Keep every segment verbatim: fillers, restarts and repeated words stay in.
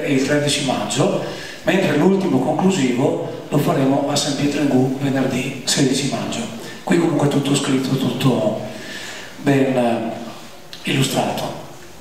e il tredici maggio, mentre l'ultimo conclusivo lo faremo a San Pietro in Gu venerdì sedici maggio. Qui comunque tutto scritto, tutto ben eh, illustrato.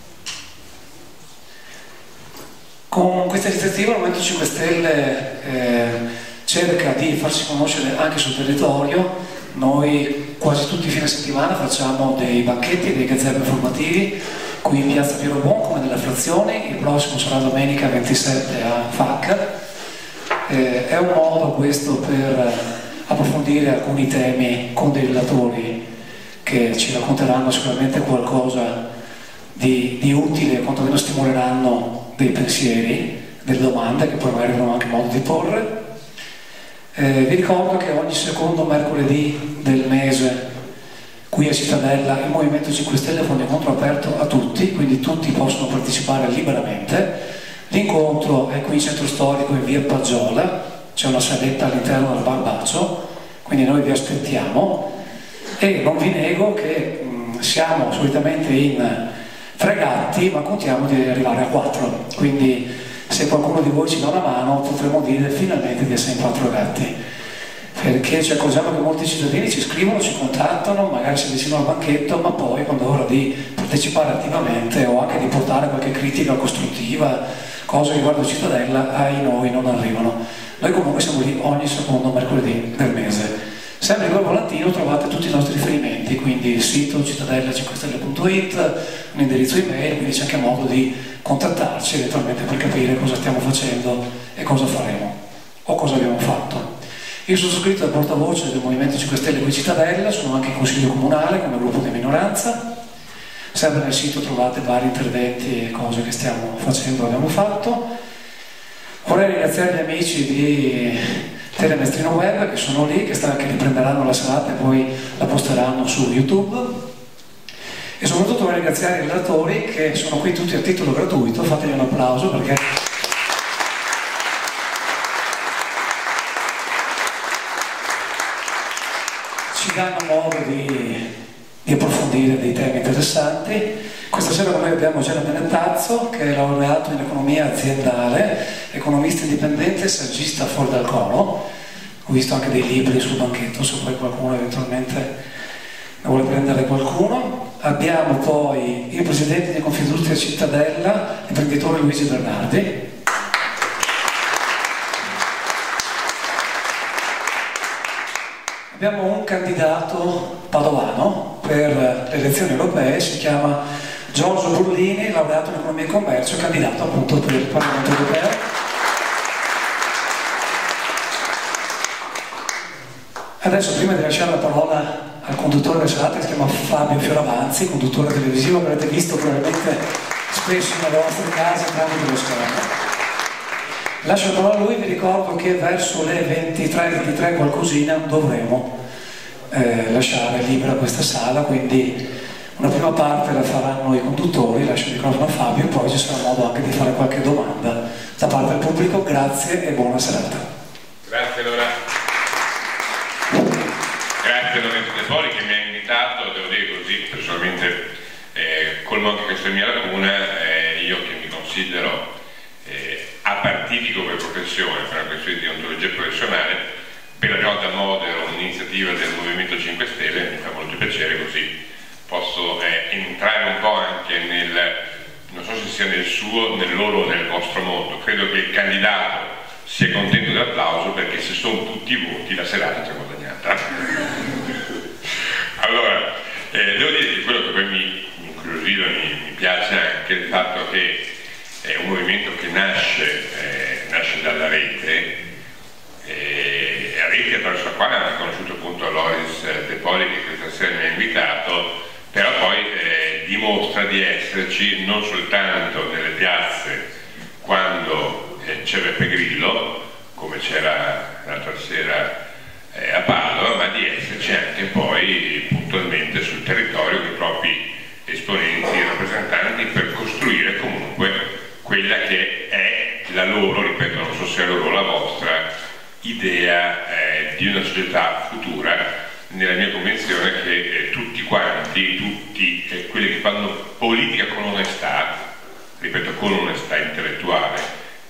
Con questa iniziativa il Movimento cinque Stelle eh, cerca di farsi conoscere anche sul territorio. Noi quasi tutti i fine settimana facciamo dei banchetti, dei gazebo informativi qui in piazza Piero Bon come nelle frazioni. Il prossimo sarà domenica ventisette a F A C. Eh, è un modo questo per approfondire alcuni temi con dei relatori che ci racconteranno sicuramente qualcosa di, di utile, quantomeno stimoleranno dei pensieri, delle domande che poi magari avremo anche modo di porre. Eh, vi ricordo che ogni secondo mercoledì del mese qui a Cittadella il Movimento cinque Stelle fa un incontro aperto a tutti, quindi tutti possono partecipare liberamente. L'incontro è qui in centro storico in via Paggiola, c'è una saletta all'interno del Bar Bacio, quindi noi vi aspettiamo e non vi nego che mh, siamo solitamente in tre gatti ma contiamo di arrivare a quattro, quindi se qualcuno di voi ci dà una mano potremo dire finalmente di essere in quattro gatti, perché ci accorgiamo che molti cittadini ci scrivono, ci contattano, magari si avvicinano al banchetto, ma poi quando è ora di partecipare attivamente o anche di portare qualche critica costruttiva, cose che riguardo Cittadella, ai noi non arrivano. Noi comunque siamo lì ogni secondo mercoledì del mese. Sempre in quel volantino trovate tutti i nostri riferimenti, quindi il sito cittadella cinque stelle punto it, un indirizzo email, quindi c'è anche modo di contattarci eventualmente per capire cosa stiamo facendo e cosa faremo o cosa abbiamo fatto. Io sono iscritto al portavoce del Movimento cinque Stelle qui Cittadella, sono anche consiglio comunale come gruppo di minoranza. Sempre nel sito trovate vari interventi e cose che stiamo facendo e abbiamo fatto. Vorrei ringraziare gli amici di Telemestrino Web che sono lì, che, sta, che riprenderanno la serata e poi la posteranno su YouTube. E soprattutto vorrei ringraziare i relatori che sono qui tutti a titolo gratuito, fategli un applauso perché ci danno modo di, di approfondire dei temi interessanti. Questa sera con noi abbiamo Gera Benetazzo, che è laureato in economia aziendale, economista indipendente, saggista fuori dal coro. Ho visto anche dei libri sul banchetto, se poi qualcuno eventualmente ne vuole prendere qualcuno. Abbiamo poi il presidente di Confindustria Cittadella, l'imprenditore Luigi Bernardi. Abbiamo un candidato padovano per le elezioni europee, si chiama Giorgio Burlini, laureato in economia e commercio, candidato appunto per il Parlamento europeo. Adesso, prima di lasciare la parola al conduttore della serata, che si chiama Fabio Fioravanzi, conduttore televisivo che avrete visto probabilmente spesso nelle vostre case tramite lo schermo. Lascio la parola a lui, vi ricordo che verso le ventitré ventitré qualcosina dovremo eh, lasciare libera questa sala, quindi una prima parte la faranno i conduttori, lascio il microfono a Fabio e poi ci sarà modo anche di fare qualche domanda da parte del pubblico. Grazie e buona serata. Grazie Laura. Grazie Lorenzo De Poli che mi ha invitato, devo dire così, personalmente eh, colmo anche questa mia lacuna, eh, io che mi considero eh, apartitico per professione, per una questione di ontologia professionale, per la prima volta modero un'iniziativa del Movimento cinque Stelle, mi fa molto piacere, così posso eh, entrare un po' anche nel, non so se sia nel suo, nel loro o nel vostro mondo. Credo che il candidato sia contento dell'applauso perché se sono tutti i voti la serata c'è guadagnata. Allora, eh, devo dire che quello che poi mi incuriosiva, mi, mi piace anche il fatto che è un movimento che nasce, eh, nasce dalla rete, eh, la rete attraverso la quale hanno conosciuto appunto Loris De Poli che questa sera mi ha invitato, però poi eh, dimostra di esserci non soltanto nelle piazze quando eh, c'è Beppe Grillo, come c'era l'altra sera eh, a Padova, ma di esserci anche poi puntualmente sul territorio con i propri esponenti e rappresentanti per costruire comunque quella che è la loro, ripeto, non so se è la loro o la vostra, idea eh, di una società futura, nella mia convinzione che eh, tutti quanti, tutti eh, quelli che fanno politica con onestà, ripeto, con onestà intellettuale,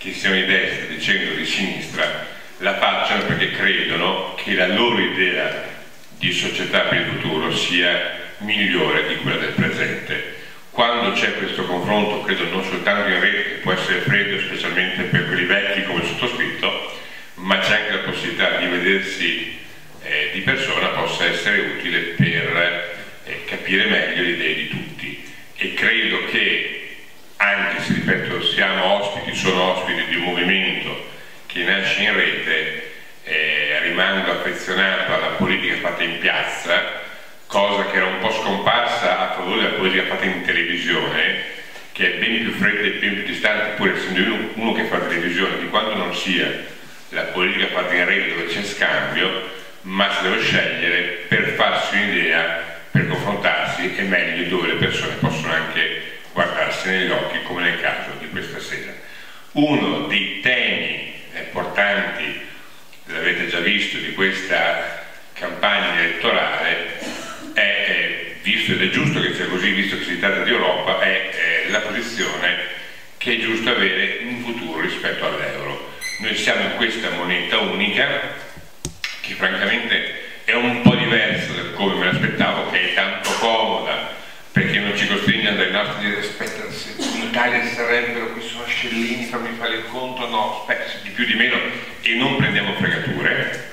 che siano di destra, di centro, di sinistra, la facciano perché credono che la loro idea di società per il futuro sia migliore di quella del presente. Quando c'è questo confronto, credo non soltanto in rete, che può essere freddo specialmente per quelli vecchi come il sottoscritto, ma c'è anche la possibilità di vedersi eh, di persona, possa essere utile per eh, capire meglio le idee di tutti. E credo che, anche se ripeto siamo ospiti, sono ospiti di un movimento che nasce in rete, eh, rimango affezionato alla politica fatta in piazza, cosa che era un po' scomparsa a favore della politica fatta in televisione, che è ben più fredda e ben più distante, pur essendo uno, uno che fa televisione, di quanto non sia la politica fatta in rete dove c'è scambio, ma si deve scegliere per farsi un'idea, per confrontarsi, e meglio dove le persone possono anche guardarsi negli occhi, come nel caso di questa sera. Uno dei temi importanti, l'avete già visto, di questa campagna elettorale è, è, visto ed è giusto che sia così, visto che si tratta di Europa, è, è la posizione che è giusto avere in futuro rispetto all'euro. Noi siamo in questa moneta unica che francamente è un po' diversa da come me l'aspettavo, che è tanto comoda perché non ci costringe ad andare in alto e dire aspetta, se in Italia sarebbero, qui sono scellini, fammi fare il conto, no, aspetta, di più di meno, e non prendiamo fregature,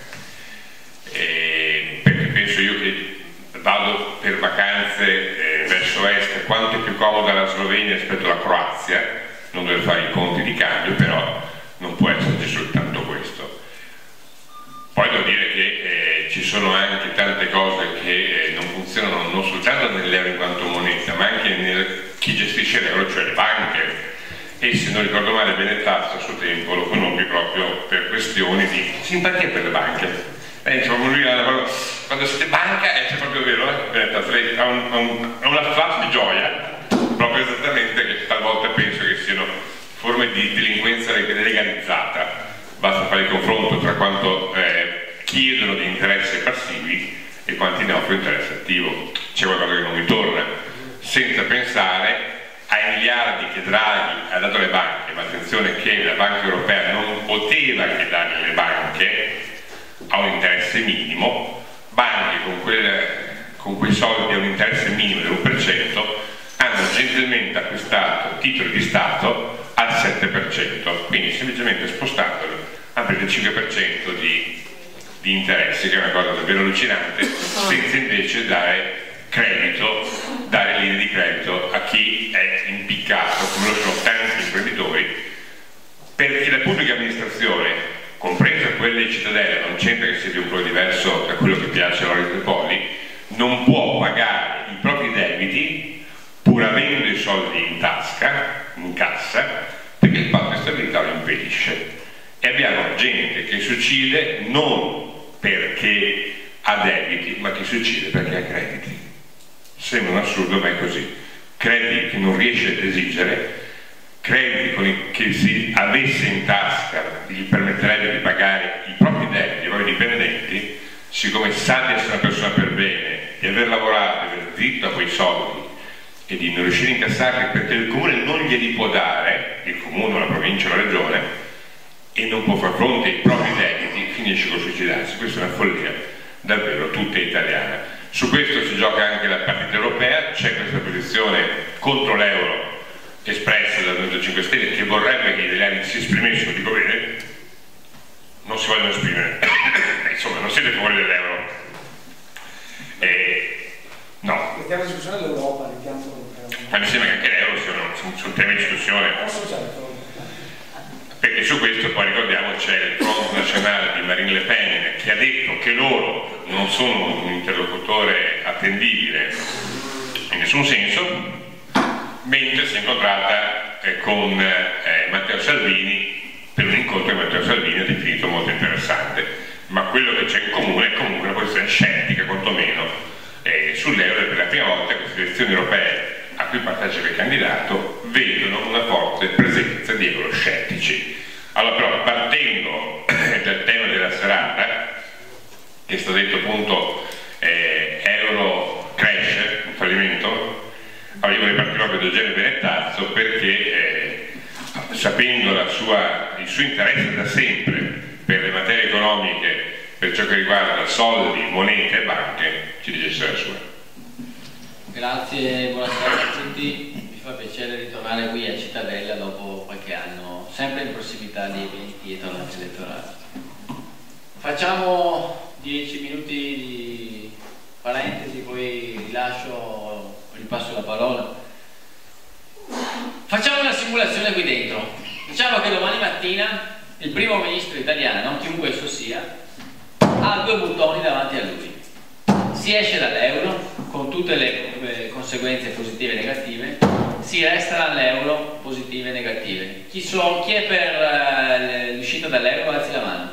e perché penso io che vado per vacanze eh, verso est, quanto è più comoda la Slovenia rispetto alla Croazia, non dover fare i conti di cambio, però non può esserci soltanto questo. Poi devo dire che eh, ci sono anche tante cose che eh, non funzionano non soltanto nell'euro in quanto moneta, ma anche nel chi gestisce l'euro, cioè le banche. E se non ricordo male, Benettazzo a suo tempo lo conobbi proprio per questioni di simpatia per le banche. Eh, diciamo, lui, quando siete banca, eh, c'è proprio vero, eh? Benettazzo, lei ha, un, un, ha una flash di gioia, proprio esattamente, che talvolta penso che siano forme di delinquenza legalizzata. Basta fare il confronto tra quanto eh, chiedono di interessi passivi e quanti ne offrono interesse attivo. C'è qualcosa che non mi torna, senza pensare ai miliardi che Draghi ha dato alle banche, ma attenzione che la Banca Europea non poteva che dare alle banche a un interesse minimo, banche con, quel, con quei soldi a un interesse minimo dell'uno per cento hanno gentilmente acquistato titoli di Stato al sette per cento, quindi semplicemente spostandoli a prendere il cinque per cento di, di interessi, che è una cosa davvero allucinante, senza invece dare credito, dare linee di credito a chi è impiccato, come lo sono tanti imprenditori, perché la pubblica amministrazione, compresa quella di Cittadella, non c'entra che sia di un po' diverso da quello che piace a Lorenzo De Poli, non può pagare i propri debiti pur avendo i soldi in tasca, in cassa, perché il patto di stabilità lo impedisce. E abbiamo gente che si uccide non perché ha debiti, ma che si uccide perché ha crediti. Sembra un assurdo, ma è così. Crediti che non riesce ad esigere, crediti con i, che se avesse in tasca gli permetterebbe di pagare i propri debiti, i propri dipendenti, siccome sa di essere una persona per bene, di aver lavorato, di aver diritto a quei soldi e di non riuscire a incassarli perché il comune non glieli può dare, il comune, la provincia, la regione, e non può far fronte ai propri debiti, finisce con suicidarsi. Questa è una follia davvero tutta italiana. Su questo si gioca anche la partita europea, c'è questa posizione contro l'euro espressa dal Movimento cinque Stelle, che vorrebbe che gli italiani si esprimessero, dico bene, non si vogliono esprimere, insomma non siete fuori dell'euro. Eh, no. Mettiamo in discussione l'Europa, l'impianto europeo. Ma mi sembra che anche l'euro sia un tema di discussione. Certo. Perché su questo poi ricordiamo c'è il Front Nazionale di Marine Le Pen che ha detto che loro non sono un interlocutore attendibile in nessun senso, mentre si è incontrata eh, con eh, Matteo Salvini per un incontro che Matteo Salvini ha definito molto interessante, ma quello che c'è in comune è comunque una posizione scettica quantomeno eh, sull'euro, e per la prima volta queste elezioni europee a cui partecipa il candidato vedono una forte presenza di euroscettici. Allora però, partendo dal tema della serata, che è stato detto appunto eh, euro cresce, un fallimento, allora io vorrei partire proprio da Eugenio Benettazzo perché eh, sapendo la sua, il suo interesse da sempre per le materie economiche, per ciò che riguarda soldi, monete e banche, ci dicesse la sua. Grazie, buonasera a tutti, mi fa piacere ritornare qui a Cittadella dopo qualche anno, sempre in prossimità di eventi e tornate elettorali. Facciamo dieci minuti di parentesi, poi rilascio, ripasso la parola. Facciamo una simulazione qui dentro. Diciamo che domani mattina il primo ministro italiano, chiunque esso sia, ha due bottoni davanti a lui. Si esce dall'euro con tutte le conseguenze positive e negative, si resta dall'euro positive e negative. Chi, so, chi è per uh, l'uscita dall'euro? Alzi la mano.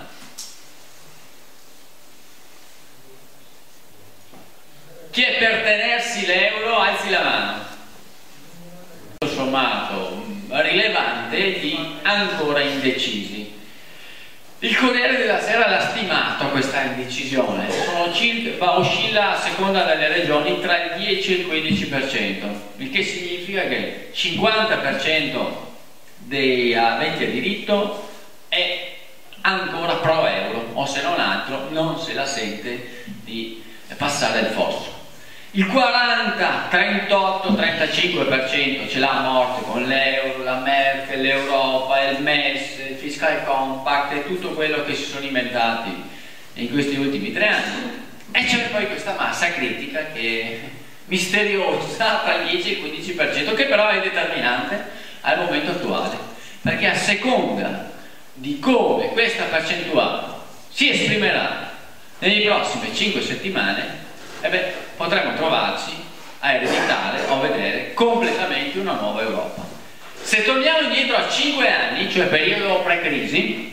Chi è per tenersi l'euro? Alzi la mano. Sommato rilevante di ancora indecisi. Il Corriere della Sera l'ha stimato questa indecisione, sono circa, va, oscilla a seconda delle regioni tra il dieci e il quindici per cento, il che significa che il cinquanta per cento dei aventi a diritto è ancora pro euro, o se non altro non se la sente di passare il fosso. Il quaranta, trentotto, trentacinque per cento ce l'ha a morte con l'euro, la Merkel, l'Europa, il M E S, il Fiscal Compact e tutto quello che si sono inventati in questi ultimi tre anni. E c'è poi questa massa critica che è misteriosa tra il dieci e il quindici per cento, che però è determinante al momento attuale, perché a seconda di come questa percentuale si esprimerà nelle prossime cinque settimane, e beh, potremmo trovarci a ereditare o a vedere completamente una nuova Europa. Se torniamo indietro a cinque anni, cioè periodo pre-crisi,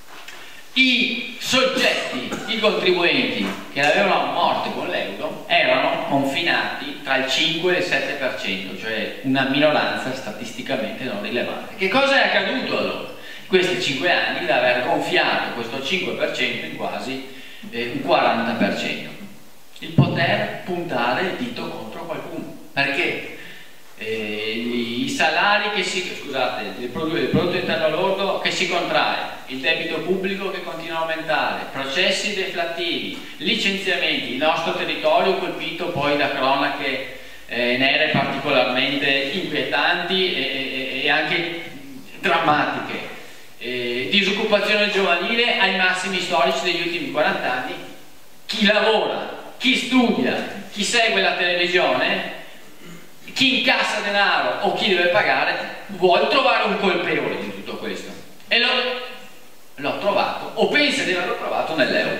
i soggetti, i contribuenti che avevano a morte con l'euro erano confinati tra il cinque e il sette per cento, cioè una minoranza statisticamente non rilevante. Che cosa è accaduto allora? Questi cinque anni da aver gonfiato questo cinque per cento in quasi eh, un quaranta per cento. Il poter puntare il dito contro qualcuno, perché eh, i salari che si, scusate, il prodotto, il prodotto interno lordo che si contrae, il debito pubblico che continua a aumentare, processi deflattivi, licenziamenti, il nostro territorio colpito poi da cronache eh, nere particolarmente inquietanti e, e, e anche drammatiche, eh, disoccupazione giovanile ai massimi storici degli ultimi quaranta anni. Chi lavora, chi studia, chi segue la televisione, chi incassa denaro o chi deve pagare, vuole trovare un colpevole di tutto questo. E l'ho trovato, o pensa di averlo trovato nell'euro.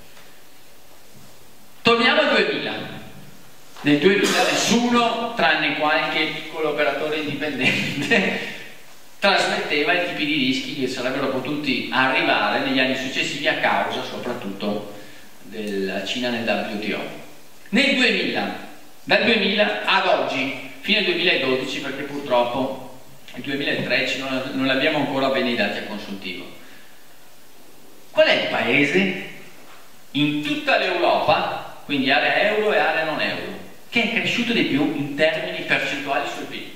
Torniamo al duemila. Nel duemila nessuno, tranne qualche piccolo operatore indipendente, trasmetteva i tipi di rischi che sarebbero potuti arrivare negli anni successivi a causa soprattutto della Cina nel W T O. Nel duemila, dal duemila ad oggi, fine duemiladodici, perché purtroppo il duemilatredici non, non abbiamo ancora bene i dati a consuntivo, qual è il paese in tutta l'Europa, quindi area euro e area non euro, che è cresciuto di più in termini percentuali sul P I B?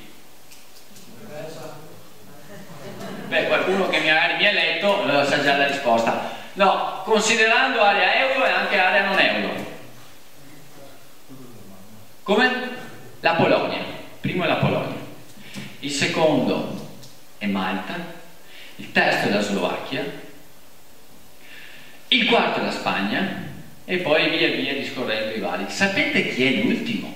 Beh, qualcuno che magari mi ha letto eh, sa già la risposta. No, considerando area euro e anche area non euro. Come? La Polonia. Il primo è la Polonia. Il secondo è Malta. Il terzo è la Slovacchia. Il quarto è la Spagna. E poi via via discorrendo i vari. Sapete chi è l'ultimo?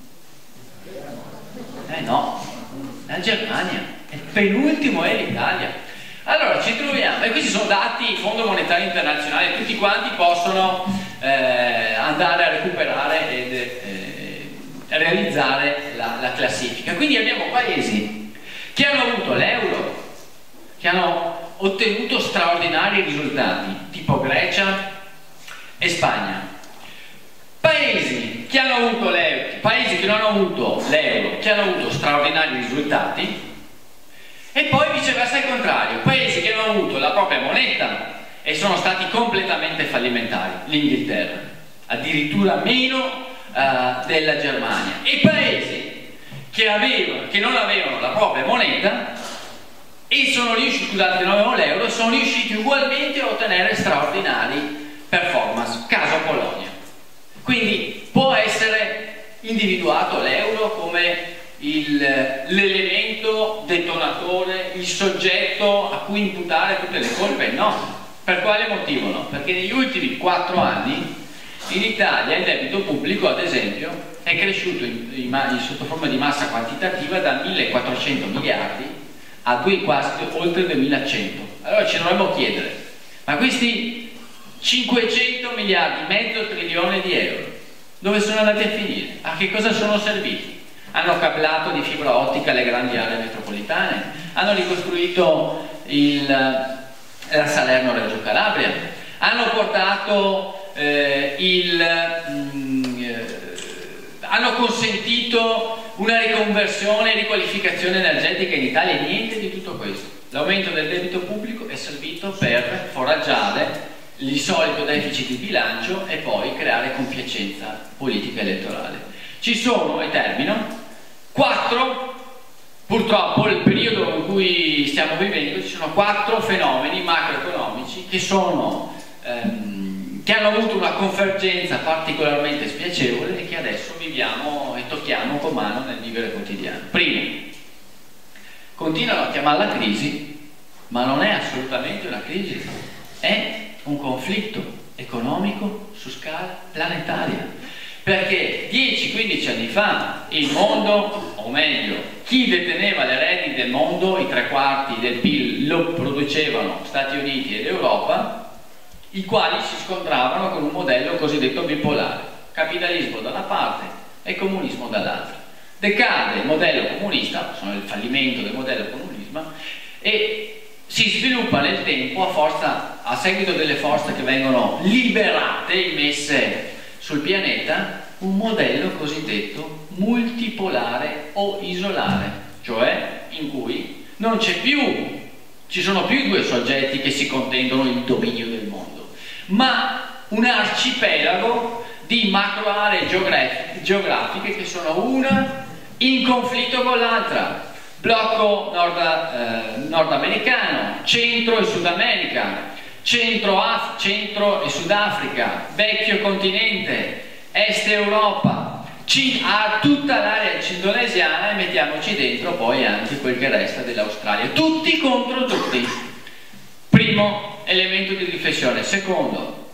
Eh no, la Germania. Il penultimo è l'Italia. Allora ci troviamo, e questi sono dati Fondo Monetario Internazionale, tutti quanti possono eh, andare a recuperare ed eh, realizzare la, la classifica. Quindi abbiamo paesi che hanno avuto l'euro, che hanno ottenuto straordinari risultati, tipo Grecia e Spagna. Paesi che hanno avuto l'euro, paesi che non hanno avuto l'euro, che hanno avuto straordinari risultati. E poi viceversa il contrario, paesi che hanno avuto la propria moneta e sono stati completamente fallimentari, l'Inghilterra, addirittura meno uh, della Germania, e paesi che, avevano, che non avevano la propria moneta e sono riusciti, scusate, non avevo l'euro, sono riusciti ugualmente a ottenere straordinari performance, caso Polonia. Quindi può essere individuato l'euro come l'elemento detonatore, il soggetto a cui imputare tutte le colpe? No. Per quale motivo no? Perché negli ultimi quattro anni in Italia il debito pubblico, ad esempio, è cresciuto in, in, in sotto forma di massa quantitativa da millequattrocento miliardi a due, quasi oltre duemilacento. Allora ci dovremmo chiedere, ma questi cinquecento miliardi, mezzo trilione di euro, dove sono andati a finire? A che cosa sono serviti? Hanno cablato di fibra ottica le grandi aree metropolitane? Hanno ricostruito il, la Salerno-Reggio Calabria? Hanno portato eh, il... Mh, eh, hanno consentito una riconversione e riqualificazione energetica in Italia? Niente di tutto questo. L'aumento del debito pubblico è servito per foraggiare il solito deficit di bilancio e poi creare compiacenza politica elettorale. Ci sono, e termino, quattro, purtroppo nel periodo in cui stiamo vivendo, ci sono quattro fenomeni macroeconomici che, sono, ehm, che hanno avuto una convergenza particolarmente spiacevole e che adesso viviamo e tocchiamo con mano nel vivere quotidiano. Primo, continuano a chiamarla crisi, ma non è assolutamente una crisi, è un conflitto economico su scala planetaria. Perché dieci quindici anni fa il mondo, o meglio, chi deteneva le redini del mondo, i tre quarti del P I L lo producevano Stati Uniti ed Europa, i quali si scontravano con un modello cosiddetto bipolare, capitalismo da una parte e comunismo dall'altra. Decade il modello comunista, sono il fallimento del modello comunismo, e si sviluppa nel tempo a, forza, a seguito delle forze che vengono liberate, immesse sul pianeta, un modello cosiddetto multipolare o isolare, cioè in cui non c'è più, ci sono più due soggetti che si contendono il dominio del mondo, ma un arcipelago di macro aree geografiche che sono una in conflitto con l'altra. Blocco nord, eh, nordamericano, centro e Sud America, Centro, Af centro e Sudafrica, vecchio continente, Est Europa, C a tutta l'area indonesiana e mettiamoci dentro poi anche quel che resta dell'Australia. Tutti contro tutti. Primo elemento di riflessione. Secondo,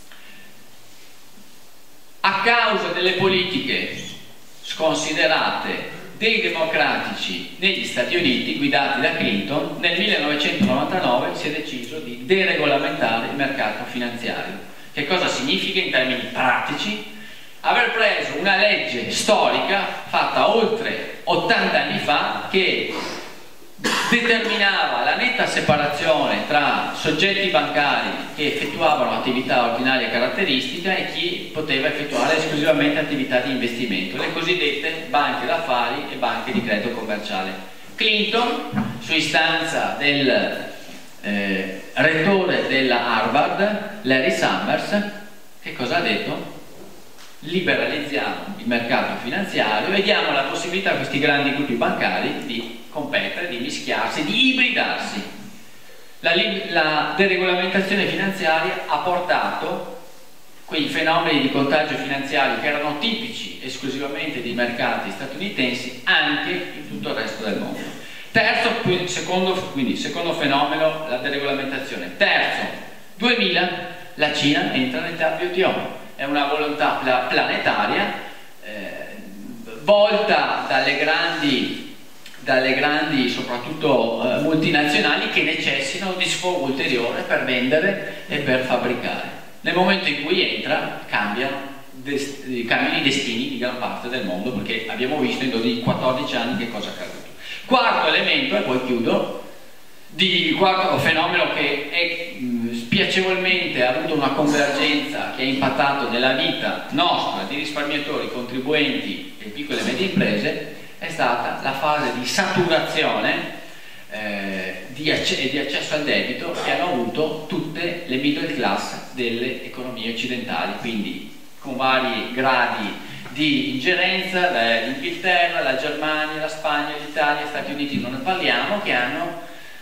a causa delle politiche sconsiderate dei democratici negli Stati Uniti guidati da Clinton, nel millenovecentonovantanove si è deciso di deregolamentare il mercato finanziario. Che cosa significa in termini pratici? Aver preso una legge storica fatta oltre ottanta anni fa che determinava la netta separazione tra soggetti bancari che effettuavano attività ordinaria caratteristica e chi poteva effettuare esclusivamente attività di investimento, le cosiddette banche d'affari e banche di credito commerciale. Clinton, su istanza del eh, rettore della Harvard, Larry Summers, che cosa ha detto? Liberalizziamo il mercato finanziario e diamo la possibilità a questi grandi gruppi bancari di competere, di mischiarsi, di ibridarsi. La, la deregolamentazione finanziaria ha portato quei fenomeni di contagio finanziario che erano tipici esclusivamente dei mercati statunitensi anche in tutto il resto del mondo. Terzo, quindi secondo, quindi secondo fenomeno, la deregolamentazione. Terzo, duemila, la Cina entra nel W T O. È una volontà pla planetaria eh, volta dalle grandi, dalle grandi soprattutto eh, multinazionali che necessitano di sfogo ulteriore per vendere e per fabbricare. Nel momento in cui entra cambiano, cambiano i destini di gran parte del mondo, perché abbiamo visto in quattordici anni che cosa è accaduto. Quarto elemento, e poi chiudo, di quarto fenomeno che è mh, spiacevolmente ha avuto una convergenza che ha impattato nella vita nostra di risparmiatori, contribuenti e piccole e medie imprese, è stata la fase di saturazione eh, di, acce di accesso al debito che hanno avuto tutte le middle class delle economie occidentali, quindi con vari gradi di ingerenza, l'Inghilterra, la Germania, la Spagna, l'Italia, gli Stati Uniti non ne parliamo, che hanno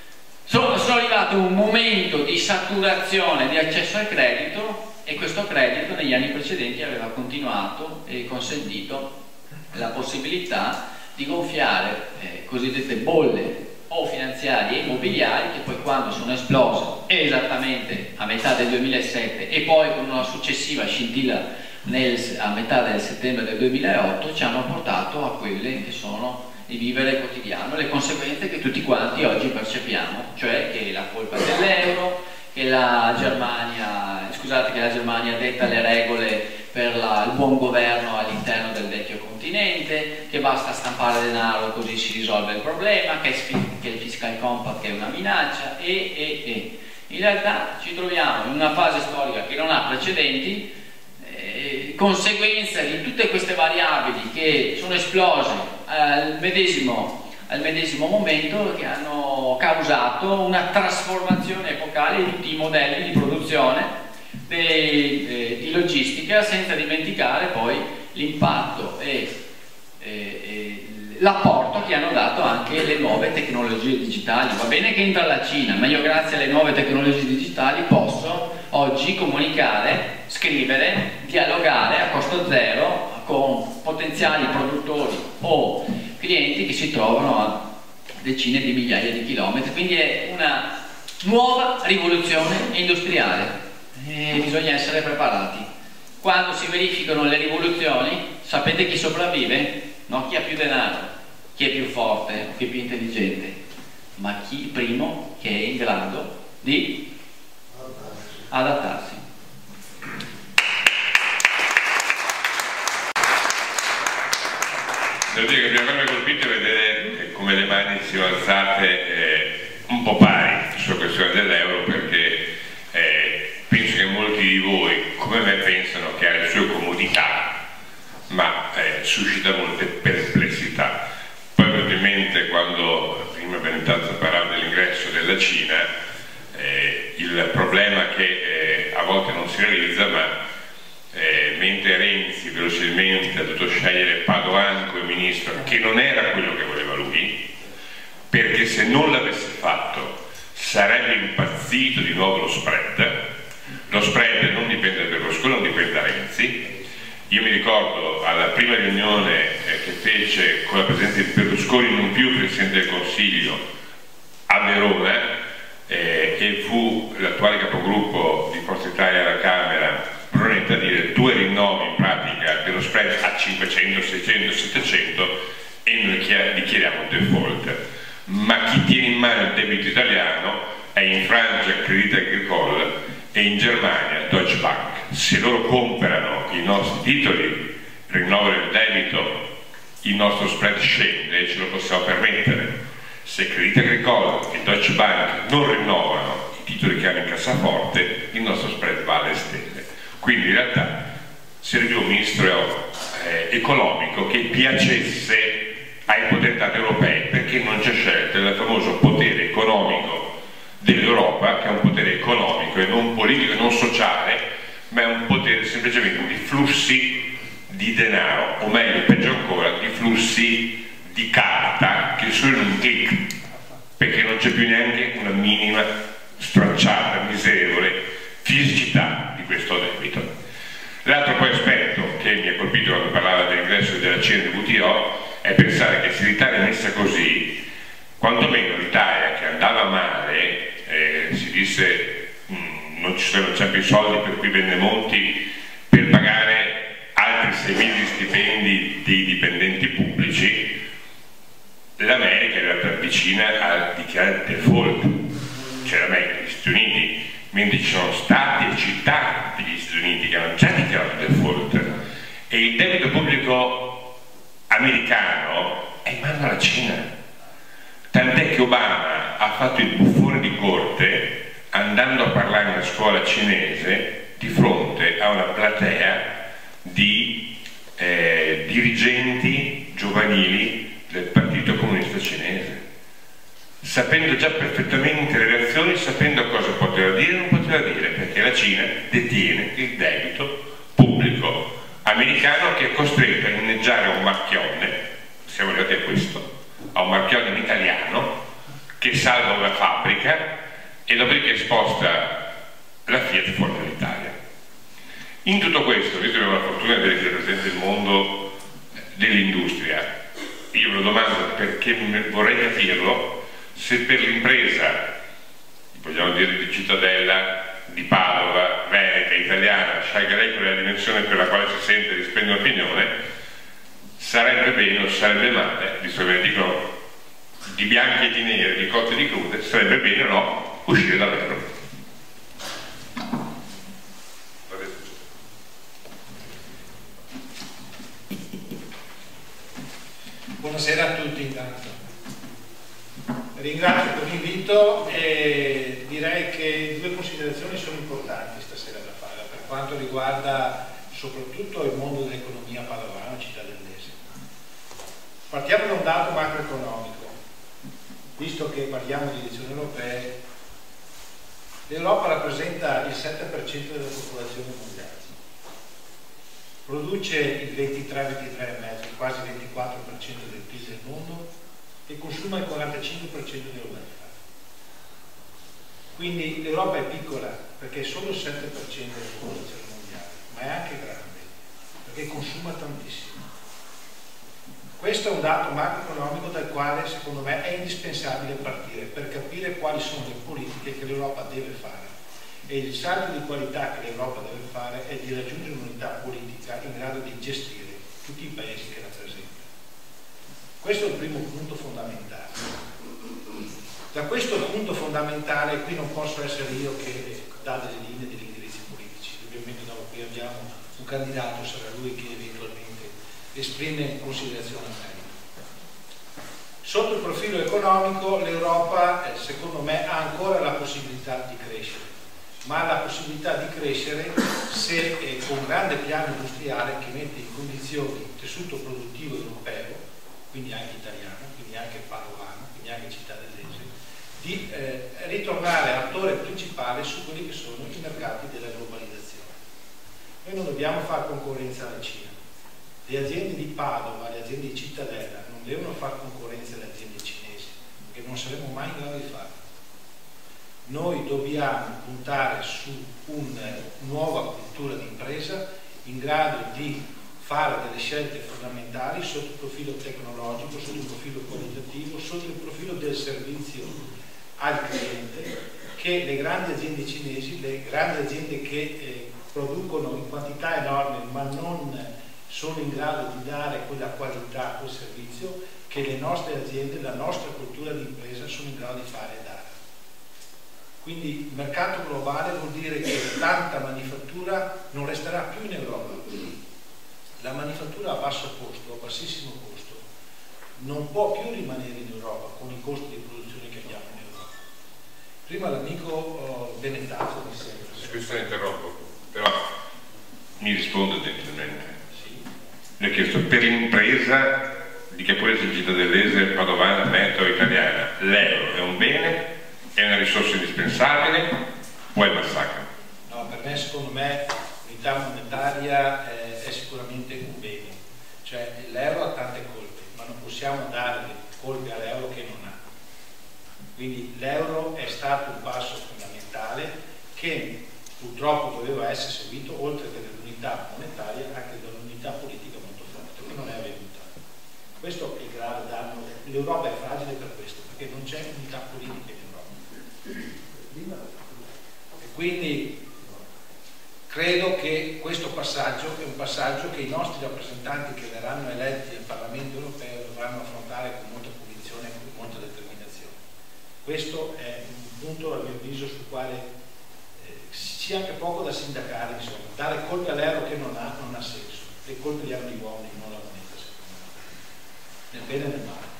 sono, sono arrivato a un momento di saturazione di accesso al credito, e questo credito negli anni precedenti aveva continuato e consentito la possibilità di gonfiare eh, cosiddette bolle o finanziarie e immobiliari, che poi, quando sono esplose esattamente a metà del duemilasette e poi con una successiva scintilla nel, a metà del settembre del duemilaotto, ci hanno portato a quelle che sono il vivere quotidiano, le conseguenze che tutti quanti oggi percepiamo, cioè che la colpa dell'euro, che la Germania, scusate, che la Germania detta le regole per la, il buon governo all'interno del vecchio continente, che basta stampare denaro così si risolve il problema, che, che il fiscal compact è una minaccia, e, e, e. In realtà ci troviamo in una fase storica che non ha precedenti, eh, conseguenza di tutte queste variabili che sono esplose al medesimo al medesimo momento, che hanno causato una trasformazione epocale di tutti i modelli di produzione, di, eh, di logistica, senza dimenticare poi l'impatto e, e, e l'apporto che hanno dato anche le nuove tecnologie digitali. Va bene che entra la Cina, ma io, grazie alle nuove tecnologie digitali, posso oggi comunicare, scrivere, dialogare a costo zero con potenziali produttori o clienti che si trovano a decine di migliaia di chilometri. Quindi è una nuova rivoluzione industriale e bisogna essere preparati. Quando si verificano le rivoluzioni, sapete chi sopravvive? Non chi ha più denaro, chi è più forte o chi è più intelligente, ma chi primo che è in grado di adattarsi. Devo dire che prima cosa mi ha colpito è vedere come le mani si sono alzate eh, un po' pari sulla questione dell'euro, perché eh, penso che molti di voi, come me, pensano che ha le sue comodità, ma eh, suscita molte perplessità. Poi probabilmente, quando prima abbiamo iniziato a parlare dell'ingresso della Cina, eh, il problema che eh, a volte non si realizza, ma Eh, mentre Renzi velocemente ha dovuto scegliere Padoan come ministro, che non era quello che voleva lui, perché se non l'avesse fatto sarebbe impazzito di nuovo lo spread. Lo spread non dipende da Berlusconi, non dipende da Renzi. Io mi ricordo alla prima riunione eh, che fece con la presenza di Berlusconi, non più Presidente del Consiglio, a Verona, eh, e fu l'attuale capogruppo di Forza Italia alla Camera a dire due rinnovi in pratica dello spread a cinquecento, seicento, settecento, e noi dichiariamo default. Ma chi tiene in mano il debito italiano è in Francia Crédit Agricole e in Germania Deutsche Bank. Se loro comprano i nostri titoli, rinnovano il debito, il nostro spread scende e ce lo possiamo permettere. Se Crédit Agricole e Deutsche Bank non rinnovano i titoli che hanno in cassaforte, il nostro spread va alle stelle. Quindi in realtà serviva un ministro eh, economico che piacesse ai potentati europei, perché non c'è scelta del famoso potere economico dell'Europa, che è un potere economico e non politico e non sociale, ma è un potere semplicemente di flussi di denaro, o meglio, peggio ancora, di flussi di carta che sono in un clic, perché non c'è più neanche una minima stracciata, miserevole fisicità di questo debito. L'altro poi aspetto che mi ha colpito quando parlava dell'ingresso della Cina nel W T O è pensare che se l'Italia è messa così, quantomeno l'Italia, che andava male, eh, si disse mh, non ci sono già più soldi, per cui venne Monti per pagare altri seimila di stipendi dei dipendenti pubblici, l'America in realtà vicina a dichiarare default, cioè l'America, gli Stati Uniti, mentre ci sono stati e città degli Stati Uniti che hanno già dichiarato default, e il debito pubblico americano è in mano alla Cina, tant'è che Obama ha fatto il buffone di corte andando a parlare in una scuola cinese di fronte a una platea di eh, dirigenti giovanili del Partito Comunista Cinese, sapendo già perfettamente le reazioni, sapendo cosa poteva dire e non poteva dire, perché la Cina detiene il debito pubblico americano, che è costretto a inneggiare a un marchione, siamo arrivati a questo, a un marchione italiano, che salva una fabbrica e dopodiché sposta la Fiat fuori dall'Italia. In tutto questo, visto che abbiamo la fortuna di avere qui presente il mondo dell'industria, io me lo domando perché vorrei capirlo, se per l'impresa, vogliamo dire di Cittadella, di Padova, Veneta, italiana, scelga lei quella dimensione per la quale si sente di spendere opinione, sarebbe bene o sarebbe male, visto che ne dicono di bianche e di nere, di cotte e di crude, sarebbe bene o no uscire dall'euro. Buonasera a tutti intanto. Ringrazio per l'invito e direi che due considerazioni sono importanti stasera da fare per quanto riguarda soprattutto il mondo dell'economia padovana e cittadellese. Partiamo da un dato macroeconomico. Visto che parliamo di elezioni europee, l'Europa rappresenta il sette per cento della popolazione mondiale, produce il ventitré ventitré virgola cinque, quasi ventiquattro per cento del P I B del mondo e consuma il quarantacinque per cento del welfare. Quindi l'Europa è piccola perché è solo il sette per cento della popolazione mondiale, ma è anche grande perché consuma tantissimo. Questo è un dato macroeconomico dal quale secondo me è indispensabile partire per capire quali sono le politiche che l'Europa deve fare. E il salto di qualità che l'Europa deve fare è di raggiungere un'unità politica in grado di gestire tutti i paesi che rappresenta. Questo è il primo punto fondamentale. Da questo punto fondamentale qui non posso essere io che dà delle linee, degli indirizzi politici. Ovviamente dopo qui abbiamo un candidato, sarà lui che eventualmente esprime considerazioni a me. Sotto il profilo economico l'Europa, secondo me, ha ancora la possibilità di crescere, ma ha la possibilità di crescere se eh, con un grande piano industriale che mette in condizioni il tessuto produttivo europeo, quindi anche italiano, quindi anche padovano, quindi anche cittadellese, di eh, ritornare attore principale su quelli che sono i mercati della globalizzazione. Noi non dobbiamo fare concorrenza alla Cina. Le aziende di Padova, le aziende di Cittadella non devono fare concorrenza alle aziende cinesi, perché non saremo mai in grado di farlo. Noi dobbiamo puntare su una nuova cultura di impresa in grado di fare delle scelte fondamentali sotto il profilo tecnologico, sotto il profilo qualitativo, sotto il profilo del servizio al cliente, che le grandi aziende cinesi, le grandi aziende che eh, producono in quantità enormi ma non sono in grado di dare quella qualità, quel servizio che le nostre aziende, la nostra cultura di impresa sono in grado di fare e dare. Quindi il mercato globale vuol dire che tanta manifattura non resterà più in Europa. La manifattura a basso costo, a bassissimo costo, non può più rimanere in Europa con i costi di produzione che abbiamo in Europa. Prima l'amico oh, Benetazzo mi sembra. Scusa, interrompo, però mi risponde gentilmente. Le ho chiesto per l'impresa di che può essere cittadellese, padovana, veneta o italiana, l'euro è un bene, è una risorsa indispensabile o è un massacro? No, per me, secondo me, l'unità monetaria è, è sicuramente un bene. Cioè l'euro ha tante colpe, ma non possiamo dare le colpe all'euro che non ha. Quindi l'euro è stato un passo fondamentale che purtroppo doveva essere seguito, oltre che dall'unità monetaria, anche dall'unità politica molto forte, che non è avvenuta. Questo è il grave danno. L'Europa è fragile per questo, perché non c'è unità politica in Europa. E quindi credo che questo passaggio è un passaggio che i nostri rappresentanti che verranno eletti al Parlamento europeo dovranno affrontare con molta convinzione e con molta determinazione. Questo è un punto, a mio avviso, sul quale eh, c'è anche poco da sindacare, insomma. Dare colpe all'euro che non ha, non ha senso. Le colpe li hanno gli uomini, non la moneta, secondo me. Nel bene e nel male.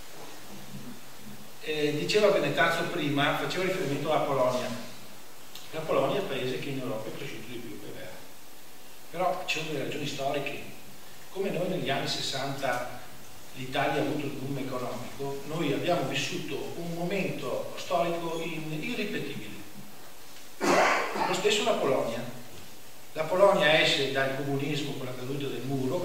Eh, diceva Benetazzo prima, faceva riferimento alla Polonia. La Polonia è il paese che in Europa è cresciuto di più, è vero. Però ci sono delle ragioni storiche. Come noi negli anni sessanta l'Italia ha avuto il boom economico, noi abbiamo vissuto un momento storico irripetibile. Lo stesso la Polonia. La Polonia esce dal comunismo con la caduta del muro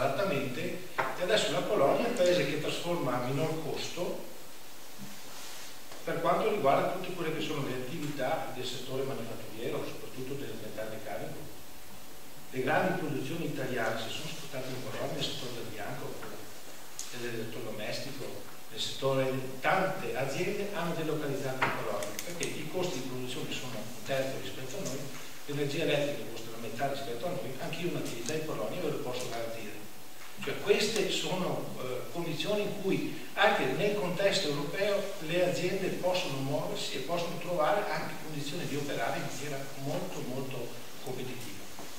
gradatamente e adesso la Polonia è il paese che trasforma a minor costo per quanto riguarda tutte quelle che sono le attività del settore manifatturiero, soprattutto del metalmeccanico. Le grandi produzioni italiane si sono spostate in Polonia nel settore del bianco, dell'elettrodomestico, nel settore, tante aziende hanno delocalizzato in Polonia perché i costi di produzione sono un terzo rispetto a noi, l'energia elettrica costa la metà rispetto a noi, anche io un'attività in Polonia ve lo posso garantire. Cioè, queste sono eh, condizioni in cui anche nel contesto europeo le aziende possono muoversi e possono trovare anche condizioni di operare in maniera molto molto competitiva.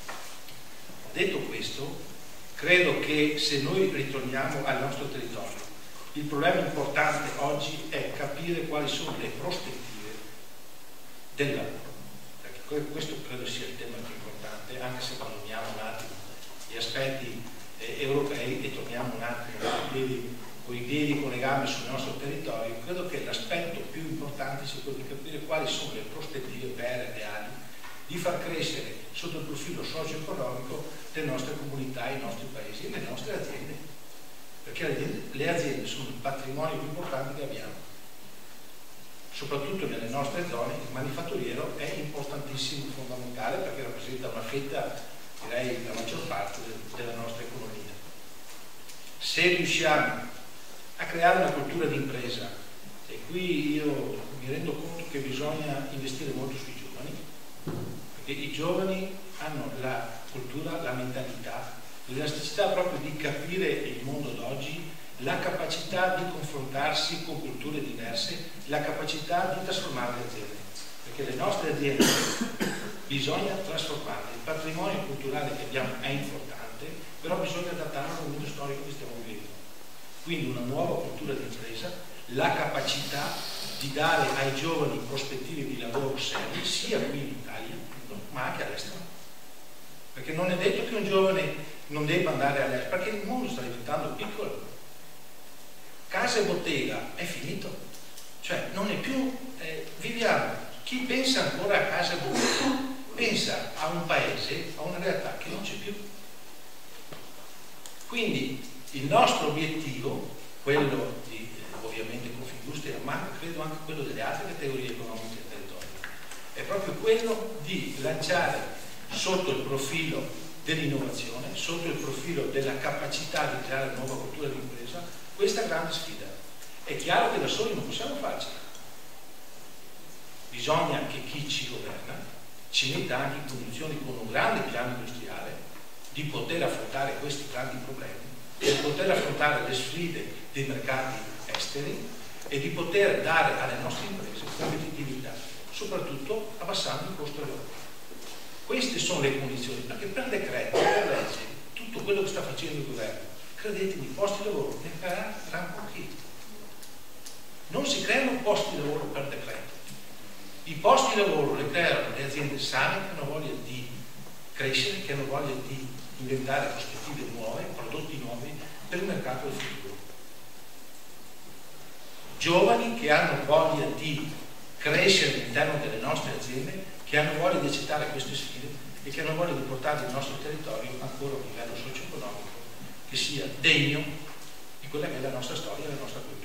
Detto questo, credo che se noi ritorniamo al nostro territorio, il problema importante oggi è capire quali sono le prospettive del lavoro, perché questo credo sia il tema più importante, anche se abbandoniamo un attimo gli aspetti eh, europei e torniamo un attimo con i piedi, con le gambe sul nostro territorio. Credo che l'aspetto più importante sia quello di capire quali sono le prospettive vere e reali di far crescere sotto il profilo socio-economico le nostre comunità, i nostri paesi e le nostre aziende, perché le aziende, le aziende sono il patrimonio più importante che abbiamo, soprattutto nelle nostre zone. Il manifatturiero è importantissimo, fondamentale, perché rappresenta una fetta, direi la maggior parte della nostra economia. Se riusciamo a creare una cultura di impresa, e qui io mi rendo conto che bisogna investire molto sui giovani, perché i giovani hanno la cultura, la mentalità, l'elasticità proprio di capire il mondo d'oggi, la capacità di confrontarsi con culture diverse, la capacità di trasformare le aziende, perché le nostre aziende bisogna trasformarle. Il patrimonio culturale che abbiamo è importante, però bisogna adattarlo al momento storico che stiamo vivendo. Quindi una nuova cultura di impresa, la capacità di dare ai giovani prospettive di lavoro serie, sia qui in Italia ma anche all'estero, perché non è detto che un giovane non debba andare all'estero, perché il mondo sta diventando piccolo. Casa e bottega è finito, cioè non è più eh, viviamo, chi pensa ancora a casa e bottega pensa a un paese, a una realtà che non c'è più. Quindi il nostro obiettivo, quello di eh, ovviamente Confindustria, ma credo anche quello delle altre categorie economiche del territorio, è proprio quello di lanciare sotto il profilo dell'innovazione, sotto il profilo della capacità di creare nuova cultura di impresa, questa grande sfida. È chiaro che da soli non possiamo farcela, bisogna che chi ci governa ci metta anche in condizioni, con un grande piano industriale, di poter affrontare questi grandi problemi, di poter affrontare le sfide dei mercati esteri e di poter dare alle nostre imprese competitività, soprattutto abbassando il costo del lavoro. Queste sono le condizioni, perché per decreto, per legge, tutto quello che sta facendo il governo, credetemi, posti di lavoro ne creerà gran pochi. Non si creano posti di lavoro per decreto. I posti di lavoro le creano le aziende sane che hanno voglia di crescere, che hanno voglia di inventare prospettive nuove, prodotti nuovi per il mercato del futuro. Giovani che hanno voglia di crescere all'interno delle nostre aziende, che hanno voglia di accettare queste sfide e che hanno voglia di portare il nostro territorio ancora a un livello socio-economico che sia degno di quella che è la nostra storia e la nostra cultura.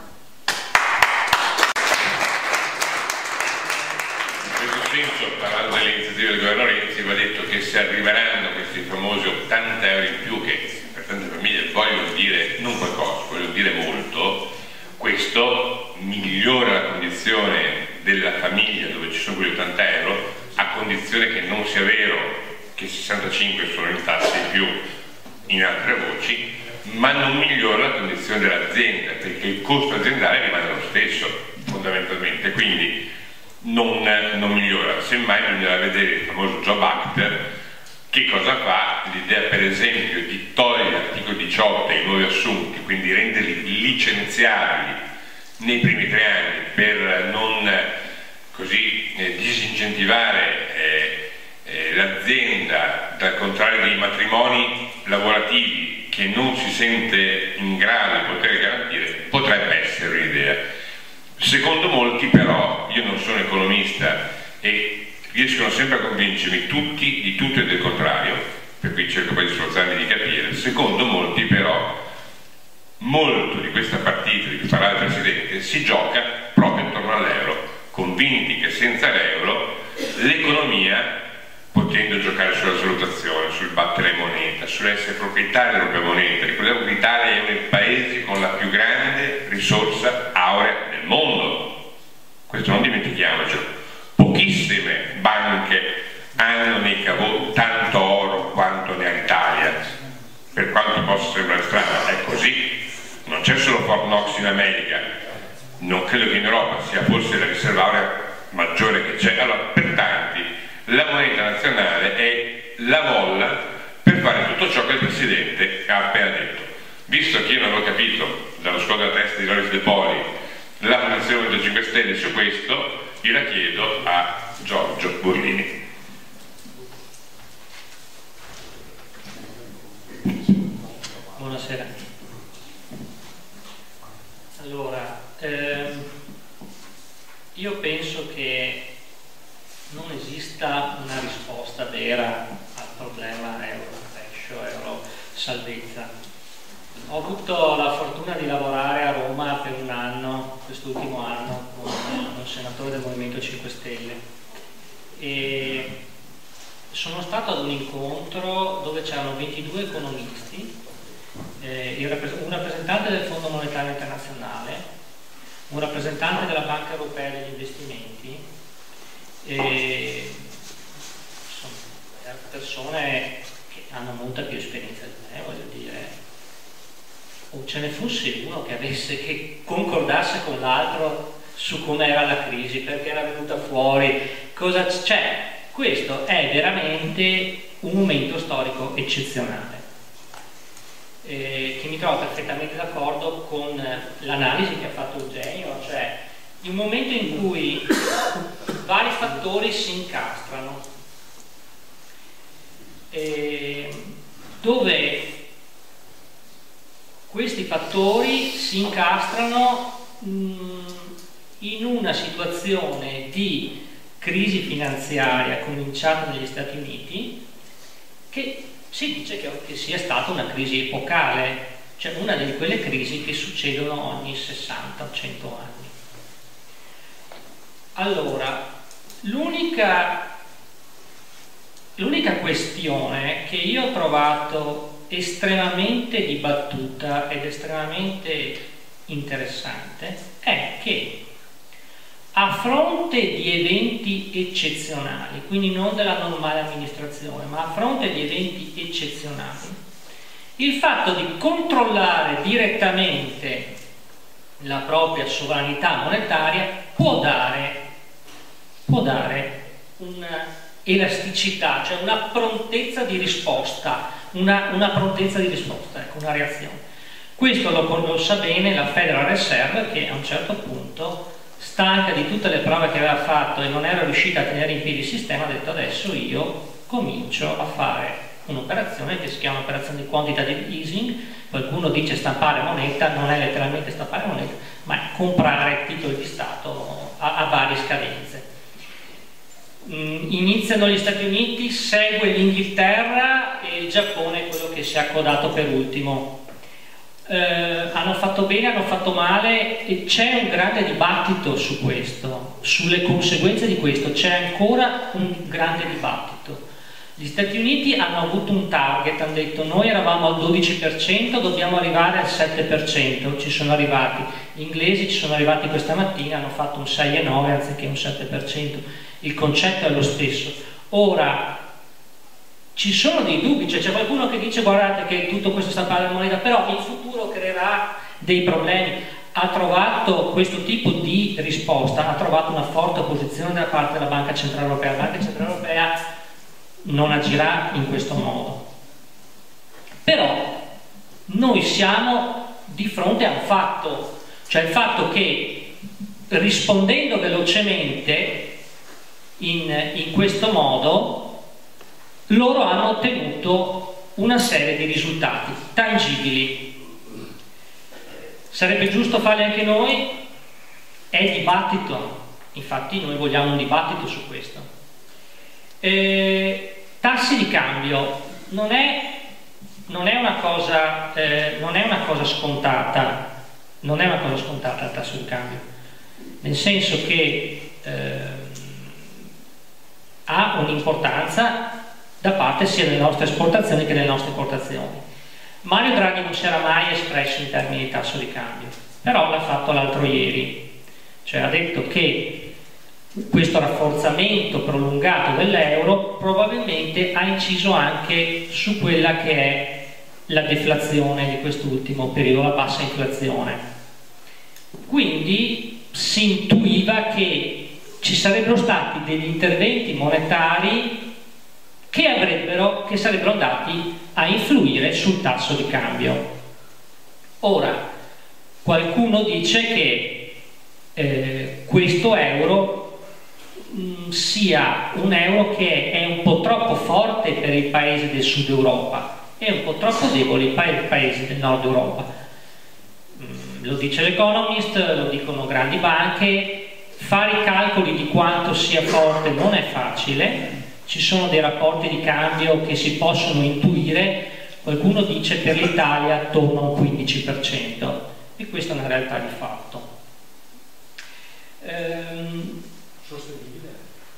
In questo senso, parlando delle iniziative del governo Renzi, va detto che se arriveranno questi famosi ottanta euro in più, che per tante famiglie vogliono dire non qualcosa, vogliono dire molto, questo migliora la condizione della famiglia dove ci sono quegli ottanta euro, a condizione che non sia vero che sessantacinque sono in tasse in più in altre voci, ma non migliora la condizione dell'azienda, perché il costo aziendale rimane lo stesso fondamentalmente, quindi non, non migliora. Semmai bisognerà vedere il famoso Job Act che cosa fa. L'idea per esempio di togliere l'articolo diciotto e i nuovi assunti, quindi renderli licenziabili nei primi tre anni per non così eh, disincentivare eh, eh, l'azienda, dal contrario dei matrimoni lavorativi che non si sente in grado di poter garantire, potrebbe essere un'idea. Secondo molti però, io non sono economista e riescono sempre a convincermi tutti di tutto e del contrario, per cui cerco poi di sforzarmi di capire, secondo molti però molto di questa partita di cui parla il Presidente si gioca proprio attorno attorno all'euro, convinti che senza l'euro l'economia, potendo giocare sulla svalutazione, sul battere moneta, sull'essere proprietario della propria moneta, ricordiamo che l'Italia è uno dei paesi con la più grande risorsa aurea del mondo, questo non dimentichiamocelo, pochissime banche hanno nei cavò tanto oro quanto ne ha l'Italia, per quanto possa sembrare strano, è così, non c'è solo Fort Knox in America, non credo che in Europa sia forse la riserva aurea maggiore che c'è. Allora, per tanti la moneta nazionale è la molla per fare tutto ciò che il Presidente ha appena detto. Visto che io non ho capito dallo scuola della testa di Loris De Poli la posizione del cinque Stelle su questo, io la chiedo a Giorgio Burlini. Buonasera. Allora, ehm, io penso che non esista una risposta vera al problema euro-crescio, euro-salvezza. Ho avuto la fortuna di lavorare a Roma per un anno, quest'ultimo anno, con un senatore del Movimento cinque Stelle e sono stato ad un incontro dove c'erano ventidue economisti, eh, un rappresentante del Fondo Monetario Internazionale, un rappresentante della Banca Europea degli Investimenti e sono persone che hanno molta più esperienza di me, voglio dire, o ce ne fosse uno che avesse, che concordasse con l'altro su com'era la crisi, perché era venuta fuori, cosa c'è. Questo è veramente un momento storico eccezionale, eh, che mi trovo perfettamente d'accordo con l'analisi che ha fatto Eugenio, cioè in un momento in cui vari fattori si incastrano, eh, dove questi fattori si incastrano mh, in una situazione di crisi finanziaria cominciata negli Stati Uniti, che si dice che, che sia stata una crisi epocale, cioè una di quelle crisi che succedono ogni sessanta o cento anni. Allora, l'unica l'unica questione che io ho trovato estremamente dibattuta ed estremamente interessante è che a fronte di eventi eccezionali, quindi non della normale amministrazione, ma a fronte di eventi eccezionali, il fatto di controllare direttamente la propria sovranità monetaria può dare, può dare un'elasticità, cioè una prontezza di risposta, una, una prontezza di risposta, ecco, una reazione. Questo lo, lo sa bene la Federal Reserve, che a un certo punto, stanca di tutte le prove che aveva fatto e non era riuscita a tenere in piedi il sistema, ha detto: adesso io comincio a fare un'operazione che si chiama operazione di quantitative easing. Qualcuno dice stampare moneta, non è letteralmente stampare moneta, ma è comprare titoli di Stato a, a varie scadenze. Mm, iniziano gli Stati Uniti, segue l'Inghilterra e il Giappone è quello che si è accodato per ultimo. Eh, hanno fatto bene, hanno fatto male e c'è un grande dibattito su questo, sulle conseguenze di questo, c'è ancora un grande dibattito. Gli Stati Uniti hanno avuto un target, hanno detto: noi eravamo al dodici per cento, dobbiamo arrivare al sette per cento, ci sono arrivati. Gli inglesi ci sono arrivati questa mattina, hanno fatto un sei virgola nove anziché un sette per cento, il concetto è lo stesso. Ora, ci sono dei dubbi, cioè c'è qualcuno che dice: guardate che tutto questo stampare la moneta però in futuro creerà dei problemi. Ha trovato questo tipo di risposta, ha trovato una forte opposizione da parte della Banca Centrale Europea. La Banca Centrale Europea non agirà in questo modo, però noi siamo di fronte a un fatto, cioè il fatto che rispondendo velocemente in, in questo modo loro hanno ottenuto una serie di risultati tangibili. Sarebbe giusto farli anche noi? È dibattito, infatti noi vogliamo un dibattito su questo. Eh, tassi di cambio non è, non è una cosa eh, non è una cosa scontata, non è una cosa scontata il tasso di cambio. nel senso che eh, ha un'importanza da parte sia delle nostre esportazioni che delle nostre importazioni. Mario Draghi non si era mai espresso in termini di tasso di cambio, però l'ha fatto l'altro ieri, cioè ha detto che questo rafforzamento prolungato dell'euro probabilmente ha inciso anche su quella che è la deflazione di quest'ultimo periodo, la bassa inflazione. Quindi si intuiva che ci sarebbero stati degli interventi monetari che, avrebbero, che sarebbero andati a influire sul tasso di cambio. Ora, qualcuno dice che eh, questo euro mh, sia un euro che è un po' troppo forte per i paesi del sud Europa e un po' troppo debole per i paesi del nord Europa. Mh, lo dice l'Economist, lo dicono grandi banche. Fare i calcoli di quanto sia forte non è facile. Ci sono dei rapporti di cambio che si possono intuire, qualcuno dice per l'Italia attorno al quindici per cento, e questa è una realtà di fatto. Ehm... Sostenibile?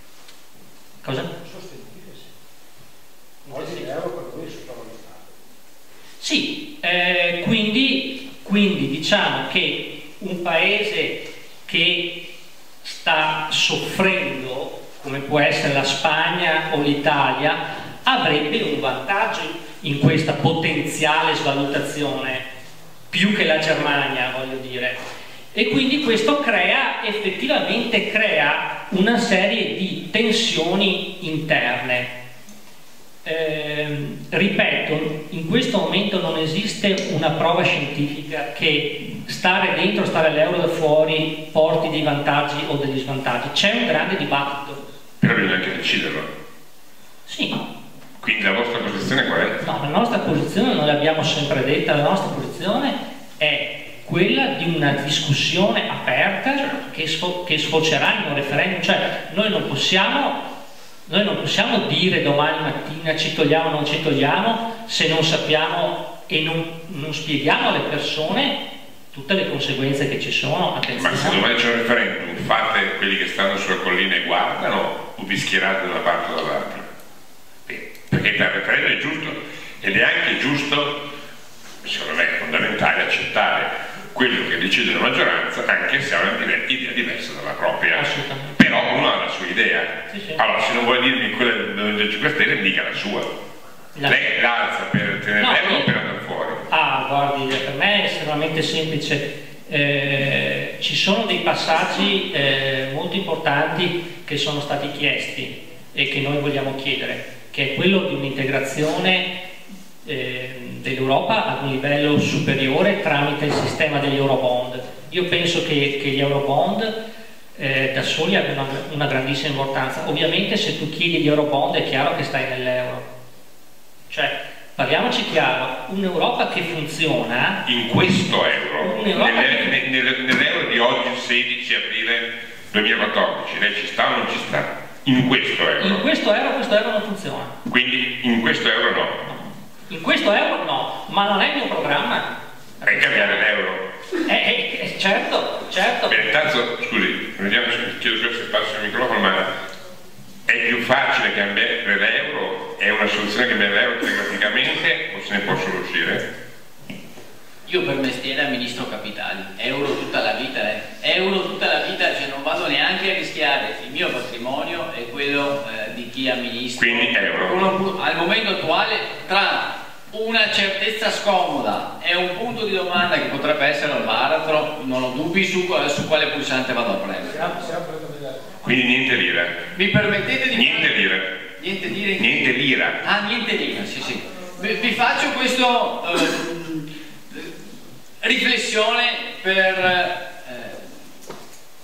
Cosa? Sostenibile, sì. Oggi l'euro per noi è sottovalutato. Sì, eh, quindi, quindi diciamo che un paese che sta soffrendo, come può essere la Spagna o l'Italia, avrebbe un vantaggio in questa potenziale svalutazione, più che la Germania, voglio dire. E quindi questo crea, effettivamente crea una serie di tensioni interne. Eh, ripeto, in questo momento non esiste una prova scientifica che stare dentro, stare all'euro da fuori porti dei vantaggi o degli svantaggi. C'è un grande dibattito. Però bisogna anche deciderlo. Sì. Quindi la vostra posizione qual è? No, la nostra posizione, noi l'abbiamo sempre detta, la nostra posizione è quella di una discussione aperta che, sfo che sfocerà in un referendum. Cioè noi non possiamo noi non possiamo dire domani mattina ci togliamo o non ci togliamo se non sappiamo e non, non spieghiamo alle persone tutte le conseguenze che ci sono. Attenzione. Ma se domani c'è un referendum, fate quelli che stanno sulla collina e guardano o vi schierate da una parte o dall'altra? Perché il referendum è giusto, ed è anche giusto, secondo me è fondamentale, accettare quello che decide la maggioranza, anche se ha un'idea diversa dalla propria. Però uno ha la sua idea. Sì, sì. Allora, se non vuoi dirmi quella del cinque Stelle, mi dica la sua. La... Lei l'alza per tenere no, l'euro o per andare fuori? Ah, guardi, per me è estremamente semplice. Eh, ci sono dei passaggi eh, molto importanti che sono stati chiesti e che noi vogliamo chiedere, che è quello di un'integrazione eh, dell'Europa ad un livello superiore tramite il sistema degli Eurobond. Io penso che, che gli Eurobond eh, da soli abbiano una, una grandissima importanza. Ovviamente se tu chiedi gli Eurobond è chiaro che stai nell'euro. Cioè, parliamoci chiaro, un'Europa che funziona... In questo euro, nell'euro di oggi, sedici aprile duemilaquattordici, lei ci sta o non ci sta? In questo euro? In questo euro, questo euro non funziona. Quindi in questo euro no? In questo euro no, ma non è il mio programma. È cambiare l'euro? Eh, eh, certo, certo. Beh, intanto, scusi, vediamo, chiedo scusa se passo il microfono, ma è più facile cambiare l'euro? È una soluzione cambiare l'euro telegraficamente o se ne può solo uscire? Io per mestiere amministro capitali, euro tutta la vita, eh. euro tutta la vita, cioè non vado neanche a rischiare il mio patrimonio e quello eh, di chi amministra. Quindi euro. Uno, al momento attuale, tra una certezza scomoda e un punto di domanda che potrebbe essere il baratro, non ho dubbi su, su quale pulsante vado a premere. Quindi niente lira. Mi permettete di niente fare... lira. Niente lira. Niente lira. Ah, niente lira, sì sì. Vi, vi faccio questo eh, riflessione per, eh,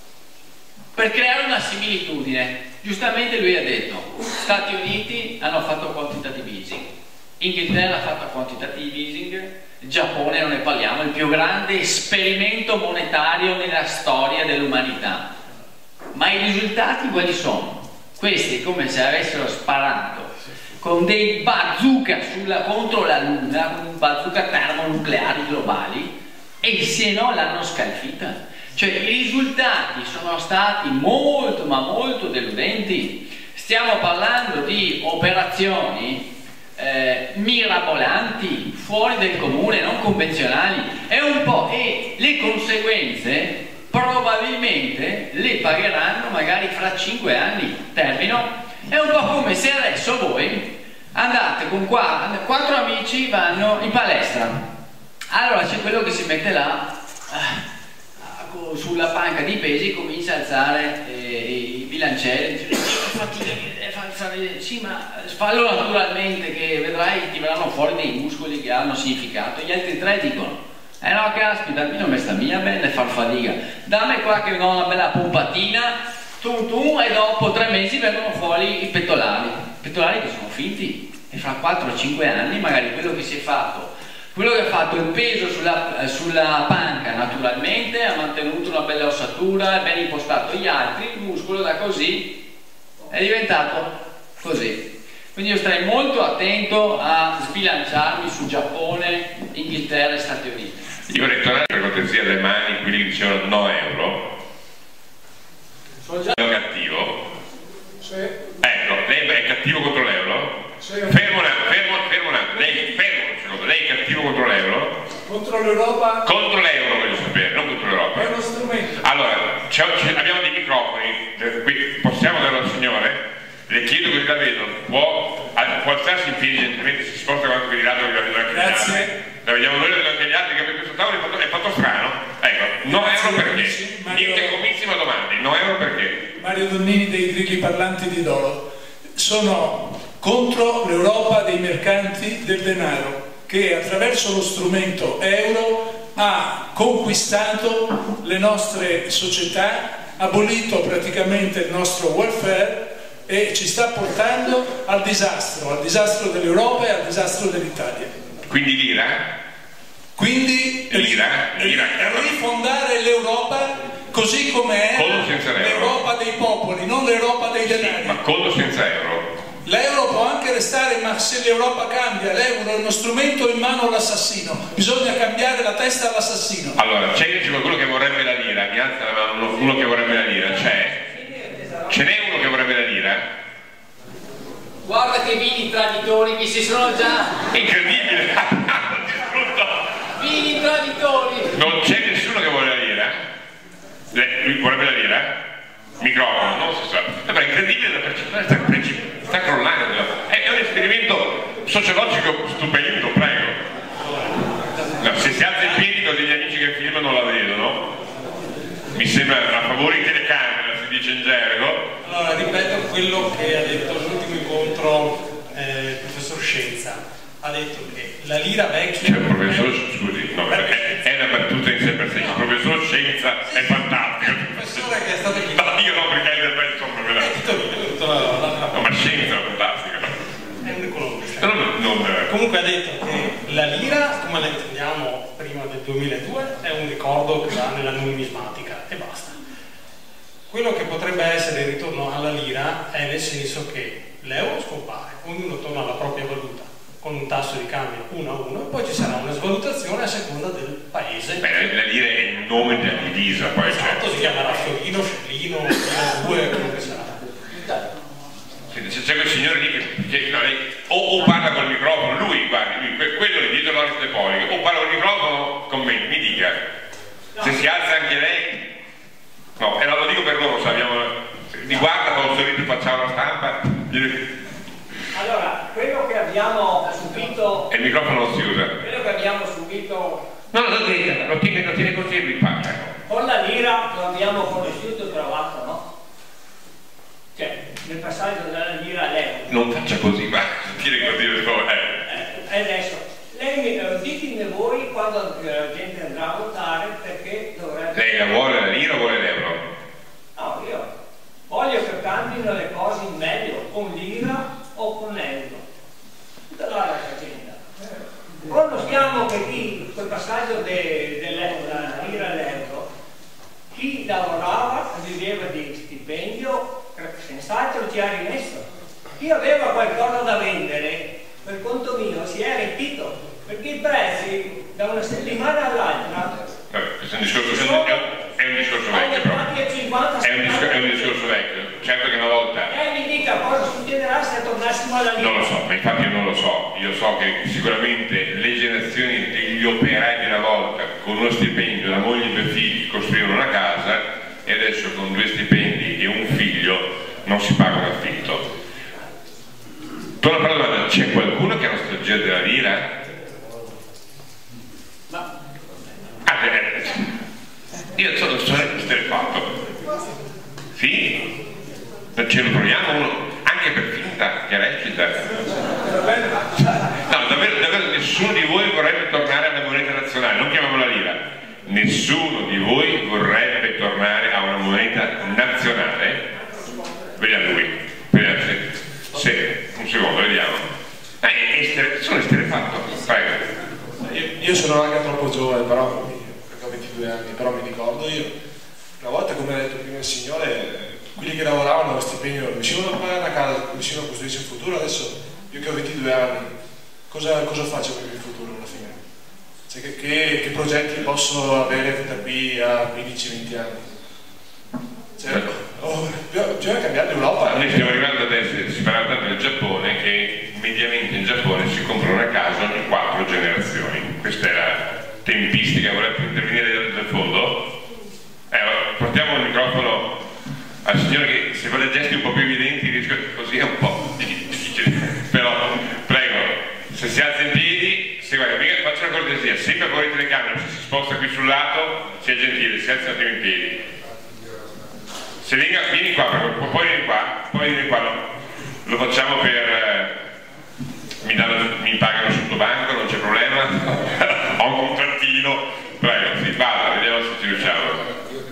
per creare una similitudine. Giustamente lui ha detto, Stati Uniti hanno fatto quantitative easing, Inghilterra ha fatto quantitative easing, Giappone non ne parliamo, il più grande esperimento monetario nella storia dell'umanità. Ma i risultati quali sono? Questi è come se avessero sparato con dei bazooka sulla, contro la Luna, con un bazooka termonucleari globali, e se no l'hanno scalfita. Cioè i risultati sono stati molto ma molto deludenti. Stiamo parlando di operazioni eh, mirabolanti, fuori del comune, non convenzionali, è un po', e le conseguenze probabilmente le pagheranno magari fra cinque anni. Termino. È un po' come se adesso voi andate con quattro, quattro amici, vanno in palestra, allora c'è quello che si mette là eh, sulla panca di pesi, comincia a alzare eh, i bilancieri, dice, sì, ma fallo naturalmente che vedrai ti verranno fuori dei muscoli che hanno significato. Gli altri tre dicono, eh no, caspita, mi non mi sta mia bella far fatica, dammi qua che ho una bella pompatina, tum tum, e dopo tre mesi vengono fuori i pettorali, pettorali che sono finti, e fra quattro o cinque anni magari quello che si è fatto, quello che ha fatto il peso sulla, sulla panca naturalmente, ha mantenuto una bella ossatura, è ben impostato, gli altri, il muscolo da così è diventato così. Quindi io starei molto attento a sbilanciarmi su Giappone, Inghilterra e Stati Uniti. Io vorrei tornare per cortesia alle mani, quelli che dicevano no euro. Sono già cattivo. Sì. Ecco, lei è cattivo contro l'euro? Sì. Fermo un attimo, fermo, fermo un attimo. Lei, fermo un secondo. Lei è cattivo contro l'euro? Contro l'Europa? Contro l'euro voglio sapere, non contro l'Europa. È uno strumento. Allora, abbiamo dei microfoni, qui possiamo darlo al signore? Le chiedo così la vedo, può, può alzarsi in piedi gentilmente, si sposta quanto di lato, la vedo anche gli altri. Grazie. La vediamo noi, la vedo anche gli altri, che per questo tavolo è fatto, è fatto strano. Ecco, no euro perché? Niente comizi ma domande, no euro perché? Mario Donnini dei Grilli Parlanti di Dolo. Sono contro l'Europa dei mercanti del denaro, che attraverso lo strumento euro ha conquistato le nostre società, abolito praticamente il nostro welfare e ci sta portando al disastro, al disastro dell'Europa e al disastro dell'Italia. Quindi l'Ira? Quindi l'Ira? rifondare l'Europa così come è l'Europa dei popoli, non l'Europa dei denari. Sì, ma con o senza euro? L'euro può anche restare, ma se l'Europa cambia, l'euro è uno strumento in mano all'assassino, bisogna cambiare la testa all'assassino. Allora, c'è qualcuno che vorrebbe la lira, mi alza la mano uno, uno che vorrebbe la lira, c'è? Ce n'è uno che vorrebbe la lira? Guarda che vini traditori che si sono già... Incredibile! Vini traditori! Non c'è nessuno che vuole la lira? Le, lui vorrebbe la lira? Microfono, non si sa. Però è incredibile, la percezione sta, sta crollando. È, è un esperimento sociologico stupendo, prego. No, se si alza in piedi così gli amici che filmano la vedono, mi sembra a favore di telecamera, si dice in gergo. Allora, ripeto quello che ha detto all'ultimo incontro eh, il professor Scienza. Ha detto che la lira vecchia... Cioè, il professor, scusi, no, è, è una battuta in sé per sé, il professor Scienza è fantastico. Il professore che è stato qui... No, io no, perché è del pezzo, insomma, è tutto lì, è tutto là. No, ma Scienza è fantastico. È un economista. No, no, non... Comunque ha detto che la lira, come la intendiamo prima del duemiladue, è un ricordo che va nella numismatica e basta. Quello che potrebbe essere il ritorno alla lira è nel senso che l'euro scompare, ognuno torna alla propria valuta con un tasso di cambio uno a uno, e poi ci sarà una svalutazione a seconda del paese. Beh, la lira è il nome della divisa, poi esatto, cioè. Si chiamerà fiorino, scellino, due, quello che sarà. C'è quel signore lì che, che no, lei, o, o parla col microfono, lui, guardi, lui, quello lì dietro l'orto telefonica, o parla col microfono con me, mi dica, se si alza anche lei, no, e non lo dico per loro, se abbiamo, mi guarda, fa un sorriso, facciamo la stampa, gli... Allora, quello che abbiamo subito... E il microfono non si usa. Quello che abbiamo subito... No, no, lo tiene, lo tiene, lo tiene così e lui parla. Con la lira lo abbiamo conosciuto e trovato, no? Cioè, nel passaggio dalla lira all'euro. Non faccia così, ma tiene così le cose. Eh, adesso, lei mi, eh, ditemi voi quando la gente andrà a votare perché dovrebbe... Lei la vuole la lira o vuole l'euro? No, io voglio che cambino le cose in meglio, con lira o con euro. Tutta là la faccenda. Conosciamo che chi, quel passaggio de, dell'euro, dalla lira all'euro, chi lavorava viveva di stipendio, senz'altro ci ha rimesso. Chi aveva qualcosa da vendere, per conto mio, si è arricchito, perché i prezzi da una settimana all'altra... Vabbè, questo è un discorso, è un discorso vecchio, però. È un, discor è un discorso vecchio. Certo che una volta... Eh, mi dica cosa succederà se tornassimo alla lira? Non lo so, ma infatti io non lo so. Io so che sicuramente le generazioni degli operai di una volta, con uno stipendio, la moglie e due figli, costruivano una casa, e adesso con due stipendi e un figlio non si paga un affitto. Torno a parlare, c'è qualcuno che ha nostalgia della lira? Ma... Ah, eh, io sono esterrefatto. Sì? Ce lo troviamo uno, anche per finta che recita. No, davvero, davvero nessuno di voi vorrebbe tornare alla moneta nazionale, non chiamiamola lira. Nessuno di voi vorrebbe tornare a una moneta nazionale? Vediamo lui. Vediamo se, se un secondo, vediamo. Eh, estere, sono esterrefatto, prego. Io, io sono anche troppo giovane, però, perché ho ventidue anni, però mi ricordo io, una volta, come ha detto prima il signore, quelli che lavoravano allo stipendio riuscivano a pagare una casa, riuscivano a costruirsi il futuro. Adesso io che ho ventidue anni, cosa, cosa faccio per il futuro alla fine? Cioè, che, che, che progetti posso avere da qui a quindici venti anni? Cioè, oh, bisogna cambiare l'Europa. Noi stiamo arrivando adesso, si parla tanto del Giappone, che mediamente in Giappone si compra una casa ogni quattro generazioni. Questa è la tempistica. Volete intervenire dal fondo? Eh, portiamo il microfono al signore, che se fa dei gesti un po' più evidenti rischio, così è un po' difficile, però prego, se si alza in piedi, se guarda, faccio una cortesia, sempre fuori telecamera, se si sposta qui sul lato, sia gentile, si alza un attimo in piedi. Se venga, vieni qua, poi vieni qua, poi vieni qua, no? Lo facciamo per... Eh, mi, danno, mi pagano sotto banco, non c'è problema, ho un contrattino, prego, si vada, vediamo se ci riusciamo.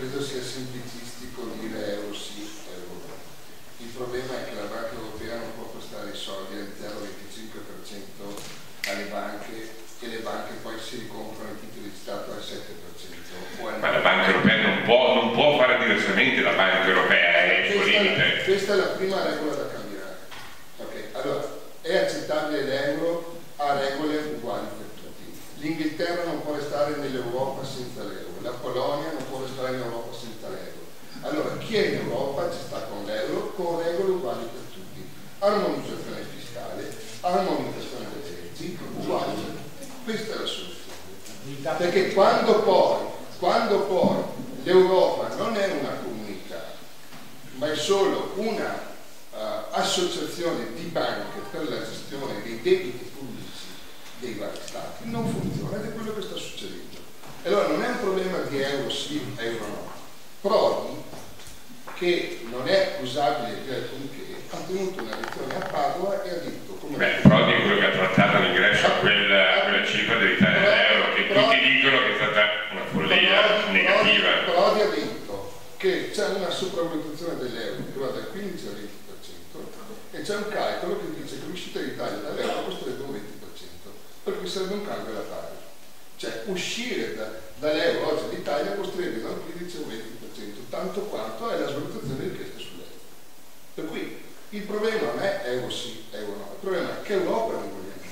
Il problema è che la Banca Europea non può prestare i soldi al zero virgola venticinque per cento alle banche, e le banche poi si ricomprano i titoli di Stato al sette per cento. Ma la Banca Europea non può, non può fare diversamente, la Banca Europea è il suo limite. Questa è la prima regola da cambiare. Okay. Allora, è accettabile l'euro, ha regole uguali per tutti. L'Inghilterra non può restare nell'Europa senza l'euro, la Polonia non può restare in Europa senza l'euro. Allora, chi è in Europa ci sta con l'euro, con regole uguali per tutti. Armonizzazione fiscale, armonizzazione dei prezzi, uguali per tutti. Questa è la soluzione. Perché quando poi, quando poi l'Europa non è una comunità, ma è solo una uh, associazione di banche per la gestione dei debiti pubblici dei vari stati, non funziona, ed è quello che sta succedendo. Allora non è un problema di euro sì, euro no. Prodi, che non è accusabile di alcunché, ha tenuto una lezione a Padova e ha detto... Come Beh, Prodi è quello che ha trattato l'ingresso a quella, quella cifra dell'Italia dell'euro, che Prodi, tutti dicono che è stata una follia Prodi, negativa. Prodi, Prodi ha detto che c'è una sopravvalutazione dell'euro che va dal quindici al venti per cento, e c'è un calcolo che dice che l'uscita d'Italia dall'euro costerebbe un venti per cento, per cui sarebbe un cambio alla pari. Cioè uscire da, dall'euro oggi l'Italia costerebbe dal quindici al venti per cento, tanto quanto è la svalutazione richiesta sull'euro. Per cui il problema non è euro sì, euro no, il problema è che Europa non vogliamo.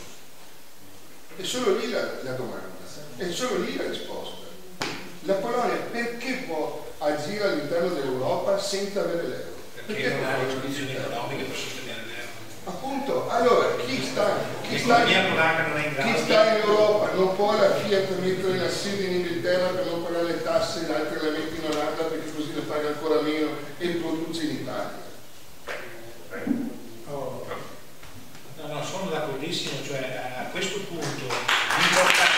È solo lì la, la domanda, è solo lì la risposta. La Polonia perché può agire all'interno dell'Europa senza avere l'euro? Perché, perché non ha le condizioni economiche per sostenere l'euro. Appunto, allora chi sta, chi sta, chi sta in Europa non può la Fiat mettere la sede in Inghilterra per non pagare le tasse, le altre la mette in Olanda perché così le paga ancora meno e produce in Italia. Oh. No, no, sono d'accordissimo, cioè a questo punto l'importante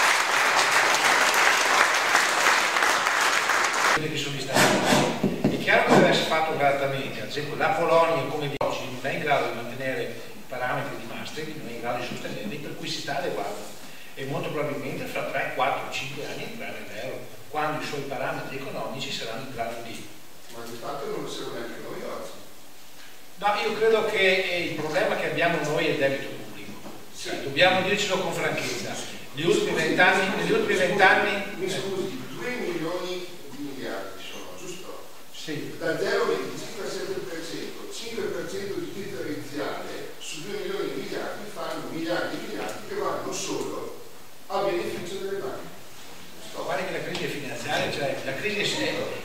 che sono gli stati. È chiaro che deve essere fatto gradatamente, ad esempio la Polonia come di oggi non è in grado di mantenere i parametri di Maastricht, non è in grado di sostenerli, per cui si sta adeguando e molto probabilmente fra tre, quattro, cinque anni entrerà nell'euro, quando i suoi parametri economici saranno in grado di... Ma di fatto non lo siamo neanche noi oggi. No, io credo che il problema che abbiamo noi è il debito pubblico. Sì, dobbiamo dircelo con franchezza. Negli ultimi vent'anni... Negli ultimi vent'anni... Mi scusi, due milioni di miliardi sono, giusto? Sì. Da zero virgola venticinque al sette per cento, cinque per cento di differenziale su due milioni di miliardi fanno miliardi di miliardi che vanno solo a beneficio delle banche. Guarda che la crisi finanziaria, cioè la crisi è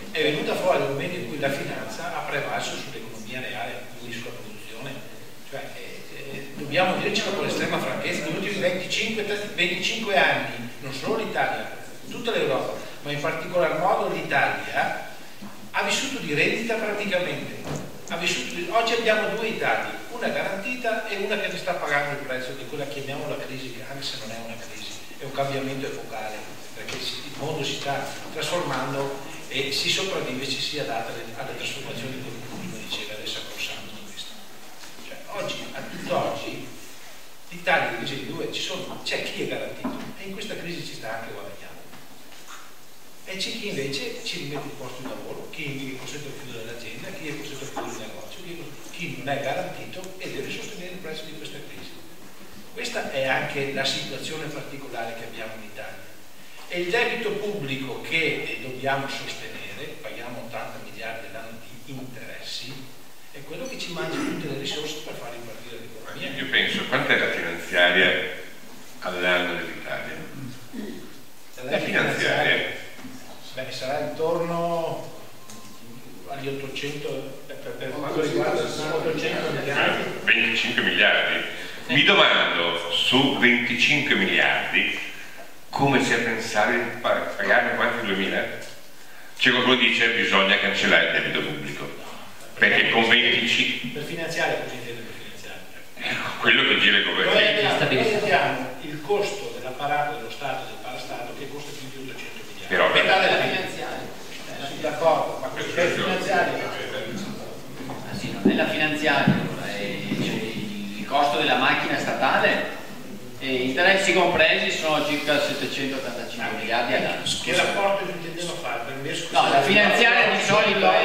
dobbiamo dircelo con estrema franchezza, negli ultimi venticinque, venticinque anni, non solo l'Italia, tutta l'Europa, ma in particolar modo l'Italia, ha vissuto di rendita praticamente. Ha vissuto di... Oggi abbiamo due Italie, una garantita e una che ne sta pagando il prezzo di quella che chiamiamo la crisi, anche se non è una crisi, è un cambiamento epocale, perché il mondo si sta trasformando e si sopravvive, ci si adatta alle, alle trasformazioni che come diceva adesso accorsanto questo. Cioè, oggi, a tutt'oggi, l'Italia dice di due, c'è chi è garantito e in questa crisi ci sta anche guadagnando. E c'è chi invece ci rimette il posto di lavoro, chi è costretto a chiudere l'azienda, chi è costretto a chiudere il negozio, chi non è garantito e deve sostenere il prezzo di questa crisi. Questa è anche la situazione particolare che abbiamo in Italia. E il debito pubblico che dobbiamo sostenere, paghiamo ottanta miliardi all'anno di interessi, è quello che ci mangia tutte le risorse per far ripartire l'economia. Io penso, quant'è la finanziaria all'anno dell'Italia? La finanziaria? Beh, sarà intorno agli ottocento, per, per quanto riguarda ottocento miliardi. venticinque miliardi. Mi domando, su venticinque miliardi, come sia pensare di pagarne quanti duemila? C'è qualcuno che dice che bisogna cancellare il debito pubblico, perché con venticinque... Per finanziare, cosa intende per finanziare? Quello che gira il governo. Noi abbiamo, noi abbiamo il costo dell'apparato dello Stato e del parastato che costa più di ottocento miliardi. Però, metà della finanziaria. Eh, d'accordo, ma per finanziaria ah, sì, non è la finanziaria, è il costo della macchina statale e interessi compresi sono circa settecentottantacinque miliardi all'anno. Che rapporto intendeva fare? Per me, no, la finanziaria di solito è...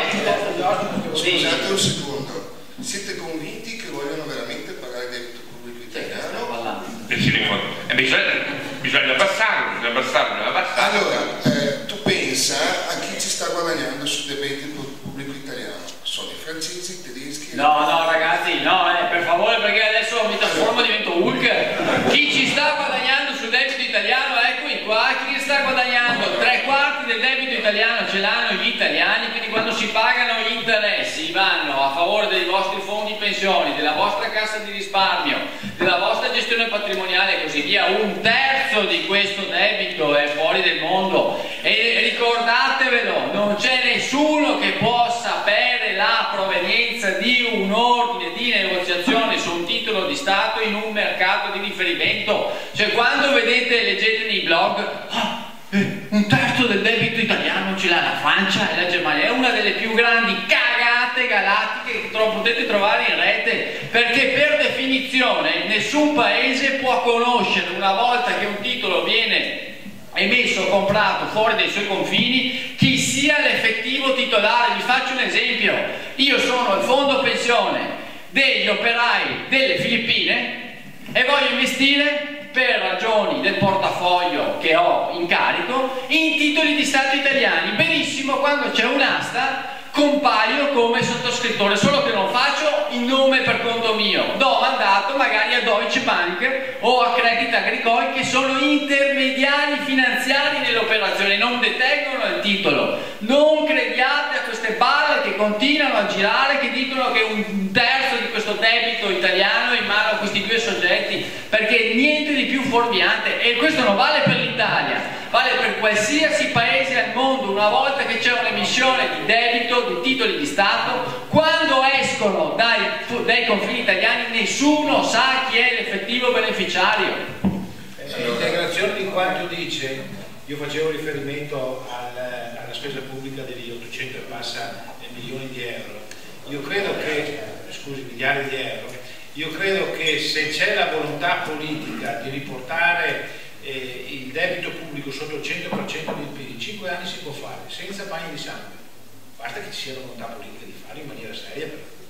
Scusate un secondo, siete convinti che vogliono veramente pagare il debito pubblico italiano? Eh sì, eh, bisogna, bisogna abbassarlo, bisogna abbassarlo, bisogna abbassarlo. Allora, eh, tu pensa a chi ci sta guadagnando sul debito pubblico italiano? Sono i francesi, i tedeschi? No, no ragazzi, no, eh, per favore, perché adesso mi trasformo, divento Hulk. Chi ci sta guadagnando sul debito italiano, eccomi qua, chi sta guadagnando tre quarti del debito italiano ce l'hanno gli italiani, quindi quando si pagano gli interessi vanno a favore dei vostri fondi pensioni, della vostra cassa di risparmio, della vostra gestione patrimoniale e così via. Un terzo di questo debito è fuori del mondo e ricordatevelo, non c'è nessuno che può sapere la provenienza di un ordine di negoziazione su un titolo di Stato in un mercato di riferimento. Cioè, quando vedete, leggete nei blog, oh, eh, un terzo del debito italiano ce l'ha la Francia e la Germania, è una delle più grandi cagate galattiche che tro potete trovare in rete, perché per definizione nessun paese può conoscere, una volta che un titolo viene emesso o comprato fuori dai suoi confini, chi sia l'effettivo titolare. Vi faccio un esempio: io sono il fondo pensione degli operai delle Filippine e voglio investire, per ragioni del portafoglio che ho in carico, in titoli di Stato italiani. Benissimo, quando c'è un'asta compaio come sottoscrittore, solo che non faccio il nome per conto mio, do mandato magari a Deutsche Bank o a Crédit Agricole, che sono intermediari finanziari nell'operazione, non detengono il titolo. Non crediate a queste balle che continuano a girare, che dicono che un terzo di questo debito italiano è in mano a questi due soggetti, perché niente di più fuorviante. E questo non vale per l'Italia, vale per qualsiasi paese al mondo. Una volta che c'è un'emissione di debito, di titoli di Stato, quando escono dai, dai confini italiani nessuno sa chi è l'effettivo beneficiario. L'integrazione di quanto dice, io facevo riferimento al, alla spesa pubblica degli ottocento e passa milioni di euro. Io credo che, scusi, miliardi di euro, io credo che se c'è la volontà politica di riportare eh, il debito pubblico sotto il cento per cento del P I D, in cinque anni si può fare, senza bagni di sangue. Basta che ci sia la volontà politica di fare in maniera seria.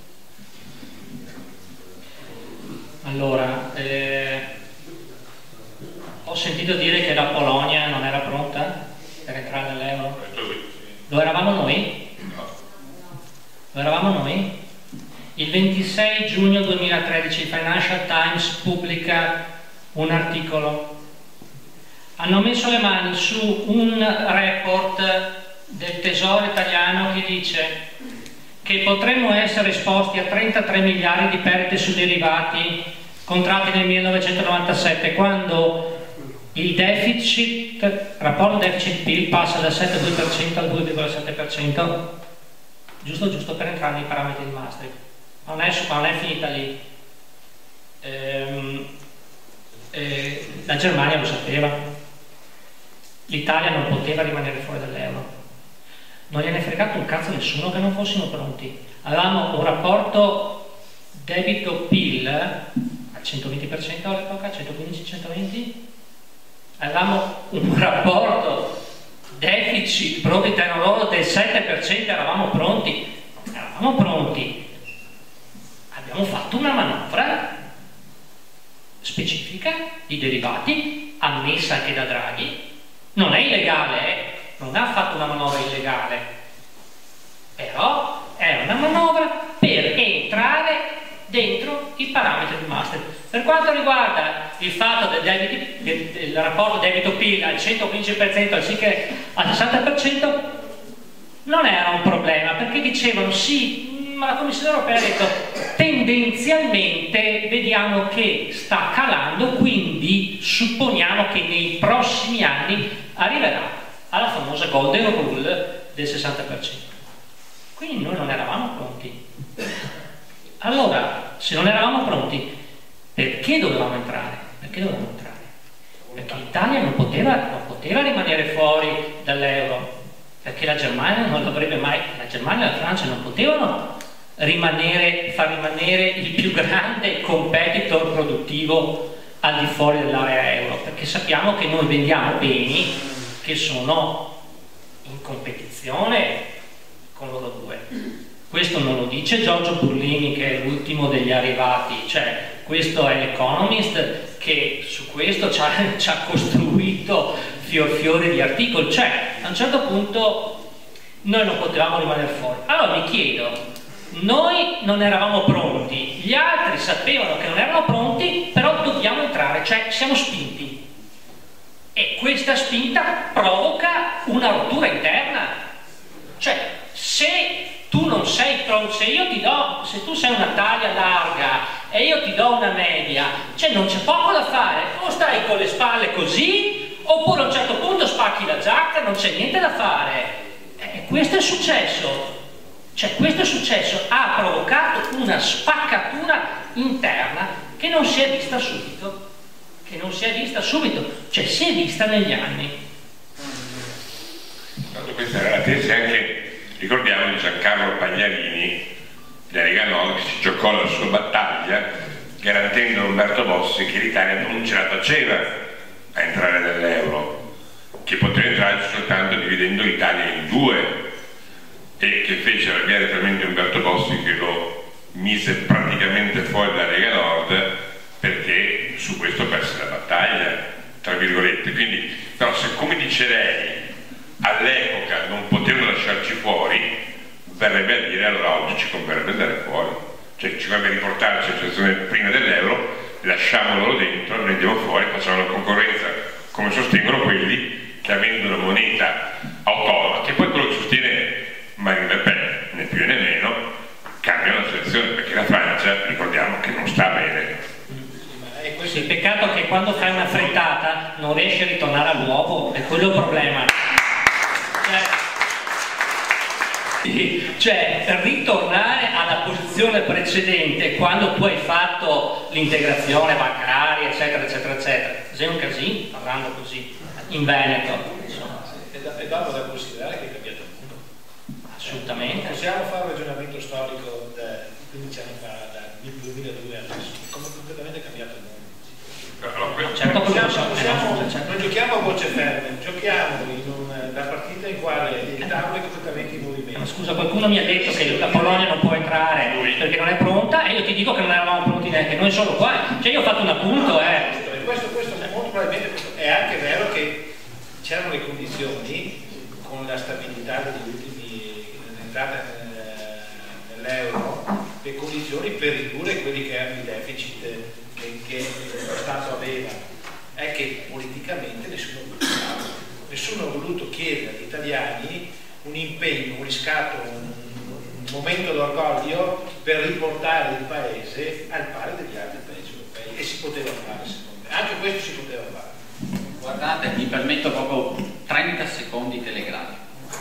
Allora, eh, ho sentito dire che la Polonia non era pronta per entrare nell'euro. Lo eravamo noi? Lo eravamo noi? Il ventisei giugno duemilatredici il Financial Times pubblica un articolo. Hanno messo le mani su un report del Tesoro italiano che dice che potremmo essere esposti a trentatré miliardi di perdite su derivati contratti nel millenovecentonovantasette, quando il deficit, rapporto deficit-P I L passa dal sette virgola due per cento al due virgola sette per cento, giusto giusto per entrare nei parametri di Maastricht. Ma non è, ma non è finita lì. Ehm, eh, la Germania lo sapeva, l'Italia non poteva rimanere fuori dall'euro, non gliene è fregato un cazzo nessuno che non fossimo pronti. Avevamo un rapporto debito-P I L al centoventi per cento all'epoca, centoquindici centoventi. Avevamo un rapporto deficit prodotto interno lordo del sette per cento, eravamo pronti, eravamo pronti. Abbiamo fatto una manovra specifica di derivati, ammessa anche da Draghi, non è illegale, eh? Non ha fatto una manovra illegale, però è una manovra per entrare dentro i parametri di Maastricht. Per quanto riguarda il fatto del, debiti, del, del rapporto debito-P I L al centoquindici per cento anziché al sessanta per cento, non era un problema, perché dicevano sì, ma la Commissione europea ha detto tendenzialmente vediamo che sta calando, quindi supponiamo che nei prossimi anni arriverà alla famosa golden rule del sessanta per cento. Quindi noi non eravamo pronti. Allora, se non eravamo pronti, perché dovevamo entrare? Perché dovevamo entrare? Perché l'Italia non poteva, non poteva rimanere fuori dall'euro, perché la Germania non l'avrebbe mai, la Germania e la Francia non potevano rimanere, far rimanere il più grande competitor produttivo al di fuori dell'area euro, perché sappiamo che noi vendiamo beni che sono in competizione con loro due. Questo non lo dice Giorgio Burlini, che è l'ultimo degli arrivati, cioè questo è l'Economist che su questo ci ha, ci ha costruito fior fiore di articoli, cioè a un certo punto noi non potevamo rimanere fuori. Allora mi chiedo, noi non eravamo pronti, gli altri sapevano che non erano pronti, però dobbiamo entrare, cioè siamo spinti, e questa spinta provoca una rottura interna, cioè se tu non sei pronto, se io ti do, se tu sei una taglia larga e io ti do una media, cioè non c'è poco da fare, o stai con le spalle così, oppure a un certo punto spacchi la giacca, non c'è niente da fare. E questo è successo, cioè questo è successo, ha provocato una spaccatura interna che non si è vista subito, che non si è vista subito, cioè si è vista negli anni. Questa era la tesi anche, ricordiamo, di Giancarlo Pagliarini della Lega Nord, che si giocò la sua battaglia garantendo a Umberto Bossi che l'Italia non ce la faceva a entrare nell'euro, che poteva entrare soltanto dividendo l'Italia in due, e che fece arrabbiare talmente Umberto Bossi che lo mise praticamente fuori dalla Lega Nord, perché su questo perse la battaglia, tra virgolette. Quindi, però, se come dice lei all'epoca non potevano lasciarci fuori, verrebbe a dire allora oggi ci converrebbe andare fuori, cioè ci converrebbe riportarci alla situazione prima dell'euro, lasciamolo dentro, ne andiamo fuori, facciamo la concorrenza come sostengono quelli che, avendo una moneta autonoma, che poi quello che sostiene Marine Le Pen, né più né meno, cambiano la situazione, perché la Francia, ricordiamo che non sta bene. Sì, peccato che quando fai una frittata non riesci a ritornare all'uovo, è quello il problema. Cioè, cioè ritornare alla posizione precedente quando tu hai fatto l'integrazione bancaria, eccetera eccetera eccetera, sei un casino parlando così in Veneto, insomma. È dato da considerare che è cambiato il mondo, assolutamente. Possiamo fare un ragionamento storico da quindici anni fa, dal duemiladue adesso, come completamente cambiato il mondo. Certo, possiamo, possiamo, non giochiamo a voce ferme, giochiamo in una partita in quale il tavolo è completamente in movimento. Ma scusa, qualcuno mi ha detto che la Polonia non può entrare perché non è pronta, e io ti dico che non eravamo pronti neanche noi solo qua, cioè io ho fatto un appunto. Eh. Questo, questo molto probabilmente questo. È anche vero che c'erano le condizioni con la stabilità degli ultimi dell'entrata nell'euro, le condizioni per ridurre quelli che erano i deficit che, che lo Stato aveva. È che politicamente nessuno ha voluto farlo. Nessuno ha voluto chiedere agli italiani un impegno, un riscatto, un, un momento d'orgoglio per riportare il paese al pari degli altri paesi europei. E si poteva fare, secondo me, anche questo si poteva fare. Guardate, mi permetto proprio trenta secondi telegrafici.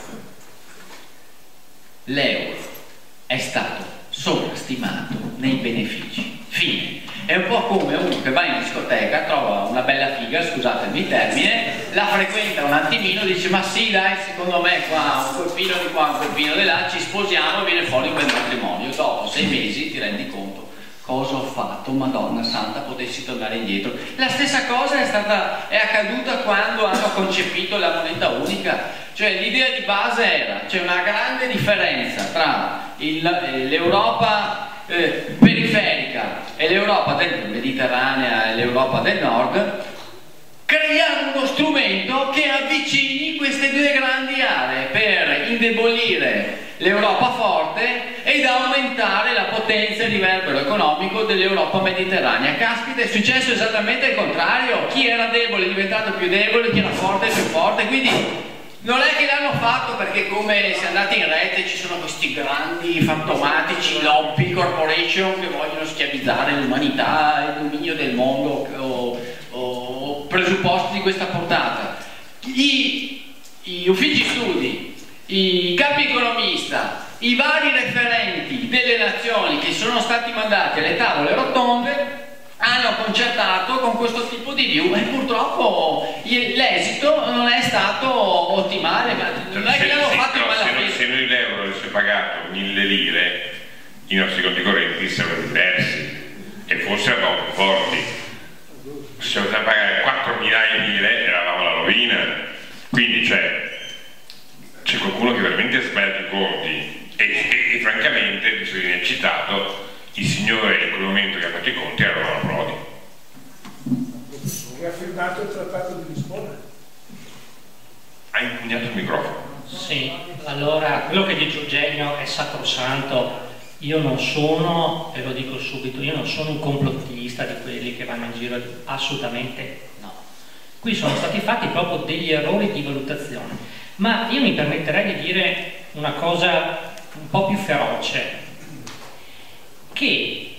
L'euro è stato sovrastimato nei benefici. Fine. È un po' come uno che va in discoteca, trova una bella figa, scusatemi il termine, la frequenta un attimino, dice ma sì dai, secondo me qua un colpino di qua, un colpino di là, ci sposiamo e viene fuori un bel matrimonio. Dopo sei mesi ti rendi conto cosa ho fatto, Madonna Santa, potessi tornare indietro. La stessa cosa è stata è accaduta quando hanno concepito la moneta unica. Cioè l'idea di base era, c'è una grande differenza tra l'Europa eh, periferica e l'Europa del Mediterranea e l'Europa del Nord, creiamo uno strumento che avvicini queste due grandi aree per indebolire l'Europa forte ed aumentare la potenza e il riverbero economico dell'Europa mediterranea. Caspita, è successo esattamente il contrario, chi era debole è diventato più debole, chi era forte è più forte, quindi non è che l'hanno fatto perché, come se andate in rete, ci sono questi grandi fantomatici lobby corporation che vogliono schiavizzare l'umanità, il dominio del mondo o, o presupposti di questa portata. I, gli uffici studi, i capi economista, i vari referenti delle nazioni che sono stati mandati alle tavole rotonde hanno concertato con questo tipo di view e purtroppo l'esito non è stato ottimale, ma non è che l'hanno fatto in malafede. Se noi l'euro avesse pagato mille lire, i nostri conti correnti sarebbero diversi e forse eravamo più forti. Se dovevamo pagare quattro migliaia di lire eravamo alla rovina. Quindi c'è c'è qualcuno che veramente ha sbagliato i conti e, e, e francamente, visto che viene citato, il signore in quel momento che ha fatto i conti era Romano Prodi. Ha firmato il trattato di Lisbona. Ha impugnato il microfono. Sì, allora quello che dice Eugenio è sacrosanto. Io non sono, e lo dico subito, io non sono un complottista di quelli che vanno in giro, assolutamente no. Qui sono stati fatti proprio degli errori di valutazione, ma io mi permetterei di dire una cosa un po' più feroce, che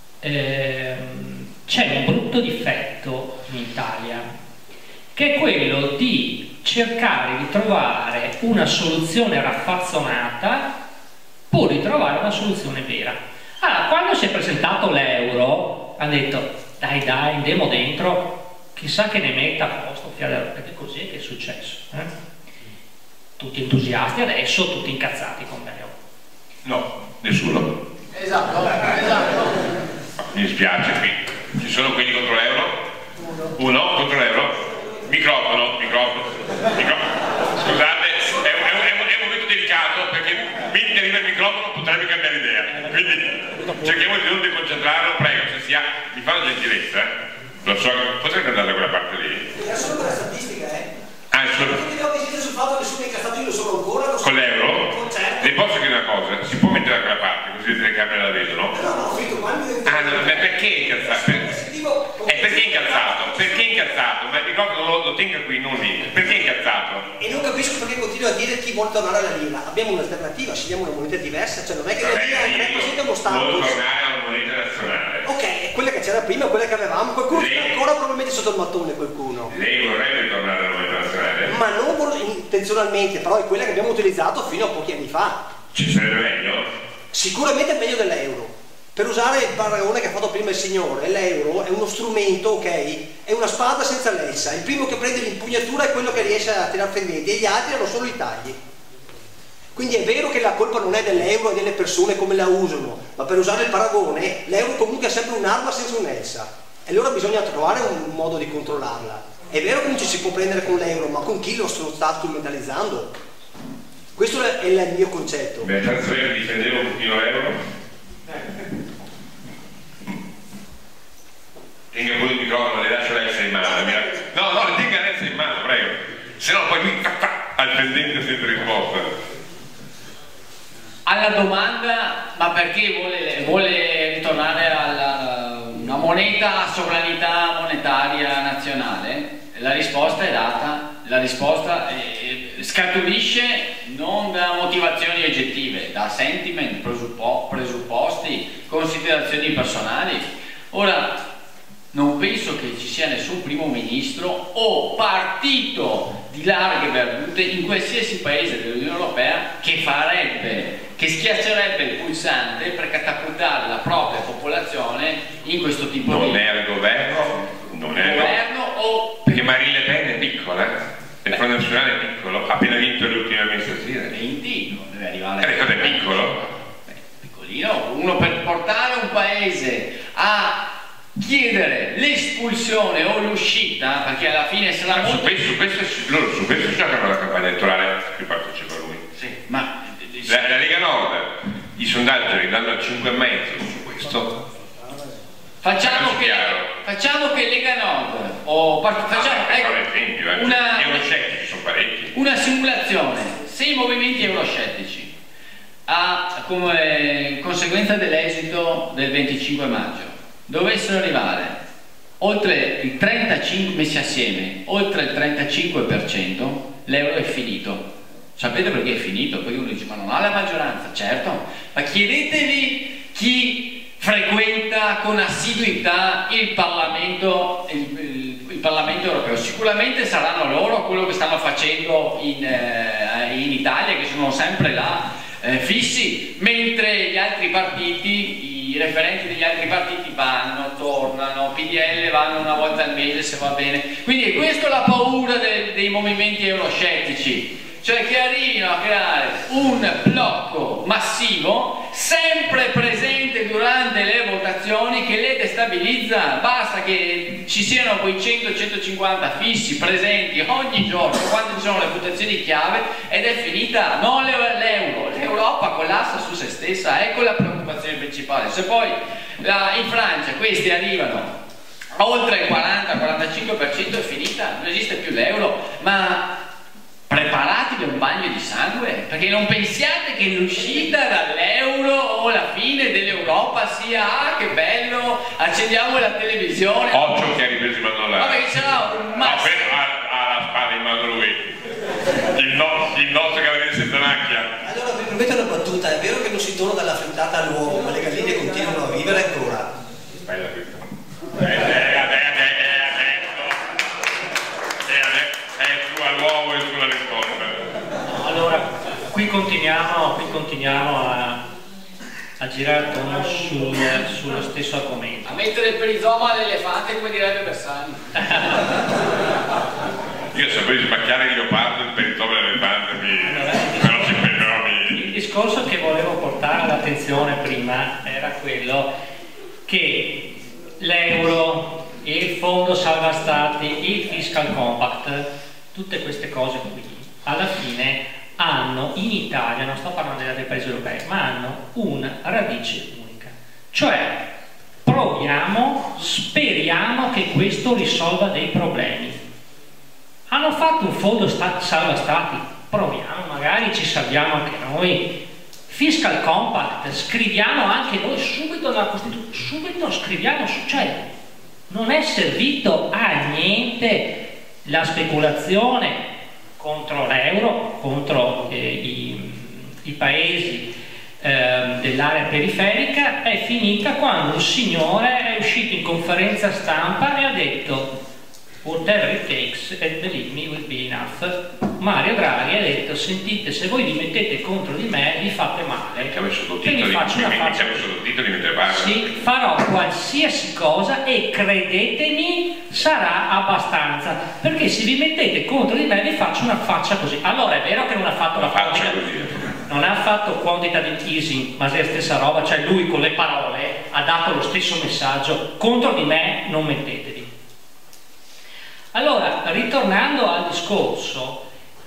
ehm, c'è un brutto difetto in Italia, che è quello di cercare di trovare una soluzione raffazzonata pur di trovare una soluzione vera. Allora, quando si è presentato l'euro, hanno detto dai dai, andiamo dentro, chissà che ne metta a posto, perché così è che è successo. Eh? Tutti entusiasti adesso, tutti incazzati con l'euro. No, nessuno. Esatto, esatto. Mi dispiace, qui ci sono quelli contro l'euro? Uno contro l'euro? Microfono, microfono, microfono. Scusate, è un, è, un, è un momento delicato perché mentre arriva il microfono potrebbe cambiare idea, quindi cerchiamo di non deconcentrarlo, prego, se si ha, mi fa una gentilezza, eh? Lo so, potrebbe andare da quella parte lì. È solo per la statistica, eh? Ah, è solo... Non dobbiamo decidere sul fatto che sono incazzato, io lo sono ancora, lo con l'euro? Certo. Le posso dire una cosa? Si può mettere da quella parte così le telecamere la vedono? No, no, ho finito quando mi ah, no, ma perché incazzato? E perché incazzato? Perché incazzato? Ma il microfono lo, lo tenga qui, non lì. Perché incazzato? E non capisco perché continua a dire chi vuole tornare alla lira. Abbiamo un'alternativa, scegliamo una moneta diversa, cioè non è che la lira rappresenta uno status. Vuole tornare alla moneta nazionale. Ok, è quella che c'era prima, quella che avevamo, qualcuno lei, ancora probabilmente sotto il mattone qualcuno. Lei vorrebbe tornare alla moneta nazionale? Ma non intenzionalmente, però è quella che abbiamo utilizzato fino a pochi anni fa. Ci sarebbe meglio? Sicuramente è meglio dell'euro. Per usare il paragone che ha fatto prima il signore, l'euro è uno strumento, ok? È una spada senza lessa. Il primo che prende l'impugnatura è quello che riesce a tirare fendenti e gli altri hanno solo i tagli. Quindi è vero che la colpa non è dell'euro e delle persone come la usano, ma per usare il paragone, l'euro comunque è sempre un'arma senza un'elsa. E allora bisogna trovare un modo di controllarla. È vero che non ci si può prendere con l'euro, ma con chi lo sta strumentalizzando? Questo è il mio concetto. Beh, tanto io difendevo un pochino l'euro. Tenga pure il microfono, le lascio l'essa in mano. No, no, le tenga l'essa in mano, prego. Se no poi lui al pendente senza risposta. Alla domanda, ma perché vuole, vuole ritornare alla una moneta a sovranità monetaria nazionale? La risposta è data, la risposta è, scaturisce non da motivazioni oggettive, da sentiment, presuppo, presupposti, considerazioni personali. Ora, non penso che ci sia nessun primo ministro o partito di larghe vedute in qualsiasi paese dell'Unione Europea che farebbe, che schiaccerebbe il pulsante per catapultare la propria popolazione in questo tipo non di... Non era il governo, non era... governo o... Perché Marine Le Pen è piccola, il Front Nazionale è piccolo, ha appena vinto le ultime amministrative. venti, non deve arrivare... Eh, cosa è piccolo? Beh, piccolino, uno per portare un paese a chiedere l'espulsione o l'uscita, perché alla fine sarà Ma molto... su questo, su questo, loro su questo giocano la campagna elettorale a cui partecipa lui. Sì, ma... La, la Lega Nord, i sondaggi li danno al cinque e mezzo su questo. Facciamo che, facciamo che Lega Nord o part... facciamo, ah, ecco, esempio, eh. una, Gli euroscettici sono parecchi. Una simulazione: se i movimenti euroscettici a, come conseguenza dell'esito del venticinque maggio dovessero arrivare oltre il trentacinque, messi assieme, oltre il trentacinque per cento, l'euro è finito. Sapete perché è finito? Poi uno dice ma non ha la maggioranza, certo, ma chiedetevi chi frequenta con assiduità il Parlamento, il, il, il Parlamento europeo. Sicuramente saranno loro quello che stanno facendo in, eh, in Italia, che sono sempre là eh, fissi, mentre gli altri partiti, i referenti degli altri partiti vanno, tornano, P D L vanno una volta al mese se va bene. Quindi è questa la paura de, dei movimenti euroscettici, cioè che arrivino a creare un blocco massivo sempre presente durante le votazioni che le destabilizza. Basta che ci siano quei cento centocinquanta fissi presenti ogni giorno quando ci sono le votazioni chiave ed è finita. Non l'euro, l'Europa collassa su se stessa, ecco la preoccupazione principale. Se poi la, in Francia questi arrivano a oltre il quaranta quarantacinque per cento è finita, non esiste più l'euro. Ma preparatevi a un bagno di sangue, perché non pensiate che l'uscita dall'euro o la fine dell'Europa sia ah che bello, accendiamo la televisione. Occhio che ha ripreso in mano la... Vabbè, c'era un ma ha la spada in mano lui, il, no, il nostro cavaliere senza macchia. Allora vi prometto una battuta: è vero che non si torna dalla frittata all'uovo, ma le galline continuano a vivere ancora? Bella questa. Eh, all'uovo e sulla risposta. Allora, qui continuiamo, qui continuiamo a, a girare attorno sul, sullo stesso argomento. A mettere il perizoma all'elefante, come direbbe Bersani. Io sapevo smacchiare il leopardo, il perizoma all'elefante, mi... però ci però mi... Il discorso che volevo portare all'attenzione prima era quello che l'euro, il fondo salva stati, il fiscal compact, tutte queste cose qui alla fine hanno in Italia, non sto parlando degli altri paesi europei, ma hanno una radice unica, cioè proviamo, speriamo che questo risolva dei problemi. Hanno fatto un fondo salva stati, proviamo, magari ci salviamo anche noi. Fiscal compact, scriviamo anche noi subito nella Costituzione, subito scriviamo, cioè non è servito a niente la speculazione contro l'euro, contro eh, i, i paesi eh, dell'area periferica, è finita quando un signore è uscito in conferenza stampa e ha detto whatever it takes and believe me will be enough. Mario Draghi ha detto sentite, se voi vi mettete contro di me vi fate male, che vi faccio una faccia, sì, farò qualsiasi cosa e credetemi sarà abbastanza, perché se vi mettete contro di me vi faccio una faccia così. Allora è vero che non ha fatto la faccia così, non ha fatto quantitative easing, ma è la stessa roba, cioè lui con le parole ha dato lo stesso messaggio: contro di me non mettetevi. Allora, ritornando al discorso,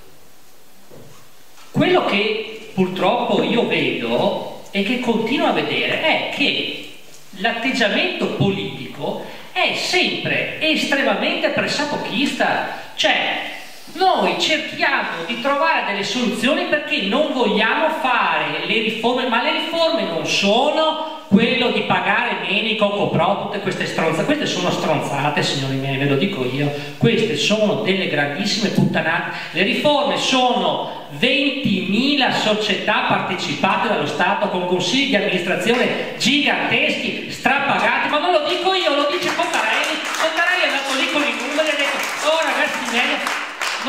quello che purtroppo io vedo e che continuo a vedere è che l'atteggiamento politico è sempre estremamente pressapochista, cioè noi cerchiamo di trovare delle soluzioni perché non vogliamo fare le riforme, ma le riforme non sono quello di pagare meno i Cocopro, tutte queste stronzate, queste sono stronzate signori miei, ve lo dico io, queste sono delle grandissime puttanate. Le riforme sono ventimila società partecipate dallo Stato con consigli di amministrazione giganteschi, strapagati, ma non lo dico io, lo dice Cottarelli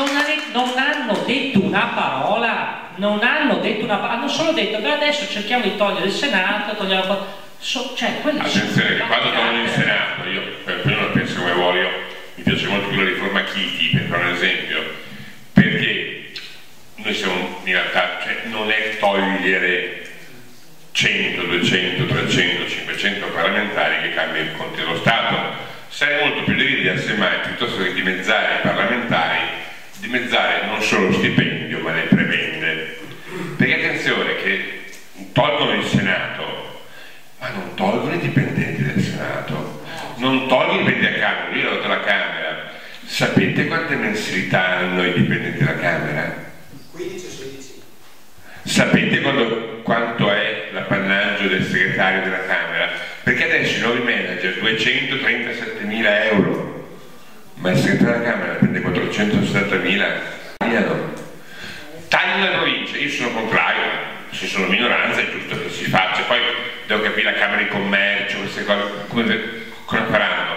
non, non hanno detto una parola, non hanno detto una parola, hanno solo detto beh adesso cerchiamo di togliere il Senato, togliamo... So, cioè, attenzione che quando torno in Senato, io per quello non penso come voglio, mi piace molto più la riforma Chiti, per fare un esempio, perché noi siamo in realtà, cioè, non è togliere cento, duecento, trecento, cinquecento parlamentari che cambia il conto dello Stato. Sarei molto più dell'idea, semmai, piuttosto che dimezzare i parlamentari, dimezzare non solo lo stipendio ma le prebende. Perché attenzione che tolgono il Senato, ma non tolgono i dipendenti del Senato, non tolgono i dipendenti della Camera. Io ho dato la Camera, sapete quante mensilità hanno i dipendenti della Camera? quindici o sedici. Sapete quando, quanto è l'appannaggio del segretario della Camera? Perché adesso i nuovi manager duecentotrentasette.mila euro, ma il segretario della Camera prende quattrocentosettantamila. Tagliano le province, io sono contrario, se sono minoranza è giusto che si faccia, poi devo capire la Camera di Commercio, queste cose, come, come faranno.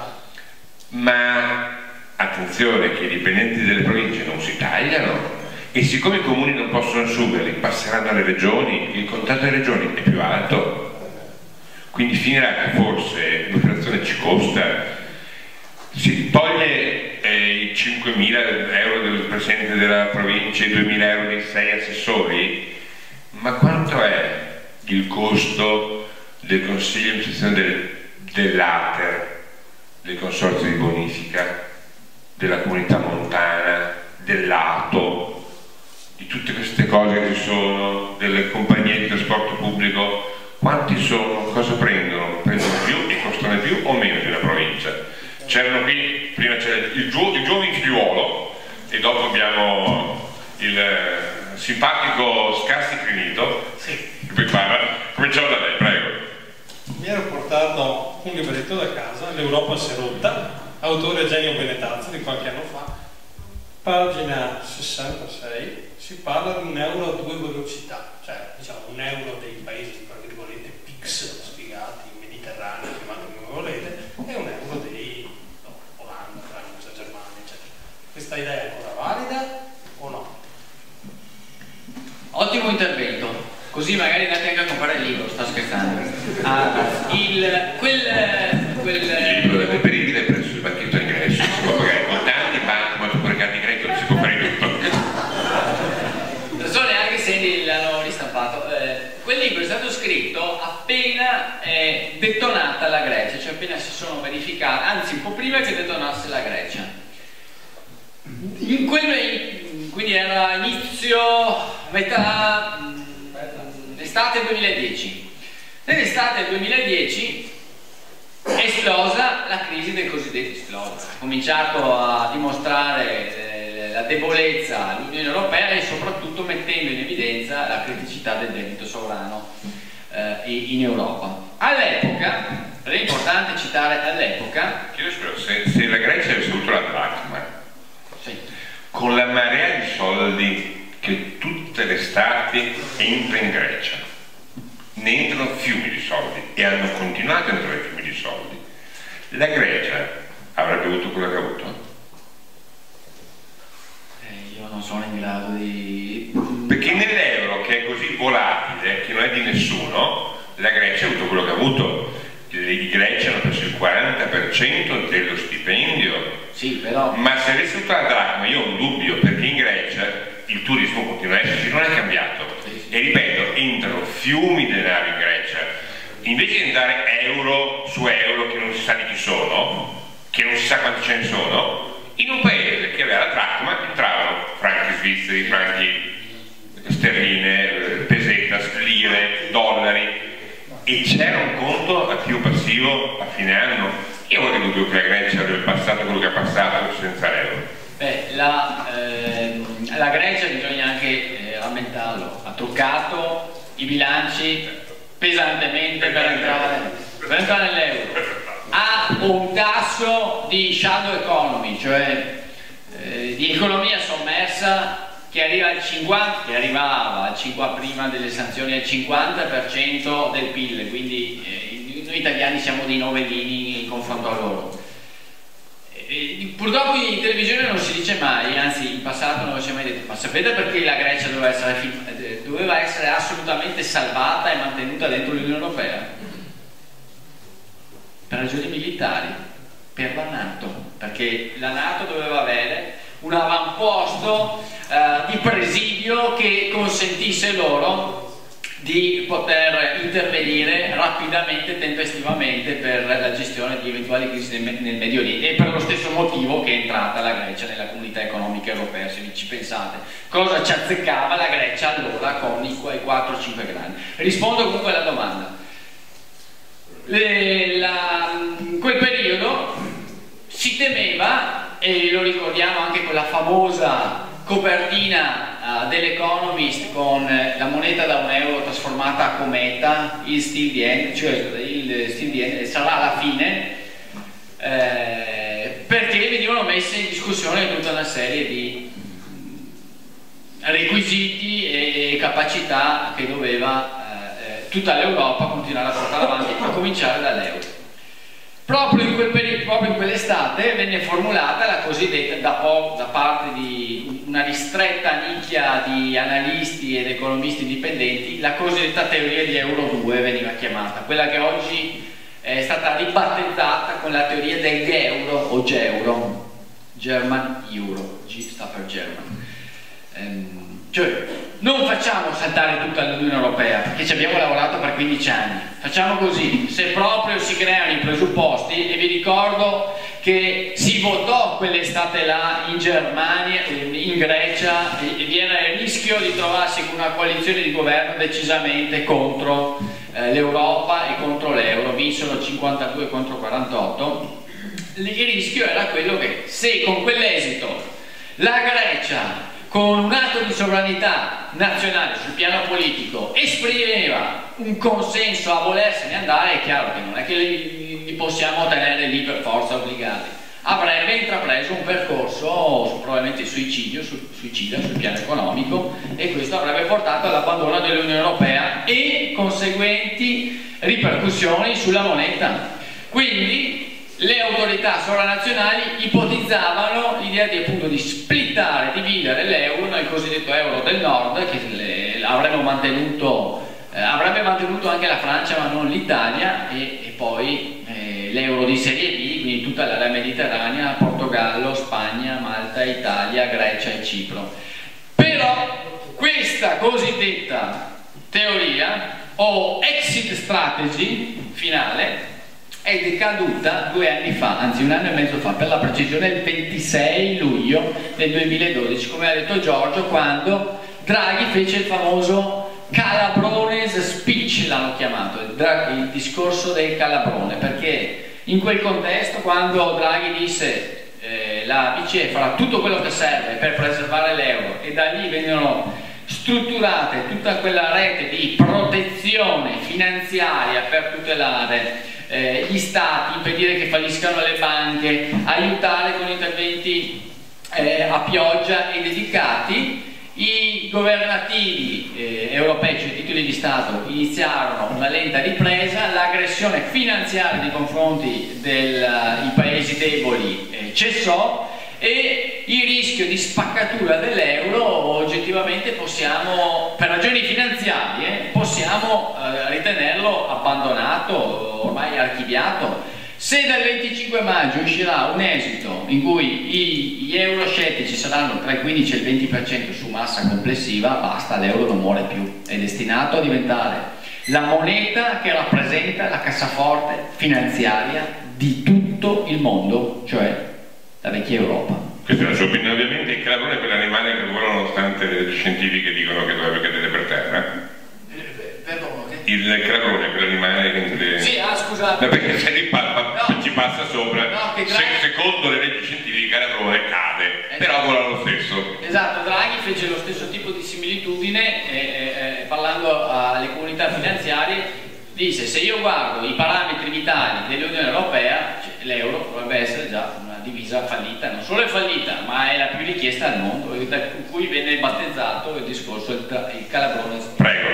Ma attenzione che i dipendenti delle province non si tagliano, e siccome i comuni non possono assumerli, passeranno alle regioni, il contatto delle regioni è più alto. Quindi finirà che forse l'operazione ci costa, si toglie eh, i cinquemila euro del presidente della provincia, i duemila euro dei sei assessori, ma quanto è il costo del consiglio di amministrazione del, dell'A T E R, del consorzio di bonifica, della comunità montana, dell'Ato, di tutte queste cose che ci sono, delle compagnie di trasporto pubblico? Quanti sono? Cosa prendono? Prendono più e costano più o meno di una provincia? C'erano qui, prima c'era il, giu, il giovane figliuolo e dopo abbiamo il eh, simpatico Scassi Crinito, sì, che poi parla. Cominciamo da lei, prego. Mi ero portato un libretto da casa, L'Europa si è rotta, autore Eugenio Benetazzo di qualche anno fa, pagina sessantasei, si parla di un euro a due velocità, cioè diciamo un euro dei paesi tra virgolette P I C S spiegati, mediterranei, chiamate come volete, e un euro dei no, Olanda, Francia, Germania, eccetera. Questa idea è ancora valida o no? Ottimo intervento, così magari andate anche a comprare il libro, sto scherzando. Ah, il, quel, quel... Il libro è reperibile presso il banchetto d'ingresso, si può pagare contanti, banco, ma pure carta di credito, non si può fare tutto. Non so neanche se l'hanno ristampato. Eh, quel libro è stato scritto appena è detonata la Grecia, cioè appena si sono verificate, anzi un po' prima che detonasse la Grecia. In quel, quindi era inizio, metà, estate duemiladieci. Nell'estate duemiladieci è esplosa la crisi del cosiddetto esplosa. Ha cominciato a dimostrare la debolezza dell'Unione Europea e soprattutto mettendo in evidenza la criticità del debito sovrano eh, in Europa. All'epoca, è importante citare all'epoca, chiedo scusa, se, se la Grecia avesse avuto la dracma, sì, con la marea di soldi che tutte le stati entra in Grecia, ne entrano fiumi di soldi e hanno continuato a entrare fiumi di soldi, la Grecia avrebbe avuto quello che ha avuto? Non sono in grado di... Perché nell'euro, che è così volatile, che non è di nessuno, la Grecia ha avuto quello che ha avuto. I greci hanno preso il quaranta per cento dello stipendio. Sì, però... Ma se avessi avuto la dracma, io ho un dubbio, perché in Grecia il turismo continua a esserci, non è cambiato. E ripeto, entrano fiumi di denaro in Grecia. Invece di andare euro su euro, che non si sa di chi sono, che non si sa quanti ce ne sono, in un paese che aveva la dracma entravano franchi svizzeri, franchi sterline, pesetas, lire, dollari, e c'era un conto attivo passivo a fine anno. Io ho dubbio che la Grecia avrebbe passato quello che ha passato senza l'euro. Beh, la, eh, la Grecia, bisogna anche eh, rammentarlo, ha toccato i bilanci pesantemente per entrare, per entrare nell'euro. Ha un tasso di shadow economy, cioè eh, di economia sommersa che arriva al cinquanta, che arrivava al cinquanta, prima delle sanzioni al cinquanta per cento del P I L, quindi eh, noi italiani siamo dei novellini in confronto a loro. Eh, purtroppo in televisione non si dice mai, anzi in passato non si è mai detto, ma sapete perché la Grecia doveva essere, doveva essere assolutamente salvata e mantenuta dentro l'Unione Europea? Per ragioni militari, per la NATO, perché la NATO doveva avere un avamposto eh, di presidio che consentisse loro di poter intervenire rapidamente e tempestivamente per la gestione di eventuali crisi nel, nel Medio Oriente, e per lo stesso motivo che è entrata la Grecia nella comunità economica europea, se vi ci pensate. Cosa ci azzeccava la Grecia allora con i quattro cinque gradi? Rispondo comunque alla domanda. Le, la, in quel periodo si temeva, e lo ricordiamo anche con la famosa copertina uh, dell'Economist con uh, la moneta da un euro trasformata a cometa, il still the end, cioè il still the end, sarà la fine, eh, perché venivano messe in discussione tutta una serie di requisiti e capacità che doveva eh, tutta l'Europa continuare a portare avanti, a cominciare dall'euro. Proprio in, quel periodo, proprio in quell'estate venne formulata la cosiddetta, da, po da parte di una ristretta nicchia di analisti ed economisti indipendenti, la cosiddetta teoria di Euro due veniva chiamata, quella che oggi è stata ribattezzata con la teoria del G-Euro o G-Euro, German Euro, G sta per German. Ehm, cioè, non facciamo saltare tutta l'Unione Europea, perché ci abbiamo lavorato per quindici anni, facciamo così, se proprio si creano i presupposti, e vi ricordo che si votò quell'estate là in Germania, in Grecia, e vi era il rischio di trovarsi con una coalizione di governo decisamente contro eh, l'Europa e contro l'euro, vinsero cinquantadue contro quarantotto, il rischio era quello che se con quell'esito la Grecia con un atto di sovranità nazionale sul piano politico esprimeva un consenso a volersene andare, è chiaro che non è che li, li possiamo tenere lì per forza obbligati, avrebbe intrapreso un percorso probabilmente suicidio, su, suicida sul piano economico, e questo avrebbe portato all'abbandono dell'Unione Europea e conseguenti ripercussioni sulla moneta. Quindi le autorità sovranazionali ipotizzavano l'idea di, appunto, di splittare, dividere l'euro nel cosiddetto euro del nord, che le, avremmo mantenuto, eh, avrebbe mantenuto anche la Francia ma non l'Italia, e, e poi eh, l'euro di serie B, quindi tutta l'area mediterranea, Portogallo, Spagna, Malta, Italia, Grecia e Cipro. Però questa cosiddetta teoria o exit strategy finale è decaduta due anni fa, anzi un anno e mezzo fa, per la precisione il ventisei luglio del duemiladodici, come ha detto Giorgio, quando Draghi fece il famoso Calabrone's speech, l'hanno chiamato, il, il discorso del Calabrone, perché in quel contesto, quando Draghi disse eh, la B C E farà tutto quello che serve per preservare l'euro, e da lì vennero strutturate tutta quella rete di protezione finanziaria per tutelare Eh, gli stati, impedire che falliscano le banche, aiutare con interventi eh, a pioggia e dedicati, i governativi eh, europei, cioè i titoli di Stato, iniziarono una lenta ripresa, l'aggressione finanziaria nei confronti dei paesi deboli eh, cessò, e il rischio di spaccatura dell'euro oggettivamente possiamo, per ragioni finanziarie, possiamo eh, ritenerlo abbandonato, ormai archiviato. Se dal venticinque maggio uscirà un esito in cui i, gli euroscettici saranno tra il quindici e il venti per cento su massa complessiva, basta, l'euro non muore più, è destinato a diventare la moneta che rappresenta la cassaforte finanziaria di tutto il mondo, cioè la vecchia Europa. Questa è la sua opinione. Ovviamente il calabrone è quell'animale che vola nonostante le scientifiche dicono che dovrebbe cadere per terra. Perdono, che? Il calabrone è quell'animale che... Le... Sì, ah scusate. No, perché se li pa no. ci passa sopra, no, che se, secondo le leggi scientifiche il calabrone cade, esatto. Però vola lo stesso. Esatto, Draghi fece lo stesso tipo di similitudine eh, eh, parlando alle comunità finanziarie. Disse: se io guardo i parametri vitali dell'Unione Europea, cioè, l'euro dovrebbe essere già una divisa fallita, non solo è fallita, ma è la più richiesta al mondo, da cui venne battezzato il discorso il, il calabrone. Prego.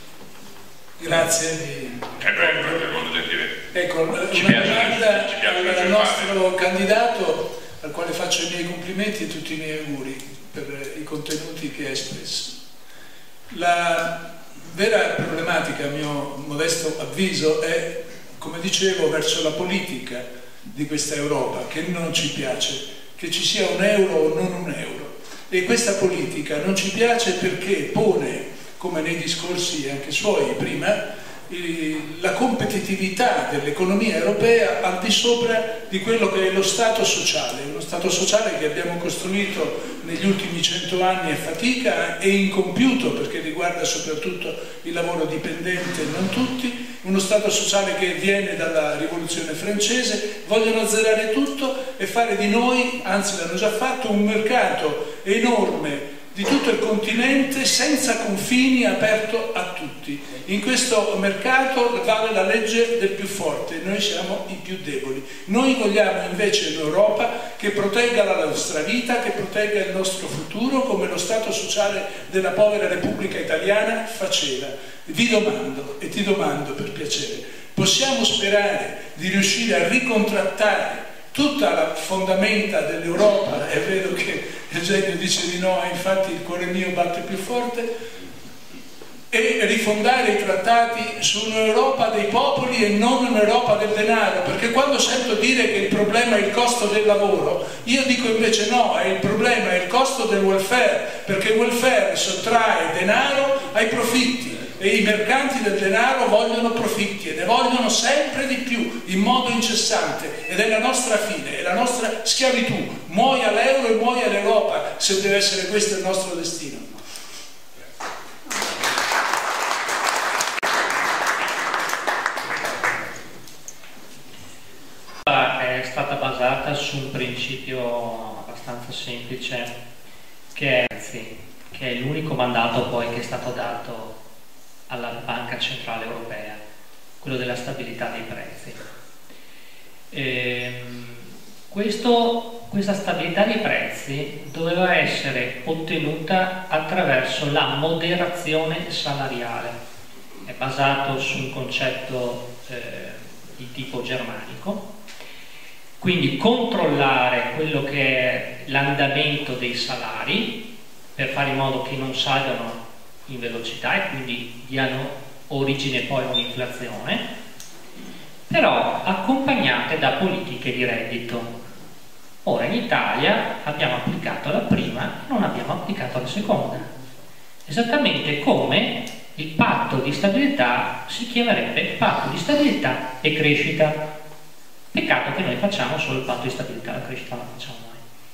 Grazie di... Eh beh, molto gentile. Ecco, ci una piace, domanda ci piace alla al nostro candidato, al quale faccio i miei complimenti e tutti i miei auguri per i contenuti che ha espresso. La vera problematica, a mio modesto avviso, è, come dicevo, verso la politica di questa Europa, che non ci piace, che ci sia un euro o non un euro. E questa politica non ci piace perché pone, come nei discorsi anche suoi prima, la competitività dell'economia europea al di sopra di quello che è lo Stato sociale, uno Stato sociale che abbiamo costruito negli ultimi cento anni a fatica e incompiuto, perché riguarda soprattutto il lavoro dipendente, non tutti, uno Stato sociale che viene dalla rivoluzione francese. Vogliono azzerare tutto e fare di noi, anzi l'hanno già fatto, un mercato enorme di tutto il continente senza confini, aperto a tutti. In questo mercato vale la legge del più forte, noi siamo i più deboli. Noi vogliamo invece un'Europa che protegga la nostra vita, che protegga il nostro futuro, come lo Stato sociale della povera Repubblica Italiana faceva. Vi domando, e ti domando per piacere, possiamo sperare di riuscire a ricontrattare tutta la fondamenta dell'Europa? È vero che Eugenio dice di no, infatti il cuore mio batte più forte, e rifondare i trattati su un'Europa dei popoli e non un'Europa del denaro, perché quando sento dire che il problema è il costo del lavoro, io dico invece no, è il problema è il costo del welfare, perché il welfare sottrae denaro ai profitti e i mercanti del denaro vogliono profitti e ne vogliono sempre di più, in modo incessante, ed è la nostra fine, è la nostra schiavitù. Muoia l'euro e muoia l'Europa, se deve essere questo il nostro destino. È stata basata su un principio abbastanza semplice, che è, che è l'unico mandato poi che è stato dato alla Banca Centrale Europea, quello della stabilità dei prezzi. E questo, questa stabilità dei prezzi doveva essere ottenuta attraverso la moderazione salariale. È basato su un concetto eh, di tipo germanico, quindi controllare quello che è l'andamento dei salari per fare in modo che non salgano in velocità e quindi diano origine poi a un'inflazione, però accompagnate da politiche di reddito. Ora in Italia abbiamo applicato la prima e non abbiamo applicato la seconda, esattamente come il patto di stabilità si chiamerebbe patto di stabilità e crescita. Peccato che noi facciamo solo il patto di stabilità, la crescita la facciamo noi.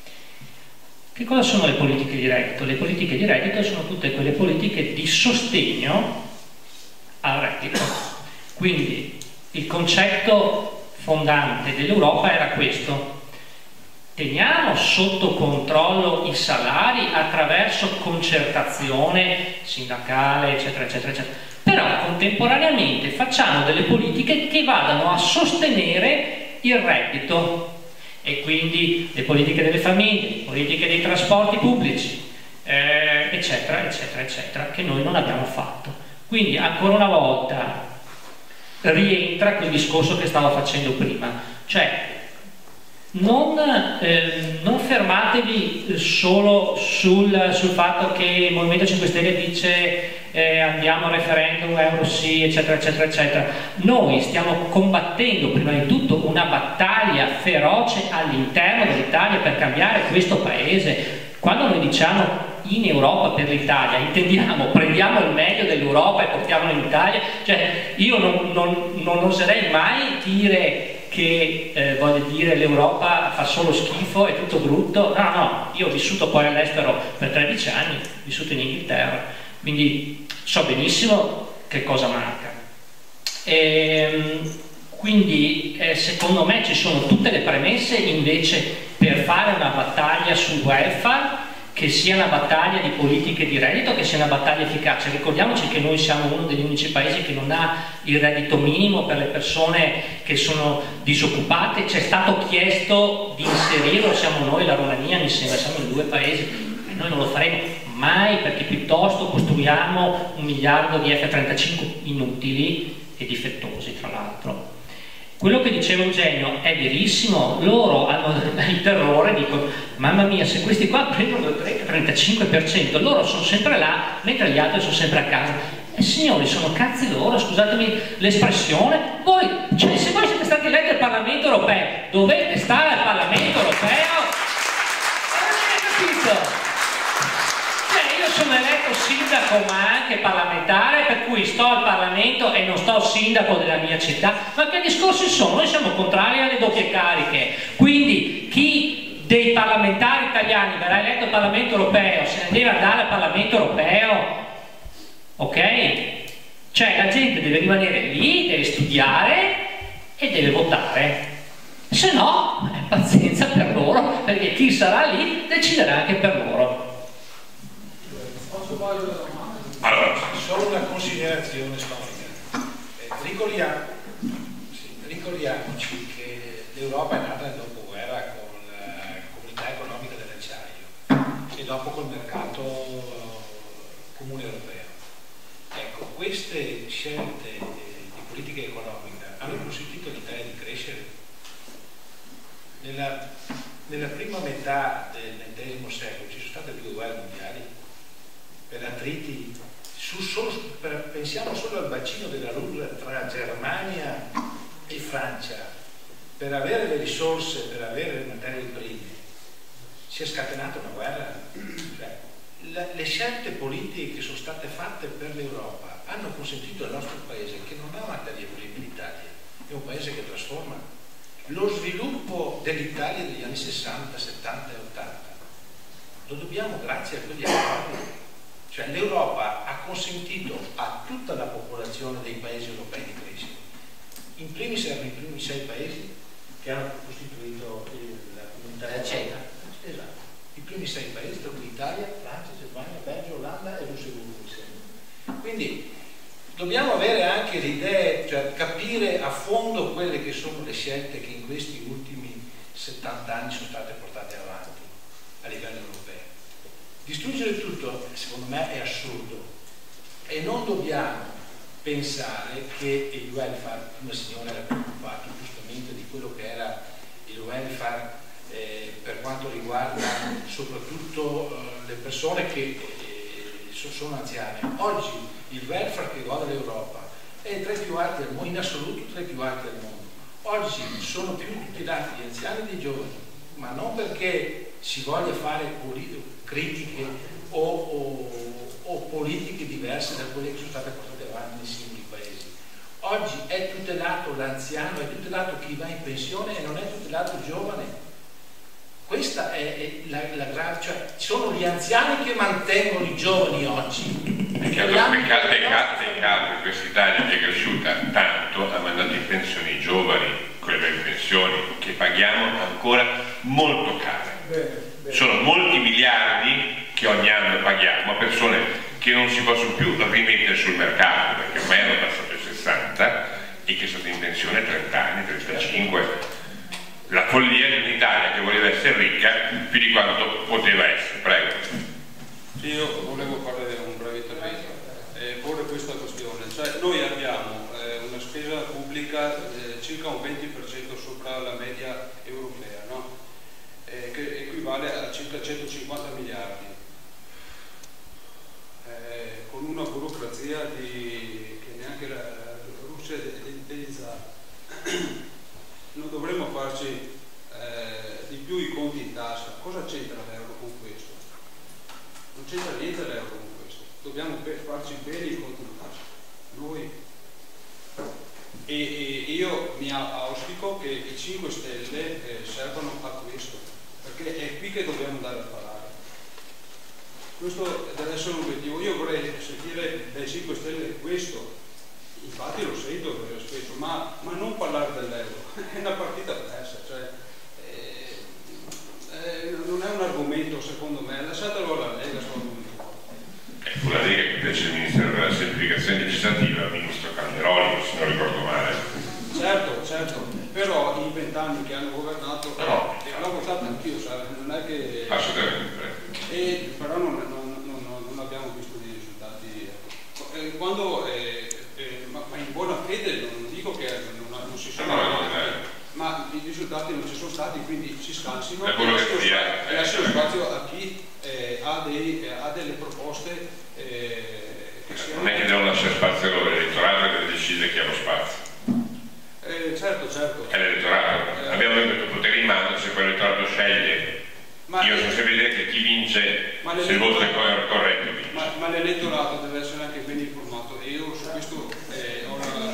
Che cosa sono le politiche di reddito? Le politiche di reddito sono tutte quelle politiche di sostegno al reddito. Quindi il concetto fondante dell'Europa era questo: teniamo sotto controllo i salari attraverso concertazione sindacale, eccetera, eccetera, eccetera. Però contemporaneamente facciamo delle politiche che vadano a sostenere il reddito, e quindi le politiche delle famiglie, le politiche dei trasporti pubblici, eh, eccetera, eccetera, eccetera, che noi non abbiamo fatto. Quindi ancora una volta rientra quel discorso che stavo facendo prima, cioè non, eh, non fermatevi solo sul, sul fatto che il Movimento cinque Stelle dice eh, andiamo al referendum, euro sì, eccetera, eccetera, eccetera. Noi stiamo combattendo prima di tutto una battaglia feroce all'interno dell'Italia per cambiare questo paese. Quando noi diciamo in Europa per l'Italia, intendiamo prendiamo il meglio dell'Europa e portiamolo in Italia, cioè io non, non, non oserei mai dire che eh, voglio dire l'Europa fa solo schifo, è tutto brutto. No, no, io ho vissuto poi all'estero per tredici anni, ho vissuto in Inghilterra, quindi so benissimo che cosa manca. E, quindi eh, secondo me ci sono tutte le premesse invece per fare una battaglia sul welfare, che sia una battaglia di politiche di reddito, che sia una battaglia efficace. Ricordiamoci che noi siamo uno degli unici paesi che non ha il reddito minimo per le persone che sono disoccupate. Ci è stato chiesto di inserirlo, siamo noi, la Romania, mi sembra, siamo in due paesi, e noi non lo faremo mai, perché piuttosto costruiamo un miliardo di F trentacinque inutili e difettosi, tra l'altro. quello che diceva Eugenio è verissimo, loro hanno il terrore, dicono mamma mia, se questi qua prendono il trenta trentacinque per cento, loro sono sempre là, mentre gli altri sono sempre a casa. E signori, sono cazzi loro, scusatemi l'espressione, voi, cioè se voi siete stati eletti al Parlamento Europeo, dovete stare al Parlamento Europeo? Avete capito? Io sono eletto sindaco ma anche parlamentare, per cui sto al Parlamento e non sto sindaco della mia città. Ma che discorsi sono? Noi siamo contrari alle doppie cariche, quindi chi dei parlamentari italiani verrà eletto al Parlamento Europeo se ne deve andare al Parlamento Europeo, ok? Cioè la gente deve rimanere lì, deve studiare e deve votare, se no eh, pazienza per loro, perché chi sarà lì deciderà anche per loro. Allora, solo una considerazione storica. Eh, ricordiamo, sì, ricordiamoci che l'Europa è nata nel dopoguerra con la comunità economica dell'acciaio e dopo col mercato comune europeo. Ecco, queste scelte eh, di politica economica hanno consentito all'Italia di crescere. Nella, nella prima metà del ventesimo secolo ci sono state due guerre mondiali per attriti, su solo, per, pensiamo solo al bacino della Ruhr tra Germania e Francia, per avere le risorse, per avere le materie prime, si è scatenata una guerra. Cioè, la, le scelte politiche che sono state fatte per l'Europa hanno consentito al nostro paese, che non ha materie prime l'Italia, è un paese che trasforma. Lo sviluppo dell'Italia degli anni sessanta, settanta e ottanta lo dobbiamo grazie a quegli accordi. Cioè l'Europa ha consentito a tutta la popolazione dei paesi europei di crescere. In primis erano i primi sei paesi che hanno costituito il, la comunità europea. Esatto. I primi sei paesi, tra cui Italia, Francia, Germania, Belgio, Olanda e Lussemburgo. Quindi dobbiamo avere anche l'idea, cioè capire a fondo quelle che sono le scelte che in questi ultimi settanta anni sono state portate avanti a livello europeo. Distruggere tutto, secondo me, è assurdo e non dobbiamo pensare che il welfare, come signora era preoccupato giustamente di quello che era il welfare eh, per quanto riguarda soprattutto eh, le persone che eh, sono anziane. Oggi il welfare che gode l'Europa è tra i più alti al mondo, in assoluto tra i più alti al mondo. Oggi sono più tutelati gli anziani dei giovani, ma non perché si voglia fare politico critiche o, o, o politiche diverse da quelle che sono state portate avanti nei singoli paesi. Oggi è tutelato l'anziano, è tutelato chi va in pensione e non è tutelato il giovane. Questa è, è la, la grave, cioè sono gli anziani che mantengono i giovani oggi. Peccato, peccato, peccato, peccato che questa Italia è cresciuta tanto, ha mandato in pensione i giovani, quelle in pensioni che paghiamo ancora molto care. Bene. Sono molti miliardi che ogni anno paghiamo a persone che non si possono più rimettere sul mercato perché ormai hanno passato i sessanta e che sono in pensione a trenta anni, trentacinque. La follia di un'Italia che voleva essere ricca più di quanto poteva essere. Prego. Sì, io volevo fare un breve intervento e eh, porre questa questione. Cioè, noi abbiamo eh, una spesa pubblica eh, circa un venti per cento sopra la media europea, no? Eh, che equivale a circa centocinquanta miliardi, eh, con una burocrazia di, che neanche la, la Russia utilizza. Non dovremmo farci eh, di più i conti in tasca. Cosa c'entra l'euro con questo? Non c'entra niente l'euro con questo. Dobbiamo farci bene i conti in tasca. Noi. E, e io mi auspico che i cinque Stelle eh, servano a questo, perché è qui che dobbiamo andare a parare. Questo deve essere un obiettivo. Io vorrei sentire dai cinque Stelle questo. Infatti lo sento spesso, ma, ma non parlare dell'euro, è una partita persa, cioè, eh, eh, non è un argomento secondo me, lasciatelo alla Lega sto argomento. Eh, fu la Lega che fece il Ministero della Semplificazione Legislativa, il Ministro Calderoli, se non ricordo male. Certo, certo, però in vent'anni che hanno governato, no, eh, l'ho votato anch'io, non è che... Assolutamente. Eh, però non, non, non, non abbiamo visto dei risultati. Eh, quando... Eh, ma in buona fede non dico che non, non si sono... No, no, no, risultati non ci sono stati, quindi si scansino La e lasciano, burocrazia, e lasciano eh. spazio a chi eh, ha, dei, ha delle proposte eh, che siano... Non è che devono lasciare spazio all'elettorato che decide chi ha lo spazio. Eh, certo, certo. È l'elettorato. Eh. Abbiamo questo potere in mano, se quell'elettorato sceglie. Ma Io è- so sempre dire che chi vince, Ma se il voto è l'elettorato- cor- corretto, vince. Ma, ma l'elettorato deve essere anche ben informato e io su questo eh, ho una...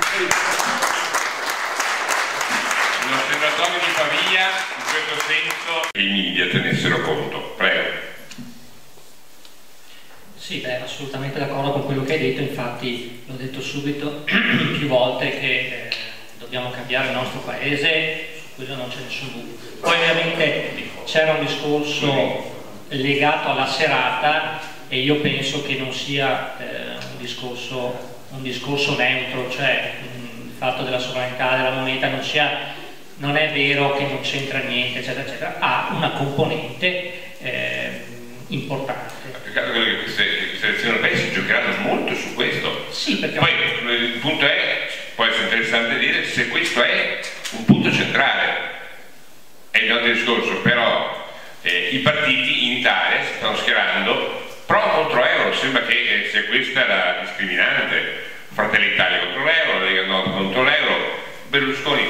Un osservatorio di Pavia, in questo senso, i media tenessero conto. Prego. Sì, beh, assolutamente d'accordo con quello che hai detto, infatti l'ho detto subito più volte che eh, dobbiamo cambiare il nostro paese, su questo non c'è nessun dubbio. Poi ovviamente c'era un discorso legato alla serata e io penso che non sia eh, un, discorso, un discorso neutro, cioè mh, il fatto della sovranità della moneta non, sia, non è vero che non c'entra niente, eccetera, eccetera, ha una componente eh, importante. Peccato che queste, queste elezioni europee si giocheranno molto su questo. Sì, perché... Poi il punto è, può essere interessante dire se questo è un punto centrale. È il nostro discorso, però eh, i partiti in Italia si stanno schierando pro o contro euro, sembra che eh, sia questa la discriminante. Fratelli d'Italia contro l'euro, Lega Nord contro l'euro, Berlusconi.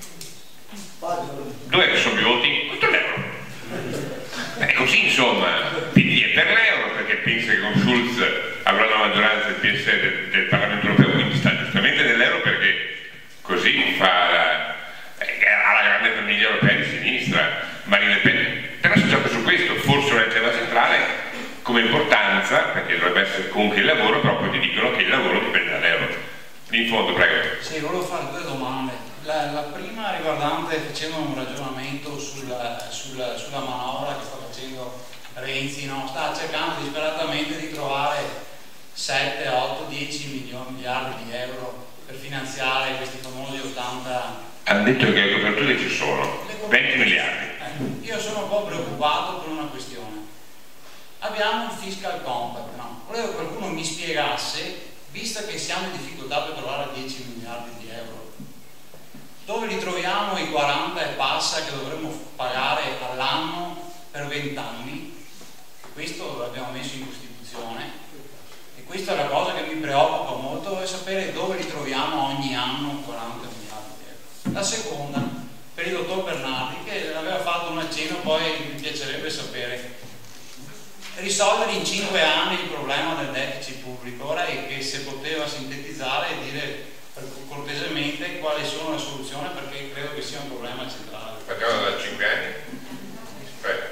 Dov'è che sono i voti? Contro l'euro. È così insomma, P D è per l'euro perché pensa che con Schulz avrà la maggioranza del P S del, del Parlamento europeo, quindi sta giustamente nell'euro perché così fa la, eh, ha la grande famiglia europea di sinistra. Marine Le Pen, però si gioca su questo, forse non è il tema centrale come importanza, perché dovrebbe essere comunque il lavoro, però poi ti dicono che il lavoro dipende dall'euro. In fondo, prego. Sì, volevo fare due domande. La, la prima riguardante, facendo un ragionamento sulla, sulla, sulla manovra che sta facendo Renzi, no? Sta cercando disperatamente di trovare sette, otto, dieci milioni, miliardi di euro per finanziare questi famosi ottanta. Hanno detto che le coperture ci sono, venti miliardi. Eh, io sono un po' preoccupato per una questione. Abbiamo un fiscal compact, no? Volevo che qualcuno mi spiegasse, visto che siamo in difficoltà per trovare dieci miliardi di euro, dove li troviamo i quaranta e passa che dovremmo pagare all'anno per venti anni? Questo l'abbiamo messo in Costituzione e questa è la cosa che mi preoccupa molto, è sapere dove li troviamo ogni anno quaranta miliardi di euro. La seconda, per il dottor Bernardi, che aveva fatto un accenno, poi mi piacerebbe sapere, risolvere in cinque anni il problema del deficit pubblico. Ora è che se poteva sintetizzare e dire cortesemente quali sono le soluzioni, perché credo che sia un problema centrale. Partiamo da cinque anni. Aspetta.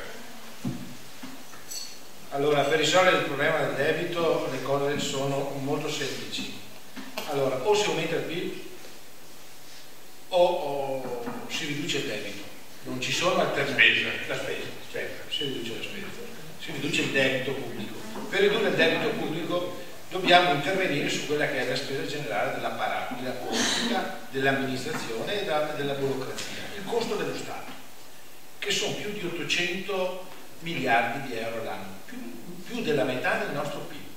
Allora, per risolvere il problema del debito le cose sono molto semplici. Allora, o si aumenta il P I L o, o si riduce il debito. Non ci sono alternative. La spesa, aspetta, si riduce la spesa, si riduce il debito pubblico. Per ridurre il debito pubblico dobbiamo intervenire su quella che è la spesa generale dell'apparato, della politica, dell'amministrazione e della, della burocrazia. Il costo dello Stato, che sono più di ottocento miliardi di euro all'anno, più, più della metà del nostro P I L.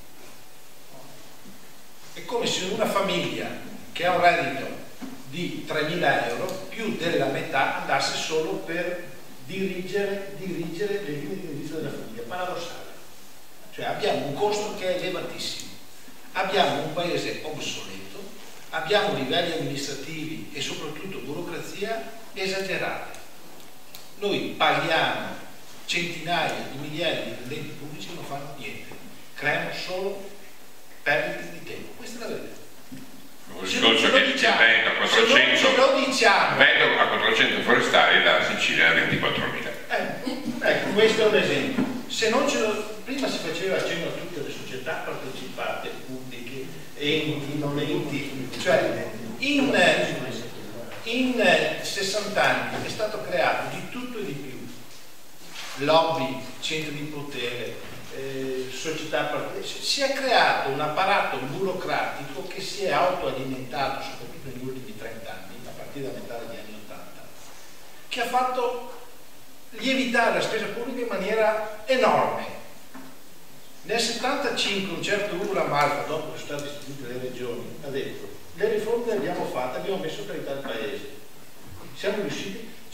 È come se una famiglia che ha un reddito di tremila euro, più della metà andasse solo per dirigere, dirigere le linee di indirizzo della famiglia. Paradossale. Cioè abbiamo un costo che è elevatissimo, abbiamo un paese obsoleto, abbiamo livelli amministrativi e soprattutto burocrazia esagerate. Noi paghiamo centinaia di migliaia di dipendenti pubblici che non fanno niente, creano solo perdite di tempo. Questa è la verità. Il discorso che diciamo, il vento a quattrocento, se lo diciamo, vento a quattrocento forestali da Sicilia a ventiquattromila. Eh, ecco, questo è un esempio. Se non ce lo, prima si faceva accenno a tutte le società partecipate, pubbliche, enti, non enti, cioè in, in sessanta anni è stato creato di tutto e di più, lobby, centri di potere, eh, società partecipate, si è creato un apparato burocratico che si è autoalimentato soprattutto negli ultimi trenta anni, a partire da metà degli anni ottanta, che ha fatto lievitare la spesa pubblica in maniera enorme. Nel settantacinque un certo Ugo Malfa, dopo che sono state istituite le regioni, ha detto le riforme le abbiamo fatte, abbiamo messo carità al paese, siamo riusciti,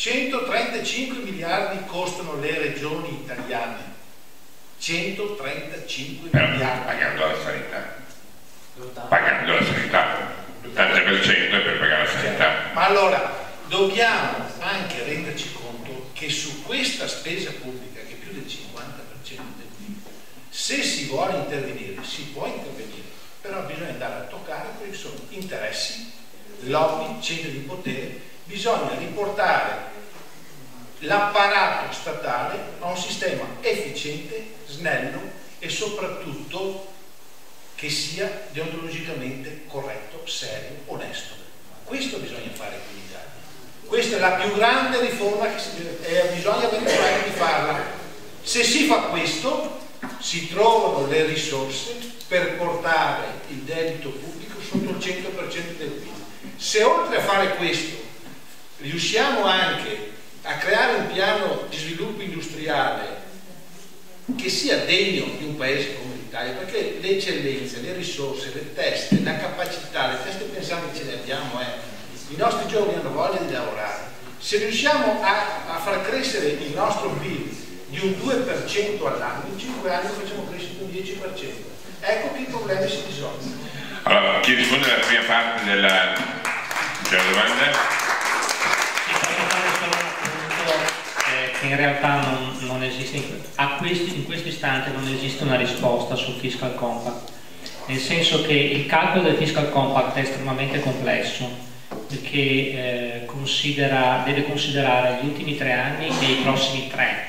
centotrentacinque miliardi costano le regioni italiane, centotrentacinque Però, miliardi. Pagando la sanità, pagando la sanità, l'ottanta per cento è per pagare la sanità. Ma allora dobbiamo anche renderci conto che su questa spesa pubblica, che è più del cinquanta per cento del P I B, se si vuole intervenire, si può intervenire, però bisogna andare a toccare quelli che sono interessi, lobby, centri di potere. Bisogna riportare l'apparato statale a un sistema efficiente, snello e soprattutto che sia deontologicamente corretto, serio, onesto. Questo bisogna fare qui in Italia. Questa è la più grande riforma che si deve, eh, bisogna avere il coraggio di farla. Se si fa questo, si trovano le risorse per portare il debito pubblico sotto il cento per cento del P I B. Se oltre a fare questo riusciamo anche a creare un piano di sviluppo industriale che sia degno di un paese come l'Italia, perché le eccellenze, le risorse, le teste, la capacità, le teste pensanti ce le abbiamo, eh. I nostri giovani hanno voglia di lavorare. Se riusciamo a, a far crescere il nostro P I B di un due per cento all'anno, in cinque anni lo facciamo crescere di un dieci per cento. Ecco che i problemi si risolvono. Allora, chi risponde alla prima parte della, della domanda? Che in realtà non, non esiste, a questi, in questo istante non esiste una risposta sul fiscal compact, nel senso che il calcolo del fiscal compact è estremamente complesso, perché eh, considera, deve considerare gli ultimi tre anni e i prossimi tre.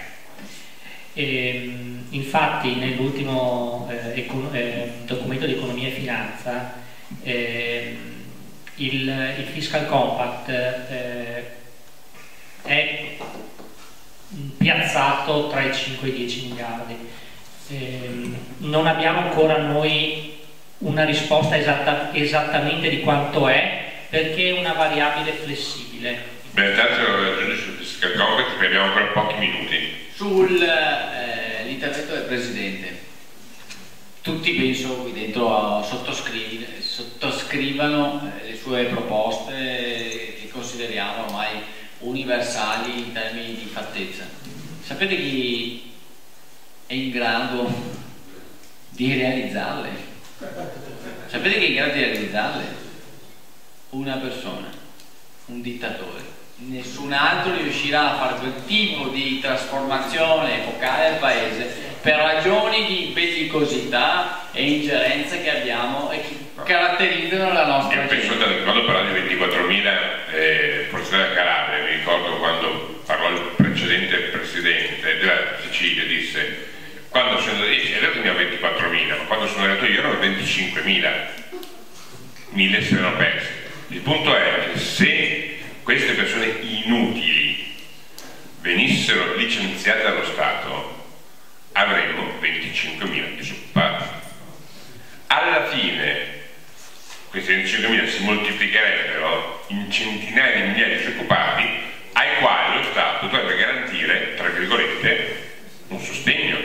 E, infatti nell'ultimo eh, eh, documento di economia e finanza eh, il, il fiscal compact eh, è piazzato tra i cinque e i dieci miliardi. Eh, non abbiamo ancora noi una risposta esatta, esattamente di quanto è, perché è una variabile flessibile. Beh, tanto raggiunge sul fiscal compact perché abbiamo ancora pochi minuti. Sull'intervento eh, del Presidente, tutti penso qui dentro sottoscrivano eh, le sue proposte che consideriamo ormai universali in termini di fattezza. Sapete chi è in grado di realizzarle? Sapete chi è in grado di realizzarle? Una persona, un dittatore. Nessun altro riuscirà a fare quel tipo di trasformazione epocale del paese per ragioni di bellicosità e ingerenza che abbiamo e che caratterizzano la nostra Io penso gente. che quando parla di ventiquattromila eh, forse della Calabria, mi ricordo quando parlò il precedente presidente della Sicilia, disse quando sono andato io, è vero che ne ho ventiquattromila, ma quando sono arrivato io erano venticinquemila, mille se ne erano persi. Il punto è che se queste persone inutili venissero licenziate dallo Stato avremmo venticinquemila disoccupati. Alla fine questi venticinquemila si moltiplicherebbero in centinaia di migliaia di disoccupati ai quali lo Stato dovrebbe garantire, tra virgolette, un sostegno.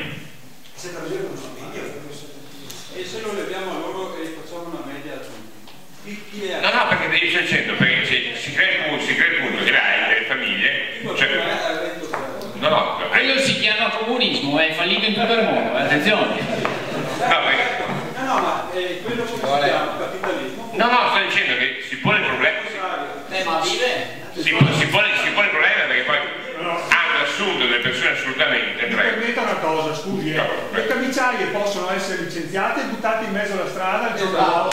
E se lo leviamo a loro e facciamo una media a tutti? Chi, chi è? No, no, perché io sto dicendo, perché si, si crea il punto, si crea il punto che hai le famiglie. Cioè, no, no, quello si chiama comunismo, è fallito in tutto il mondo, attenzione. No, perché... no, no, ma eh, quello che si chiama capitalismo. No, no, sto dicendo che si pone il problema. Eh, ma vive? Si, si, pone, si pone il problema perché poi hanno assunto delle persone assolutamente. Mi permetta una cosa, scusi, eh. Le camiciaie possono essere licenziate e buttate in mezzo alla strada il giorno dopo.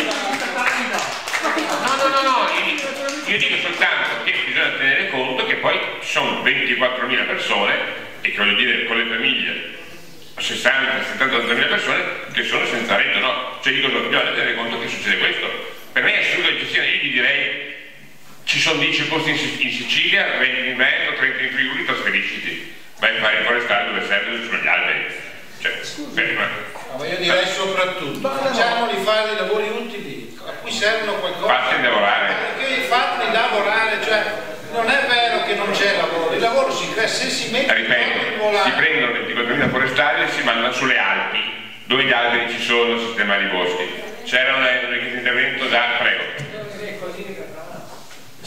No, no, no, no, io, io dico soltanto che bisogna tenere conto che poi ci sono ventiquattromila persone e che voglio dire con le famiglie sessanta settanta ottantamila persone che sono senza reddito, no? Cioè dico, bisogna tenere conto che succede questo. Per me è assurdo di gestione, io gli direi ci sono dieci posti in, in Sicilia, venti in Veneto, trenta in Friuli, trasferisciti, vai a fare in forestale dove serve, dove sono gli alberi. Cioè, beh, ma... ma io direi soprattutto facciamoli fare dei lavori utili a cui servono qualcosa, fatti lavorare, perché fatti lavorare, cioè non è vero che non c'è lavoro, il lavoro si crea se si mette. Ripeto, si prendono ventiquattromila forestali e si mandano sulle Alpi dove gli alberi ci sono, sistemare i boschi. C'era un intervento da prego.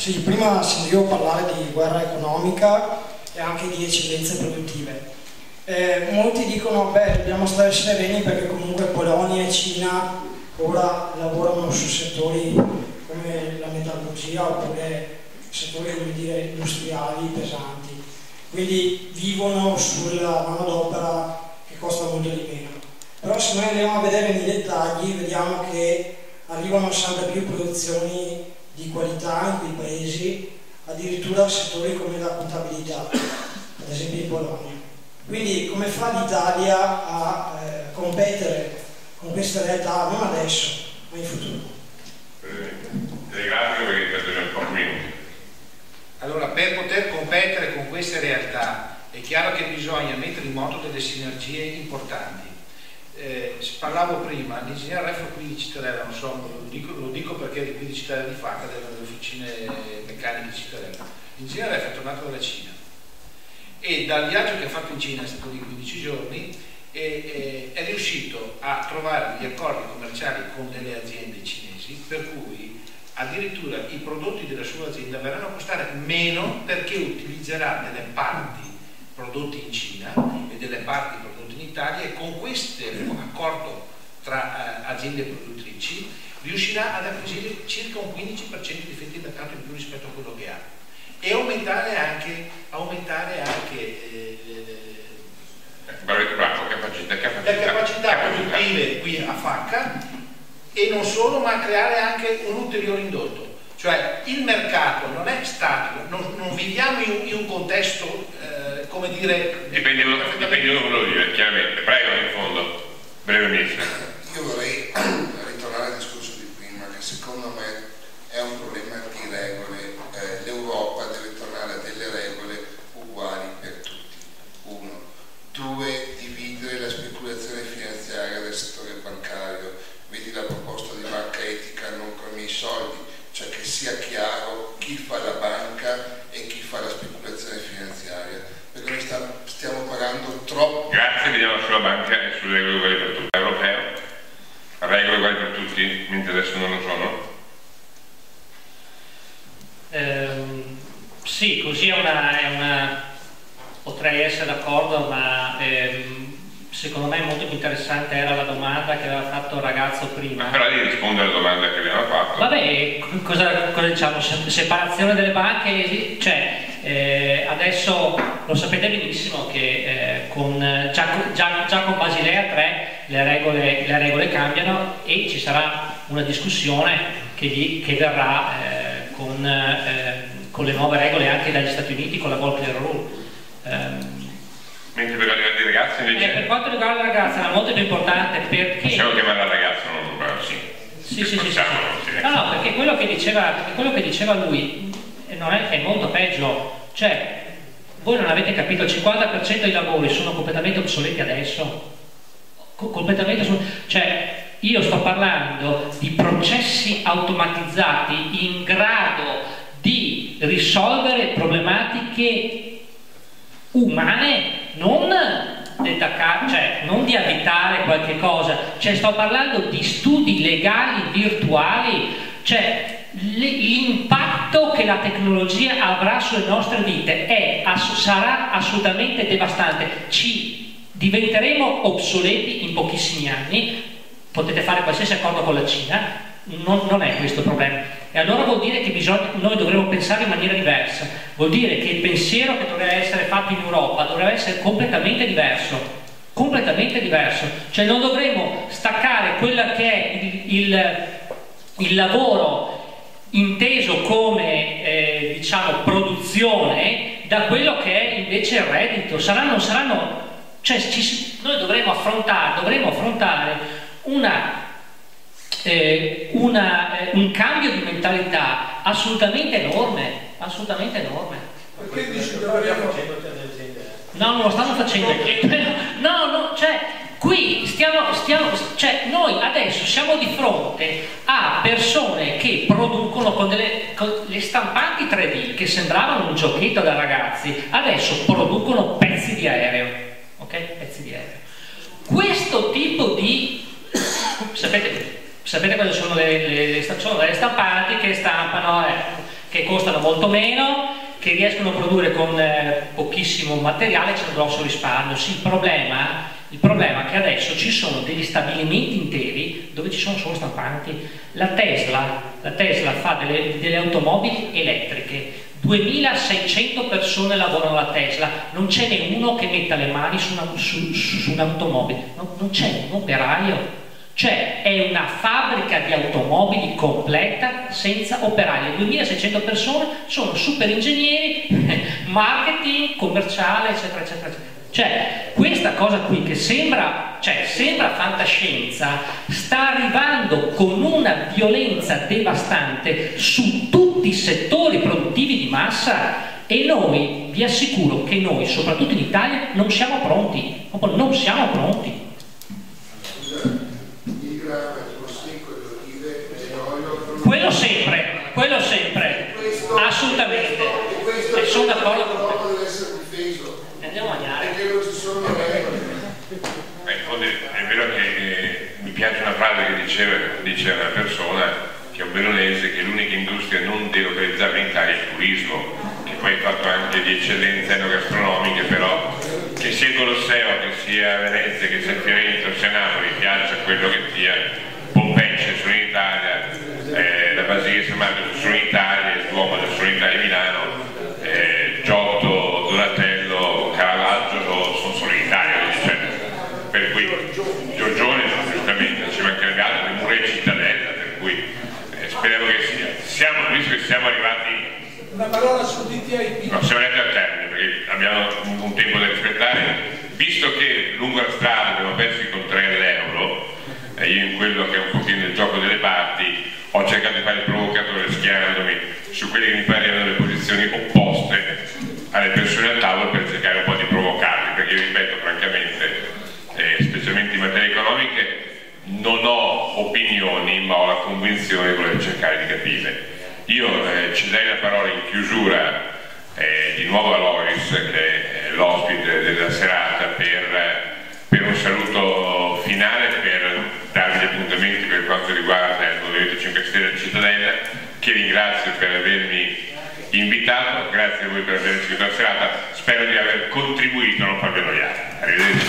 Sì, prima sentivo parlare di guerra economica e anche di eccellenze produttive. Eh, molti dicono, beh, dobbiamo stare sereni perché comunque Polonia e Cina ora lavorano su settori come la metallurgia oppure settori, come dire, industriali pesanti, quindi vivono sulla manodopera che costa molto di meno. Però se noi andiamo a vedere nei dettagli vediamo che arrivano sempre più produzioni di qualità in quei paesi, addirittura settori come la contabilità, ad esempio in Polonia. Quindi come fa l'Italia a eh, competere con queste realtà non adesso, ma in futuro? Grazie perché è un po' minuti. Allora, per poter competere con queste realtà è chiaro che bisogna mettere in moto delle sinergie importanti. Eh, parlavo prima, l'ingegnere Refo qui di Cittadella, non so, lo dico, lo dico perché è qui di Cittadella di Facca, delle officine meccaniche di Cittadella. L'ingegnere Refo è tornato dalla Cina e dal viaggio che ha fatto in Cina, è stato di quindici giorni, e, e, è riuscito a trovare degli accordi commerciali con delle aziende cinesi per cui addirittura i prodotti della sua azienda verranno a costare meno perché utilizzerà delle parti prodotti in Cina e delle parti prodotte in Italia, e con questo accordo tra eh, aziende produttrici riuscirà ad acquisire circa un quindici per cento di fette di mercato in più rispetto a quello che ha e aumentare anche, aumentare anche eh, le capacità, capacità, le capacità produttive qui a Facca, e non solo, ma creare anche un ulteriore indotto. Cioè il mercato non è statico, non, non viviamo in, in un contesto, eh, come dire... Dipende da quello che vive, chiaramente. Prego, in fondo, brevemente. Io vorrei ritornare al discorso di prima, che secondo me è un problema di regole. Eh, L'Europa deve tornare a delle regole uguali per tutti. Uno. Due, dividere la speculazione finanziaria del settore bancario. Vedi la proposta di banca etica non con i miei soldi, cioè che sia chiaro chi fa la banca e chi fa la speculazione finanziaria, perché noi stiamo pagando troppo. Grazie, vediamo sulla banca e sulle regole uguali per tutti. Europeo, regole uguali per tutti, mentre adesso non lo sono? Ehm, sì, così è una, è una... potrei essere d'accordo, ma ehm, secondo me molto più interessante era la domanda che aveva fatto il ragazzo prima. Ma però lì risponde alla domanda che abbiamo fatto. Vabbè, cosa, cosa diciamo? Separazione delle banche, cioè eh, adesso lo sapete benissimo che eh, con, già, già, già con Basilea tre le regole, le regole cambiano e ci sarà una discussione che, gli, che verrà eh, con, eh, con le nuove regole anche dagli Stati Uniti, con la Volcker Rule. Um, Mentre per i ragazzi invece... Eh, per quanto riguarda la ragazza era molto più importante perché... Possiamo chiamare la ragazza, non lo sì. Sì, sì, sì, sì. No, no, perché quello che diceva, perché quello che diceva lui non è, è molto peggio. Cioè, voi non avete capito, il cinquanta per cento dei lavori sono completamente obsoleti adesso. Co completamente obsoleti. Cioè, io sto parlando di processi automatizzati in grado di risolvere problematiche umane, non, cioè, non di additare qualche cosa, cioè sto parlando di studi legali virtuali, cioè l'impatto che la tecnologia avrà sulle nostre vite è, sarà assolutamente devastante, ci diventeremo obsoleti in pochissimi anni, potete fare qualsiasi accordo con la Cina, non, non è questo il problema. E allora vuol dire che bisogna, noi dovremo pensare in maniera diversa, vuol dire che il pensiero che dovrebbe essere fatto in Europa dovrebbe essere completamente diverso, completamente diverso, cioè non dovremo staccare quella che è il, il, il lavoro inteso come eh, diciamo produzione da quello che è invece il reddito, saranno, saranno, cioè ci, noi dovremo affrontare, dovremo affrontare una Eh, una, eh, un cambio di mentalità assolutamente enorme, assolutamente enorme. Perché dici che dobbiamo facendo delle aziende? No, non lo stanno facendo. No, no, cioè qui stiamo, stiamo, cioè noi adesso siamo di fronte a persone che producono con delle con le stampanti tre D che sembravano un giochetto da ragazzi, adesso producono pezzi di aereo, ok? Pezzi di aereo. Questo tipo di sapete Sapete cosa sono le, le, le, sono le stampanti che stampano, eh. che costano molto meno, che riescono a produrre con eh, pochissimo materiale, c'è un grosso risparmio. Sì, il problema, il problema è che adesso ci sono degli stabilimenti interi dove ci sono solo stampanti. La Tesla, la Tesla fa delle, delle automobili elettriche, duemilaseicento persone lavorano alla Tesla, non c'è nessuno che metta le mani su, una, su, su, su un'automobile, non, non c'è un operaio. Cioè è una fabbrica di automobili completa senza operai. Le duemilaseicento persone sono super ingegneri, marketing, commerciale, eccetera, eccetera, eccetera. Cioè questa cosa qui che sembra, cioè, sembra fantascienza, sta arrivando con una violenza devastante su tutti i settori produttivi di massa e noi, vi assicuro che noi, soprattutto in Italia, non siamo pronti, non siamo pronti. Quello sempre, quello sempre, assolutamente, e sono d'accordo con te. Andiamo a mangiare. Perché non ci sono regole. È vero che eh, mi piace una frase che diceva, dice una persona che è un veronese che l'unica industria non delocalizzabile in Italia è il turismo, che poi è fatto anche di eccellenze enogastronomiche, però che sia il Colosseo, che sia Venezia, che sia Firenze o sia Napoli, piaccia quello che sia, Pompeii sono in Italia, eh, la Basilica San Marco sono in Italia, il Duomo sono in Italia, Milano, eh, Giotto, Donatello, Caravaggio sono solo in Italia, cioè, per cui Giorgione giustamente ci mancherebbe altro, le mura di Cittadella, per cui eh, speriamo che sia. Siamo, visto che siamo arrivati. Una parola su D T I P. No, siamo arrivati al termine perché abbiamo un, un tempo da rispettare, visto che lungo la strada abbiamo perso con tre all'euro. E io in quello che è un pochino il gioco delle parti ho cercato di fare il provocatore schierandomi su quelle che mi pare erano le posizioni opposte alle persone al tavolo per cercare un po' di provocarli, perché io ripeto francamente, eh, specialmente in materie economiche, non ho opinioni ma ho la convinzione di voler cercare di capire. Io eh, cederei la parola in chiusura eh, di nuovo a Loris, che è l'ospite della serata, per, per un saluto finale, per darvi gli appuntamenti per quanto riguarda il Movimento cinque Stelle di Cittadella, che ringrazio per avermi invitato, grazie a voi per aver seguito la serata, spero di aver contribuito a non farvi annoiare. Arrivederci.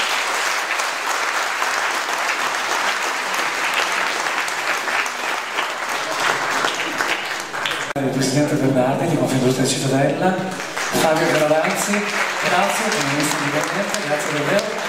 Il Presidente Bernardi di Confindustria Cittadella, Fabio Carolanzi, grazie, come Ministro di Gabinetto, grazie davvero.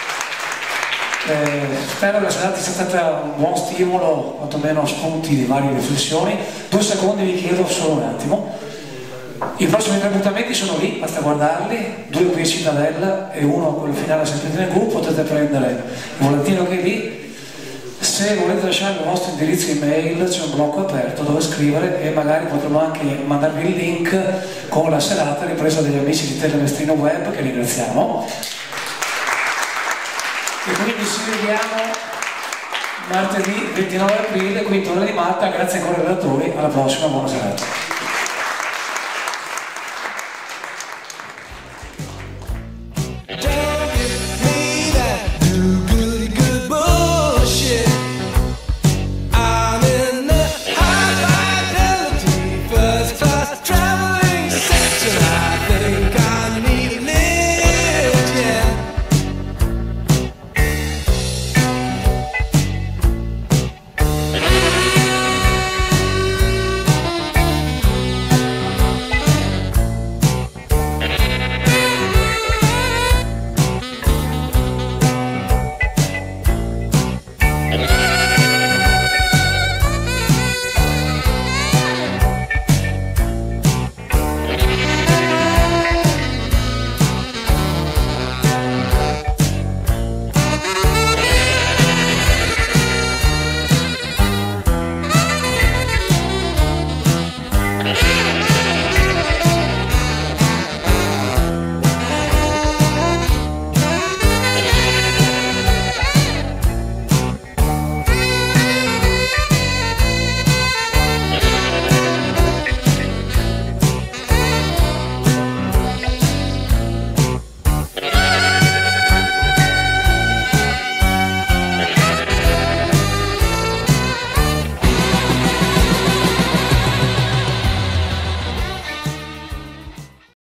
Eh, spero che la serata sia stata un buon stimolo, quantomeno spunti di varie riflessioni. Due secondi vi chiedo solo un attimo. I prossimi tre appuntamenti sono lì, basta guardarli, due qui a Cittadella e uno quello finale sempre nel gruppo, potete prendere il volantino che è lì. Se volete lasciare il vostro indirizzo email c'è un blocco aperto dove scrivere e magari potremo anche mandarvi il link con la serata ripresa dagli amici di Telemestrino Web, che ringraziamo. E quindi ci vediamo martedì ventinove aprile, quinto ora di Malta, grazie ancora ai relatori, alla prossima, buona serata.